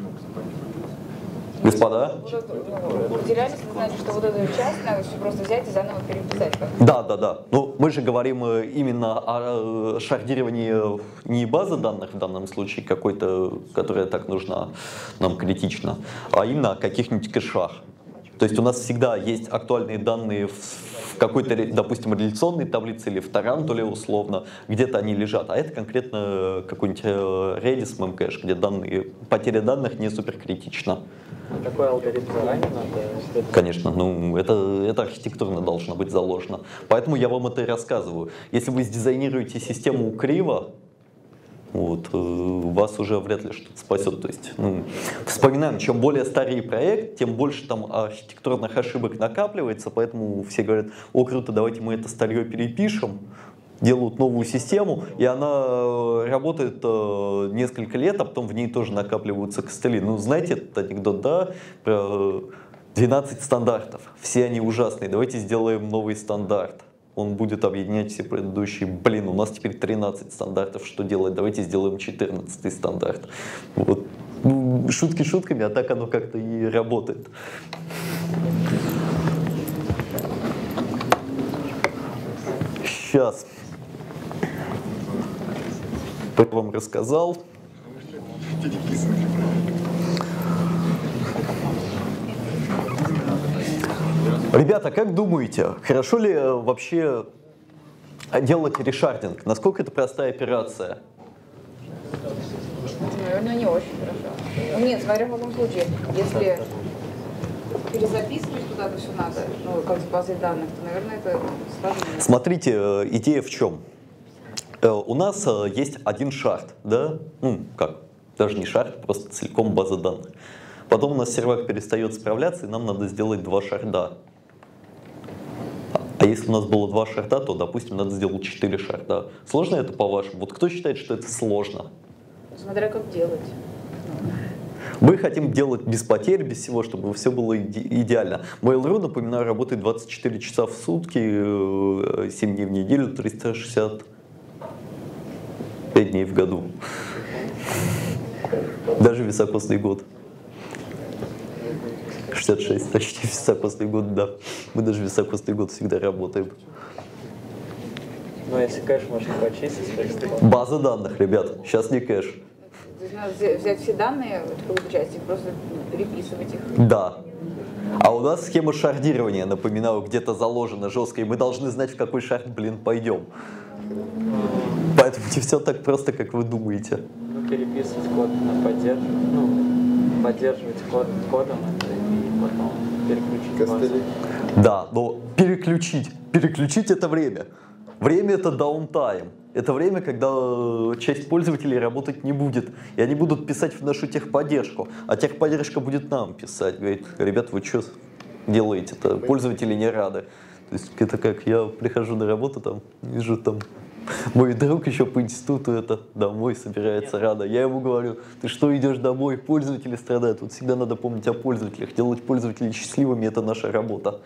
Господа?
Потерялись, вы знаете, что вот эту часть надо все просто взять и заново переписать.
Да, да, да. Ну, мы же говорим именно о шардировании не базы данных в данном случае какой-то, которая так нужна нам критично, а именно о каких-нибудь кэшах. То есть у нас всегда есть актуальные данные в какой-то, допустим, реляционной таблице или в Тарантуле условно, где-то они лежат, а это конкретно какой-нибудь Redis Memcache, где данные, потеря данных не суперкритична.
Такой алгоритм заранее надо?
Конечно, ну это, это архитектурно должно быть заложено. Поэтому я вам это и рассказываю. Если вы сдизайнируете систему криво, вот, вас уже вряд ли что-то спасет. То есть, ну, вспоминаем, чем более старый проект, тем больше там архитектурных ошибок накапливается, поэтому все говорят: о, круто, давайте мы это старье перепишем. Делают новую систему, и она работает э, несколько лет, а потом в ней тоже накапливаются костыли. Ну, знаете этот анекдот, да, про двенадцать стандартов. Все они ужасные, давайте сделаем новый стандарт. Он будет объединять все предыдущие. Блин, у нас теперь тринадцать стандартов, что делать? Давайте сделаем четырнадцатый стандарт. Вот. Шутки шутками, а так оно как-то и работает. Сейчас. Я вам рассказал. Ребята, как думаете, хорошо ли вообще делать решардинг? Насколько это простая операция?
Наверное, не очень хорошо. Нет, смотря в каком случае. Если перезаписывать куда-то все надо, ну, как с базой данных, то, наверное, это сложнее.
Смотрите, идея в чем? У нас есть один шард, да? Ну, как? Даже не шард, просто целиком база данных. Потом у нас сервак перестает справляться, и нам надо сделать два шарда. А если у нас было два шарда, то, допустим, надо сделать четыре шарда. Сложно это, по-вашему? Вот кто считает, что это сложно?
Смотря как делать.
Мы хотим делать без потерь, без всего, чтобы все было иде идеально. Mail.ru, напоминаю, работает двадцать четыре часа в сутки, семь дней в неделю, триста шестьдесят пять дней в году. Даже високосный год. шестьдесят шесть, почти високосный год, да. Мы даже високосный год всегда работаем.
Ну, если кэш можно почистить, то...
База данных, ребят, сейчас не кэш.
То есть надо взять все данные в какой-то части и просто переписывать их.
Да. А у нас схема шардирования, напоминаю, где-то заложена жестко, и мы должны знать, в какой шард, блин, пойдем. Поэтому не все так просто, как вы думаете.
Ну, переписывать код на поддерживать, ну, поддерживать код кодом и потом переключить базу.
Да, но переключить, переключить это время. Время это даунтайм. Это время, когда часть пользователей работать не будет. И они будут писать в нашу техподдержку. А техподдержка будет нам писать. Говорит: ребят, вы что делаете-то? Пользователи не рады. То есть это как я прихожу на работу, там вижу там мой друг еще по институту это домой собирается рано. Я ему говорю: ты что, идешь домой? Пользователи страдают. Вот всегда надо помнить о пользователях. Делать пользователей счастливыми — это наша работа.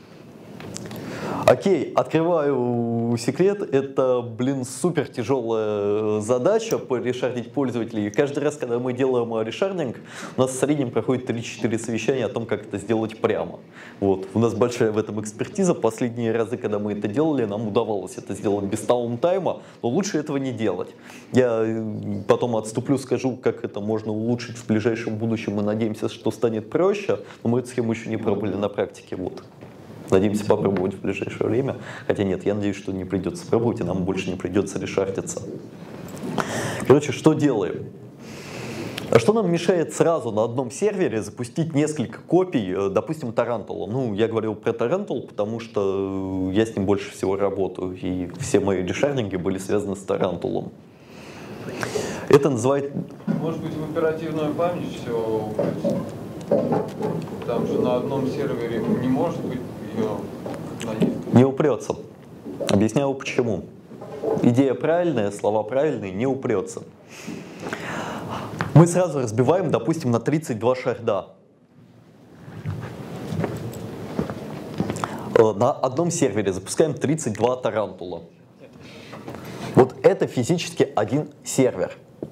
Окей, открываю секрет. Это, блин, супер тяжелая задача решардить пользователей. И каждый раз, когда мы делаем решардинг, у нас в среднем проходит три-четыре совещания о том, как это сделать прямо. Вот. У нас большая в этом экспертиза. Последние разы, когда мы это делали, нам удавалось это сделать без таунтайма, но лучше этого не делать. Я потом отступлю, скажу, как это можно улучшить в ближайшем будущем. Мы надеемся, что станет проще, но мы эту схему еще не пробовали на практике. Вот. Надеемся попробовать в ближайшее время. Хотя нет, я надеюсь, что не придется пробовать, и нам больше не придется решартиться. Короче, что делаем? А что нам мешает сразу на одном сервере запустить несколько копий, допустим, Тарантула? Ну, я говорил про Тарантул, потому что я с ним больше всего работаю, и все мои решардинги были связаны с Тарантулом. Это называется...
Может быть, в оперативную память все упрется? Там же на одном сервере не может быть ее на несколько.
Не упрется. Объясняю почему. Идея правильная, слова правильные, не упрется. Мы сразу разбиваем, допустим, на тридцать два шарда. На одном сервере запускаем тридцать два тарантула. Вот это физически один сервер.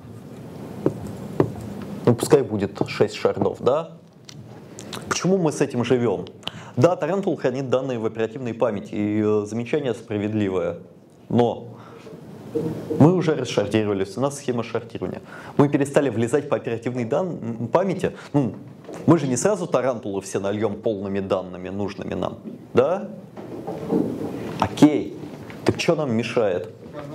Ну, пускай будет шесть шардов, да? Почему мы с этим живем? Да, Тарантул хранит данные в оперативной памяти, и э, замечание справедливое. Но мы уже расшардировались, у нас схема шардирования. Мы перестали влезать по оперативной дан... памяти. Ну, Мы же не сразу тарантулы все нальем полными данными, нужными нам, да? Окей, так что нам мешает?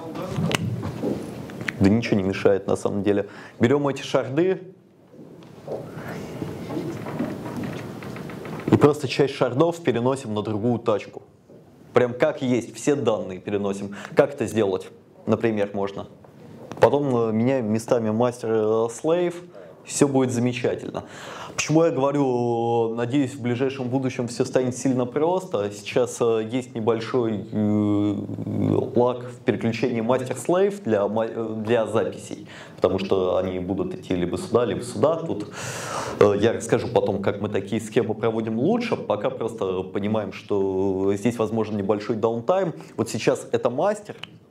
Да ничего не мешает на самом деле. Берем эти шарды и просто часть шардов переносим на другую тачку. Прям как есть, все данные переносим. Как это сделать? Например, можно. Потом меняем местами мастер-слейв, все будет замечательно. Почему я говорю, надеюсь, в ближайшем будущем все станет сильно просто. Сейчас есть небольшой лаг в переключении мастер-слейв для, для записей, потому что они будут идти либо сюда, либо сюда. Тут я расскажу потом, как мы такие схемы проводим лучше. Пока просто понимаем, что здесь возможен небольшой даунтайм. Вот сейчас это мастер,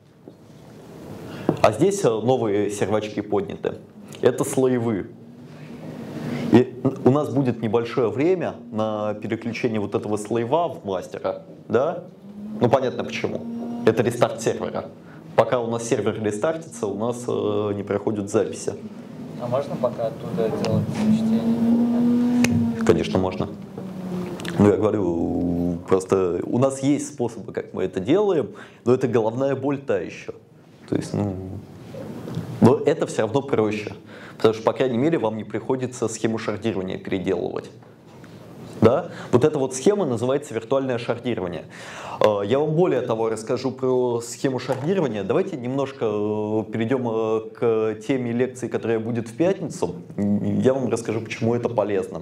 а здесь новые сервачки подняты. Это слоевые. И у нас будет небольшое время на переключение вот этого слоева в мастера, да? Ну понятно почему. Это рестарт сервера. Пока у нас сервер рестартится, у нас э, не проходят записи.
А можно пока оттуда делать чтение?
Конечно, можно. Ну, я говорю, просто у нас есть способы, как мы это делаем, но это головная боль та еще. То есть, ну, но это все равно проще. Потому что, по крайней мере, вам не приходится схему шардирования переделывать. Да? Вот эта вот схема называется виртуальное шардирование. Я вам более того расскажу про схему шардирования. Давайте немножко перейдем к теме лекции, которая будет в пятницу. Я вам расскажу, почему это полезно.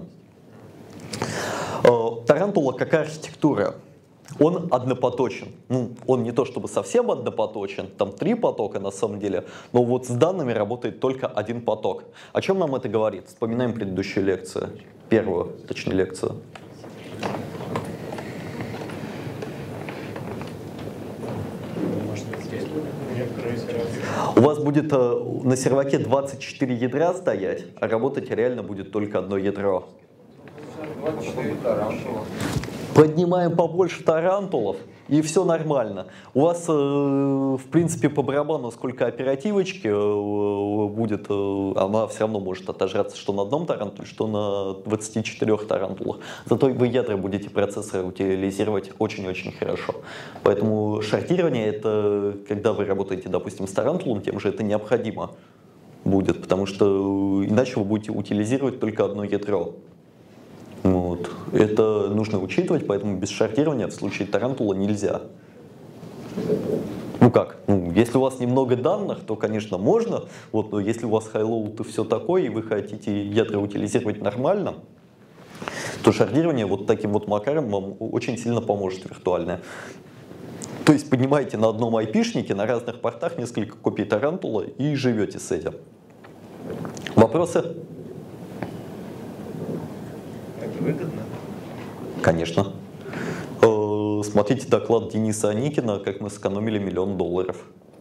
Тарантула как архитектура. Он однопоточен. Ну, он не то чтобы совсем однопоточен, там три потока на самом деле, но вот с данными работает только один поток. О чем нам это говорит? Вспоминаем предыдущую лекцию, первую, точнее, лекцию. У вас будет на серваке двадцать четыре ядра стоять, а работать реально будет только одно ядро.
двадцать четыре тарантула.
Поднимаем побольше тарантулов, и все нормально. У вас, э, в принципе, по барабану сколько оперативочки э, будет, э, она все равно может отожраться что на одном тарантуле, что на двадцати четырёх тарантулах. Зато вы ядра будете процессоры утилизировать очень-очень хорошо. Поэтому шардирование — это когда вы работаете, допустим, с тарантулом, тем же это необходимо будет, потому что иначе вы будете утилизировать только одно ядро. Вот. Это нужно учитывать, поэтому без шардирования в случае тарантула нельзя. Ну как? Ну, если у вас немного данных, то, конечно, можно. Вот, но если у вас хайлоуд и все такое, и вы хотите ядра утилизировать нормально, то шардирование вот таким вот макаром вам очень сильно поможет виртуальное. То есть поднимаете на одном айпишнике на разных портах несколько копий тарантула и живете с этим. Вопросы?
Это выгодно?
Конечно. Смотрите доклад Дениса Аникина, как мы сэкономили миллион долларов.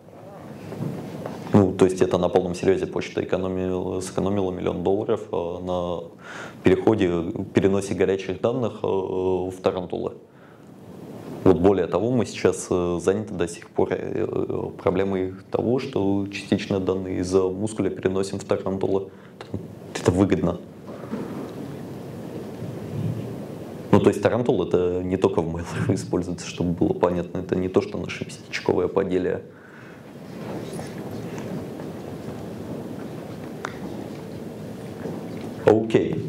Ну, то есть это на полном серьезе почта экономила, сэкономила миллион долларов на переходе, переносе горячих данных в тарантулы. Вот более того, мы сейчас заняты до сих пор проблемой того, что частично данные из мускуля переносим в тарантулы. Это выгодно. Ну, то есть тарантул — это не только в мейлах используется, чтобы было понятно, это не то, что наше местечковое поделие. Окей.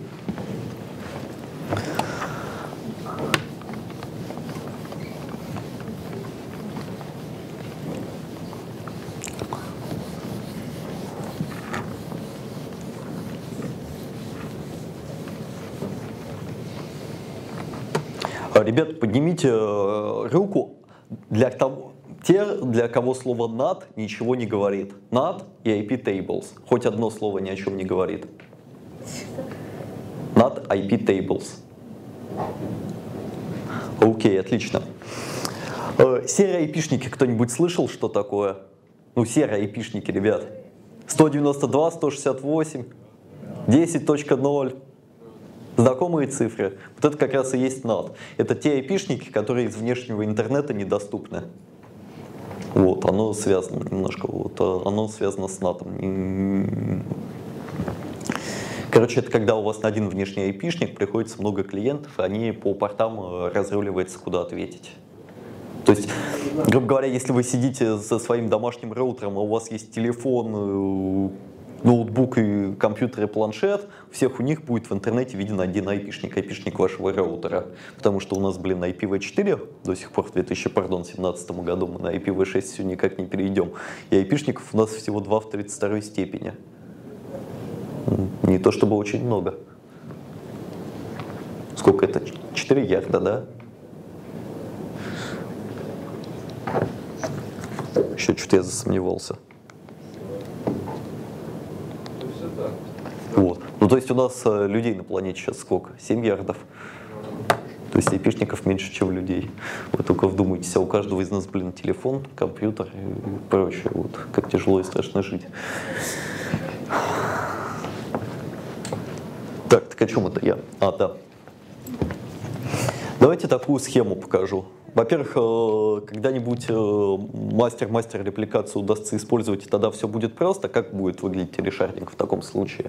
Ребят, поднимите руку для того, те, для кого слово над ничего не говорит. над и ай пи tables. Хоть одно слово ни о чем не говорит. над ай пи tables. Окей, отлично. Серые айпишники кто-нибудь слышал, что такое? Ну, серые айпишники, ребят. сто девяносто два, сто шестьдесят восемь, десять точка ноль. Знакомые цифры. Вот это как раз и есть над. Это те айпишники, которые из внешнего интернета недоступны. Вот, оно связано немножко, вот, оно связано с натом. Короче, это когда у вас на один внешний айпишник приходится много клиентов, и они по портам разруливаются, куда ответить. То есть, грубо говоря, если вы сидите со своим домашним роутером, а у вас есть телефон, ноутбук и компьютер и планшет, у всех у них будет в интернете виден один айпишник, айпишник вашего роутера. Потому что у нас, блин, ай пи ви четыре до сих пор в две тысячи семнадцатом году, мы на ай пи ви шесть все никак не перейдем. И айпишников у нас всего два в тридцать второй степени. Не то чтобы очень много. Сколько это? четыре ярда, да? Еще что-то я засомневался. Вот. Ну, то есть у нас э, людей на планете сейчас сколько? семь ярдов. То есть айпишников меньше, чем людей. Вы только вдумайтесь, а у каждого из нас, блин, телефон, компьютер и прочее. Вот. Как тяжело и страшно жить. Так, так о чем это я? А, да. Давайте такую схему покажу. Во-первых, когда-нибудь мастер-мастер репликацию удастся использовать, и тогда все будет просто. Как будет выглядеть решардинг в таком случае?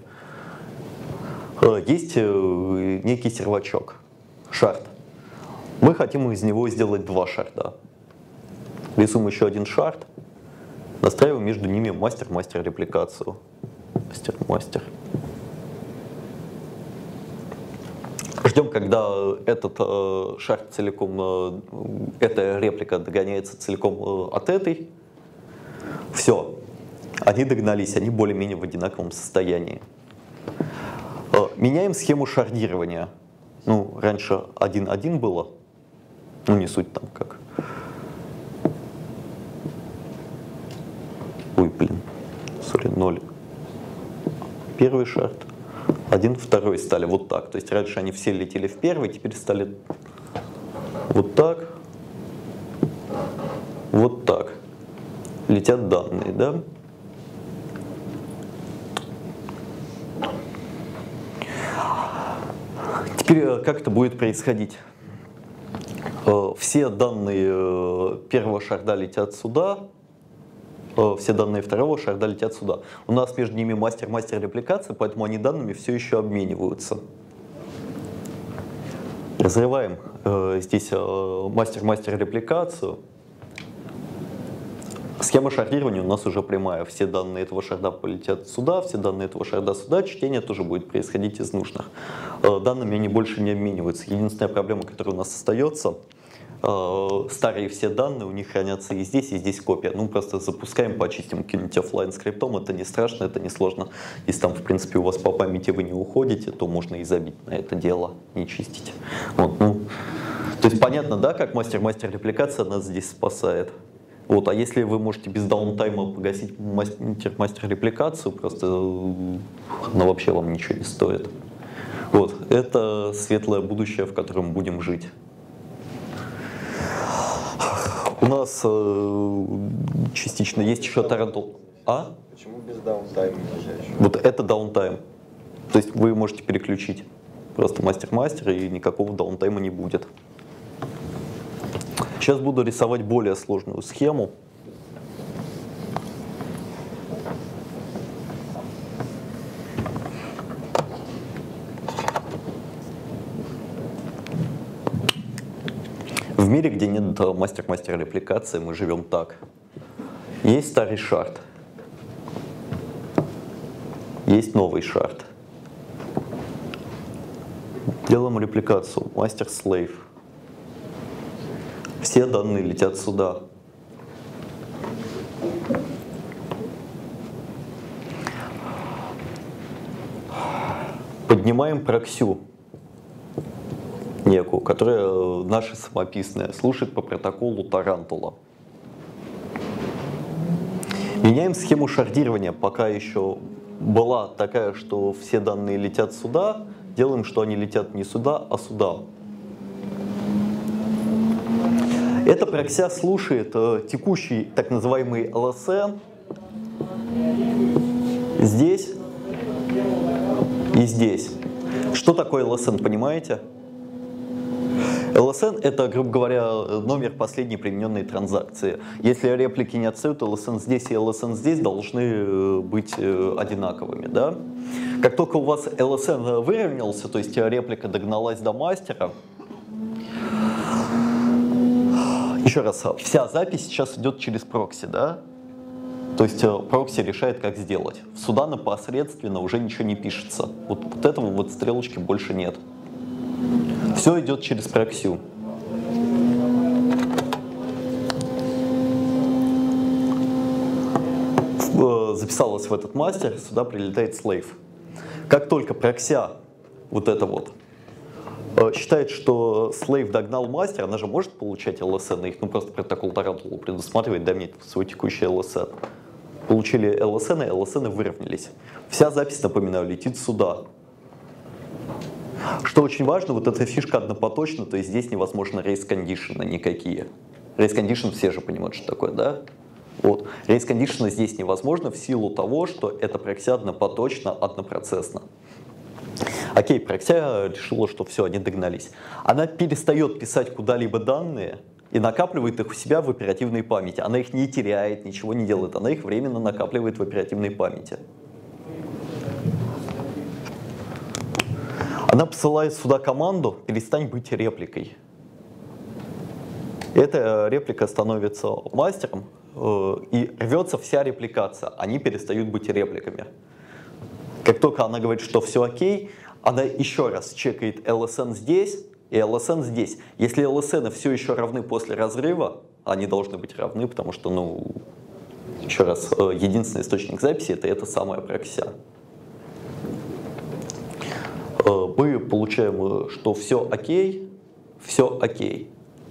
Есть некий сервачок, шард. Мы хотим из него сделать два шарда. Рисуем еще один шард, настраиваем между ними мастер-мастер репликацию. Мастер-мастер. Ждем, когда этот э, шард целиком, э, эта реплика догоняется целиком э, от этой. Все, они догнались, они более-менее в одинаковом состоянии. Э, меняем схему шардирования. Ну, раньше один-один было, ну не суть там как. Ой, блин, сори, ноль. Первый шард. Один, второй стали вот так. То есть раньше они все летели в первый, теперь стали вот так, вот так. Летят данные, да? Теперь как это будет происходить? Все данные первого шарда летят сюда, все данные второго шарда летят сюда. У нас между ними мастер-мастер репликация, поэтому они данными все еще обмениваются. Разрываем э, здесь мастер-мастер репликацию. Схема шардирования у нас уже прямая. Все данные этого шарда полетят сюда, все данные этого шарда сюда. Чтение тоже будет происходить из нужных. Э, данными они больше не обмениваются. Единственная проблема, которая у нас остается, старые все данные у них хранятся и здесь, и здесь копия. Ну, просто запускаем, почистим каким-нибудь офлайн скриптом. Это не страшно, это не сложно. Если там, в принципе, у вас по памяти вы не уходите, то можно и забить на это дело, не чистить. Вот, ну. То есть понятно, да, как мастер-мастер репликация нас здесь спасает. Вот, а если вы можете без даунтайма погасить мастер-мастер репликацию, просто она вообще вам ничего не стоит. Вот, это светлое будущее, в котором будем жить. У нас э, частично есть еще Тарантул. А?
Почему без даунтайма нельзя еще?
Вот это даунтайм. То есть вы можете переключить просто мастер-мастер, и никакого даунтайма не будет. Сейчас буду рисовать более сложную схему. В мире, где нет мастер-мастер репликации, мы живем так. Есть старый шард. Есть новый шард. Делаем репликацию. Мастер-слейв. Все данные летят сюда. Поднимаем проксю некую, которая наша самописная, слушает по протоколу Тарантула. Меняем схему шардирования, пока еще была такая, что все данные летят сюда, делаем, что они летят не сюда, а сюда. Эта прокся слушает э, текущий так называемый эл эс эн здесь и здесь. Что такое эл эс эн, понимаете? эл эс эн это, грубо говоря, номер последней примененной транзакции. Если реплики не отстают, эл эс эн здесь и эл эс эн здесь должны быть одинаковыми. Да? Как только у вас эл эс эн выровнялся, то есть реплика догналась до мастера, еще раз, вся запись сейчас идет через прокси, да? То есть прокси решает, как сделать. Сюда непосредственно уже ничего не пишется. Вот, вот этого вот стрелочки больше нет. Все идет через прокси. Записалась в этот мастер, сюда прилетает slave. Как только прокся вот это вот считает, что slave догнал мастер, она же может получать эл эс эн, их ну просто протокол Тарантула предусматривает, дай мне свой текущий эл эс эн. Получили эл эс эн, и эл эс эн выровнялись. Вся запись, напоминаю, летит сюда. Что очень важно, вот эта фишка однопоточна, то есть здесь невозможно race condition никакие. Race condition все же понимают, что такое, да? Вот. Race condition здесь невозможно в силу того, что это прокси однопоточно, однопроцессно. Окей, прокся решила, что все, они догнались. Она перестает писать куда-либо данные и накапливает их у себя в оперативной памяти. Она их не теряет, ничего не делает, она их временно накапливает в оперативной памяти. Она посылает сюда команду «перестань быть репликой». Эта реплика становится мастером, э, и рвется вся репликация. Они перестают быть репликами. Как только она говорит, что все окей, она еще раз чекает эл эс эн здесь и эл эс эн здесь. Если эл эс эн все еще равны после разрыва, они должны быть равны, потому что, ну, еще раз, единственный источник записи это эта самая прокся. Мы получаем, что все окей, все окей.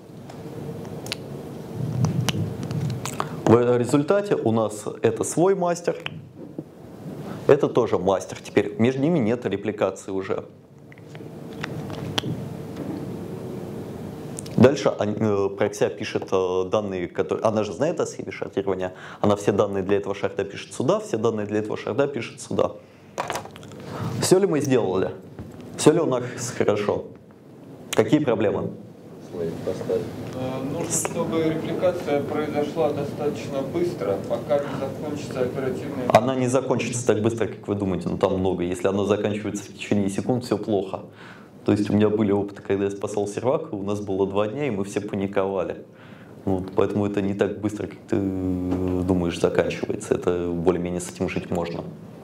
В результате у нас это свой мастер, это тоже мастер. Теперь между ними нет репликации уже. Дальше прокся пишет данные, которые... Она же знает о схеме шардирования. Она все данные для этого шарда пишет сюда, все данные для этого шарда пишет сюда. Все ли мы сделали? Все ли у нас хорошо? Какие проблемы?
Нужно, чтобы репликация произошла достаточно быстро, пока не закончится оперативная...
Она не закончится так быстро, как вы думаете, но там много. Если она заканчивается в течение секунд, все плохо. То есть у меня были опыты, когда я спасал сервак, у нас было два дня, и мы все паниковали. Вот, поэтому это не так быстро, как ты думаешь, заканчивается. Это более-менее с этим жить можно.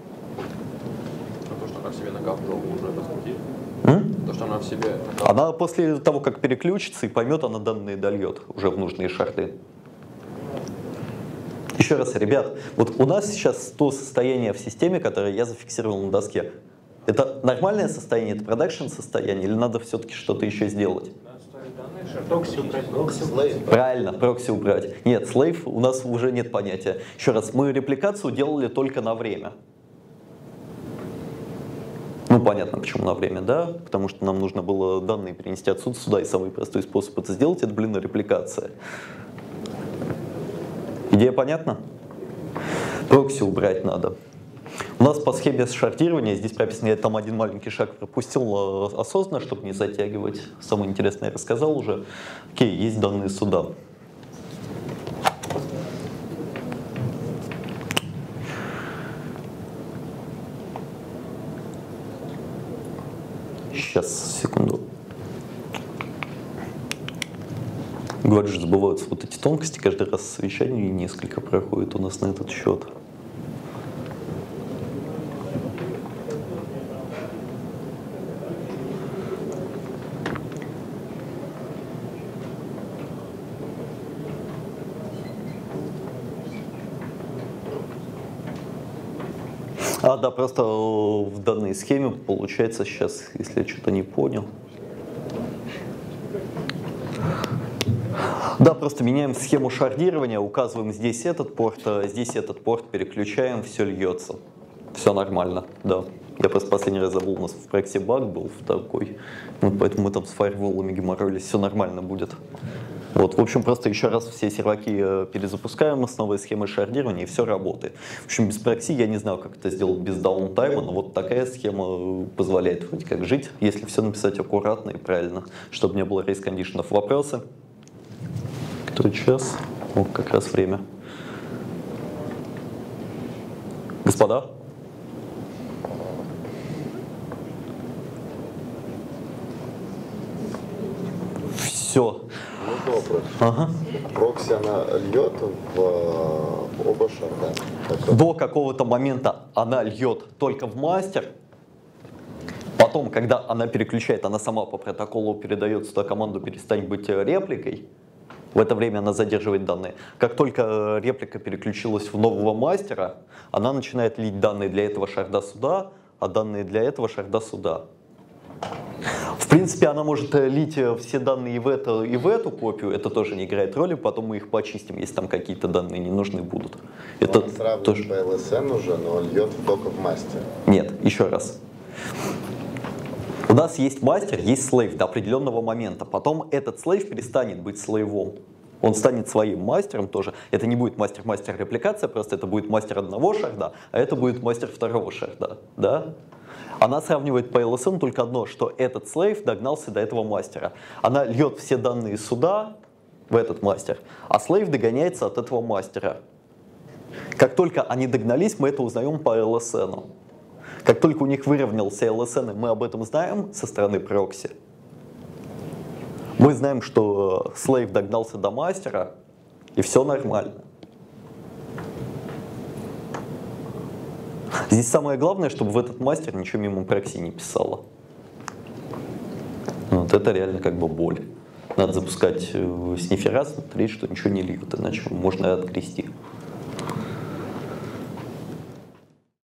То, что она в себе накапливала, уже раскрутили. То, что она в себе...
Она после того, как переключится и поймет, она данные дольет уже в нужные шарды. Еще раз, ребят, вот у нас сейчас то состояние в системе, которое я зафиксировал на доске. Это нормальное состояние, это продакшн состояние, или надо все-таки что-то еще сделать?
Прокси убрать.
Правильно, прокси убрать. Нет, слейв у нас уже нет понятия. Еще раз, мы репликацию делали только на время. Ну, понятно, почему на время, да? Потому что нам нужно было данные перенести отсюда сюда, и самый простой способ это сделать, это, блин, репликация. Идея понятна? Прокси убрать надо. У нас по схеме шардирования, здесь прописано, я там один маленький шаг пропустил осознанно, чтобы не затягивать. Самое интересное я рассказал уже. Окей, есть данные сюда. Сейчас, секунду. Говорю же, забываются вот эти тонкости, каждый раз совещание несколько проходит у нас на этот счет. А, да, просто в данной схеме получается сейчас, если я что-то не понял. Да, просто меняем схему шардирования, указываем здесь этот порт, здесь этот порт, переключаем, все льется. Все нормально, да. Я просто последний раз забыл, у нас в проекте баг был в такой, вот поэтому мы там с фаерволами геморролились, все нормально будет. Вот, в общем, просто еще раз все серваки перезапускаем с новой схемой шардирования, и все работает. В общем, без прокси я не знаю, как это сделать без даунтайма, но вот такая схема позволяет вроде как жить, если все написать аккуратно и правильно, чтобы не было рейс-кондишенов. Вопросы? Который час? О, как раз время. Господа? Все.
Можно вопрос?
Ага.
Прокси, она льет в оба шарда?
До какого-то момента она льет только в мастер. Потом, когда она переключает, она сама по протоколу передает сюда команду «перестань быть репликой». В это время она задерживает данные. Как только реплика переключилась в нового мастера, она начинает лить данные для этого шарда сюда, а данные для этого шарда сюда. В принципе, она может лить все данные и в эту, и в эту копию, это тоже не играет роли, потом мы их почистим, если там какие-то данные не нужны будут. Это
Он сравнивает
тоже...
по эл эс эн уже, но льет только в мастер.
Нет, еще раз. У нас есть мастер, есть слейв до определенного момента. Потом этот слейв перестанет быть слейвом. Он станет своим мастером тоже. Это не будет мастер-мастер репликация, просто это будет мастер одного шарда, а это будет мастер второго шарда. Да? Она сравнивает по эл эс эн только одно, что этот слейв догнался до этого мастера. Она льет все данные сюда, в этот мастер, а слейв догоняется от этого мастера. Как только они догнались, мы это узнаем по эл эс эн. Как только у них выровнялся эл эс эн, и мы об этом знаем со стороны прокси, мы знаем, что слейв догнался до мастера, и все нормально. Здесь самое главное, чтобы в этот мастер ничего мимо прокси не писало. Вот это реально как бы боль. Надо запускать снифера, смотреть, что ничего не льет, иначе можно открести.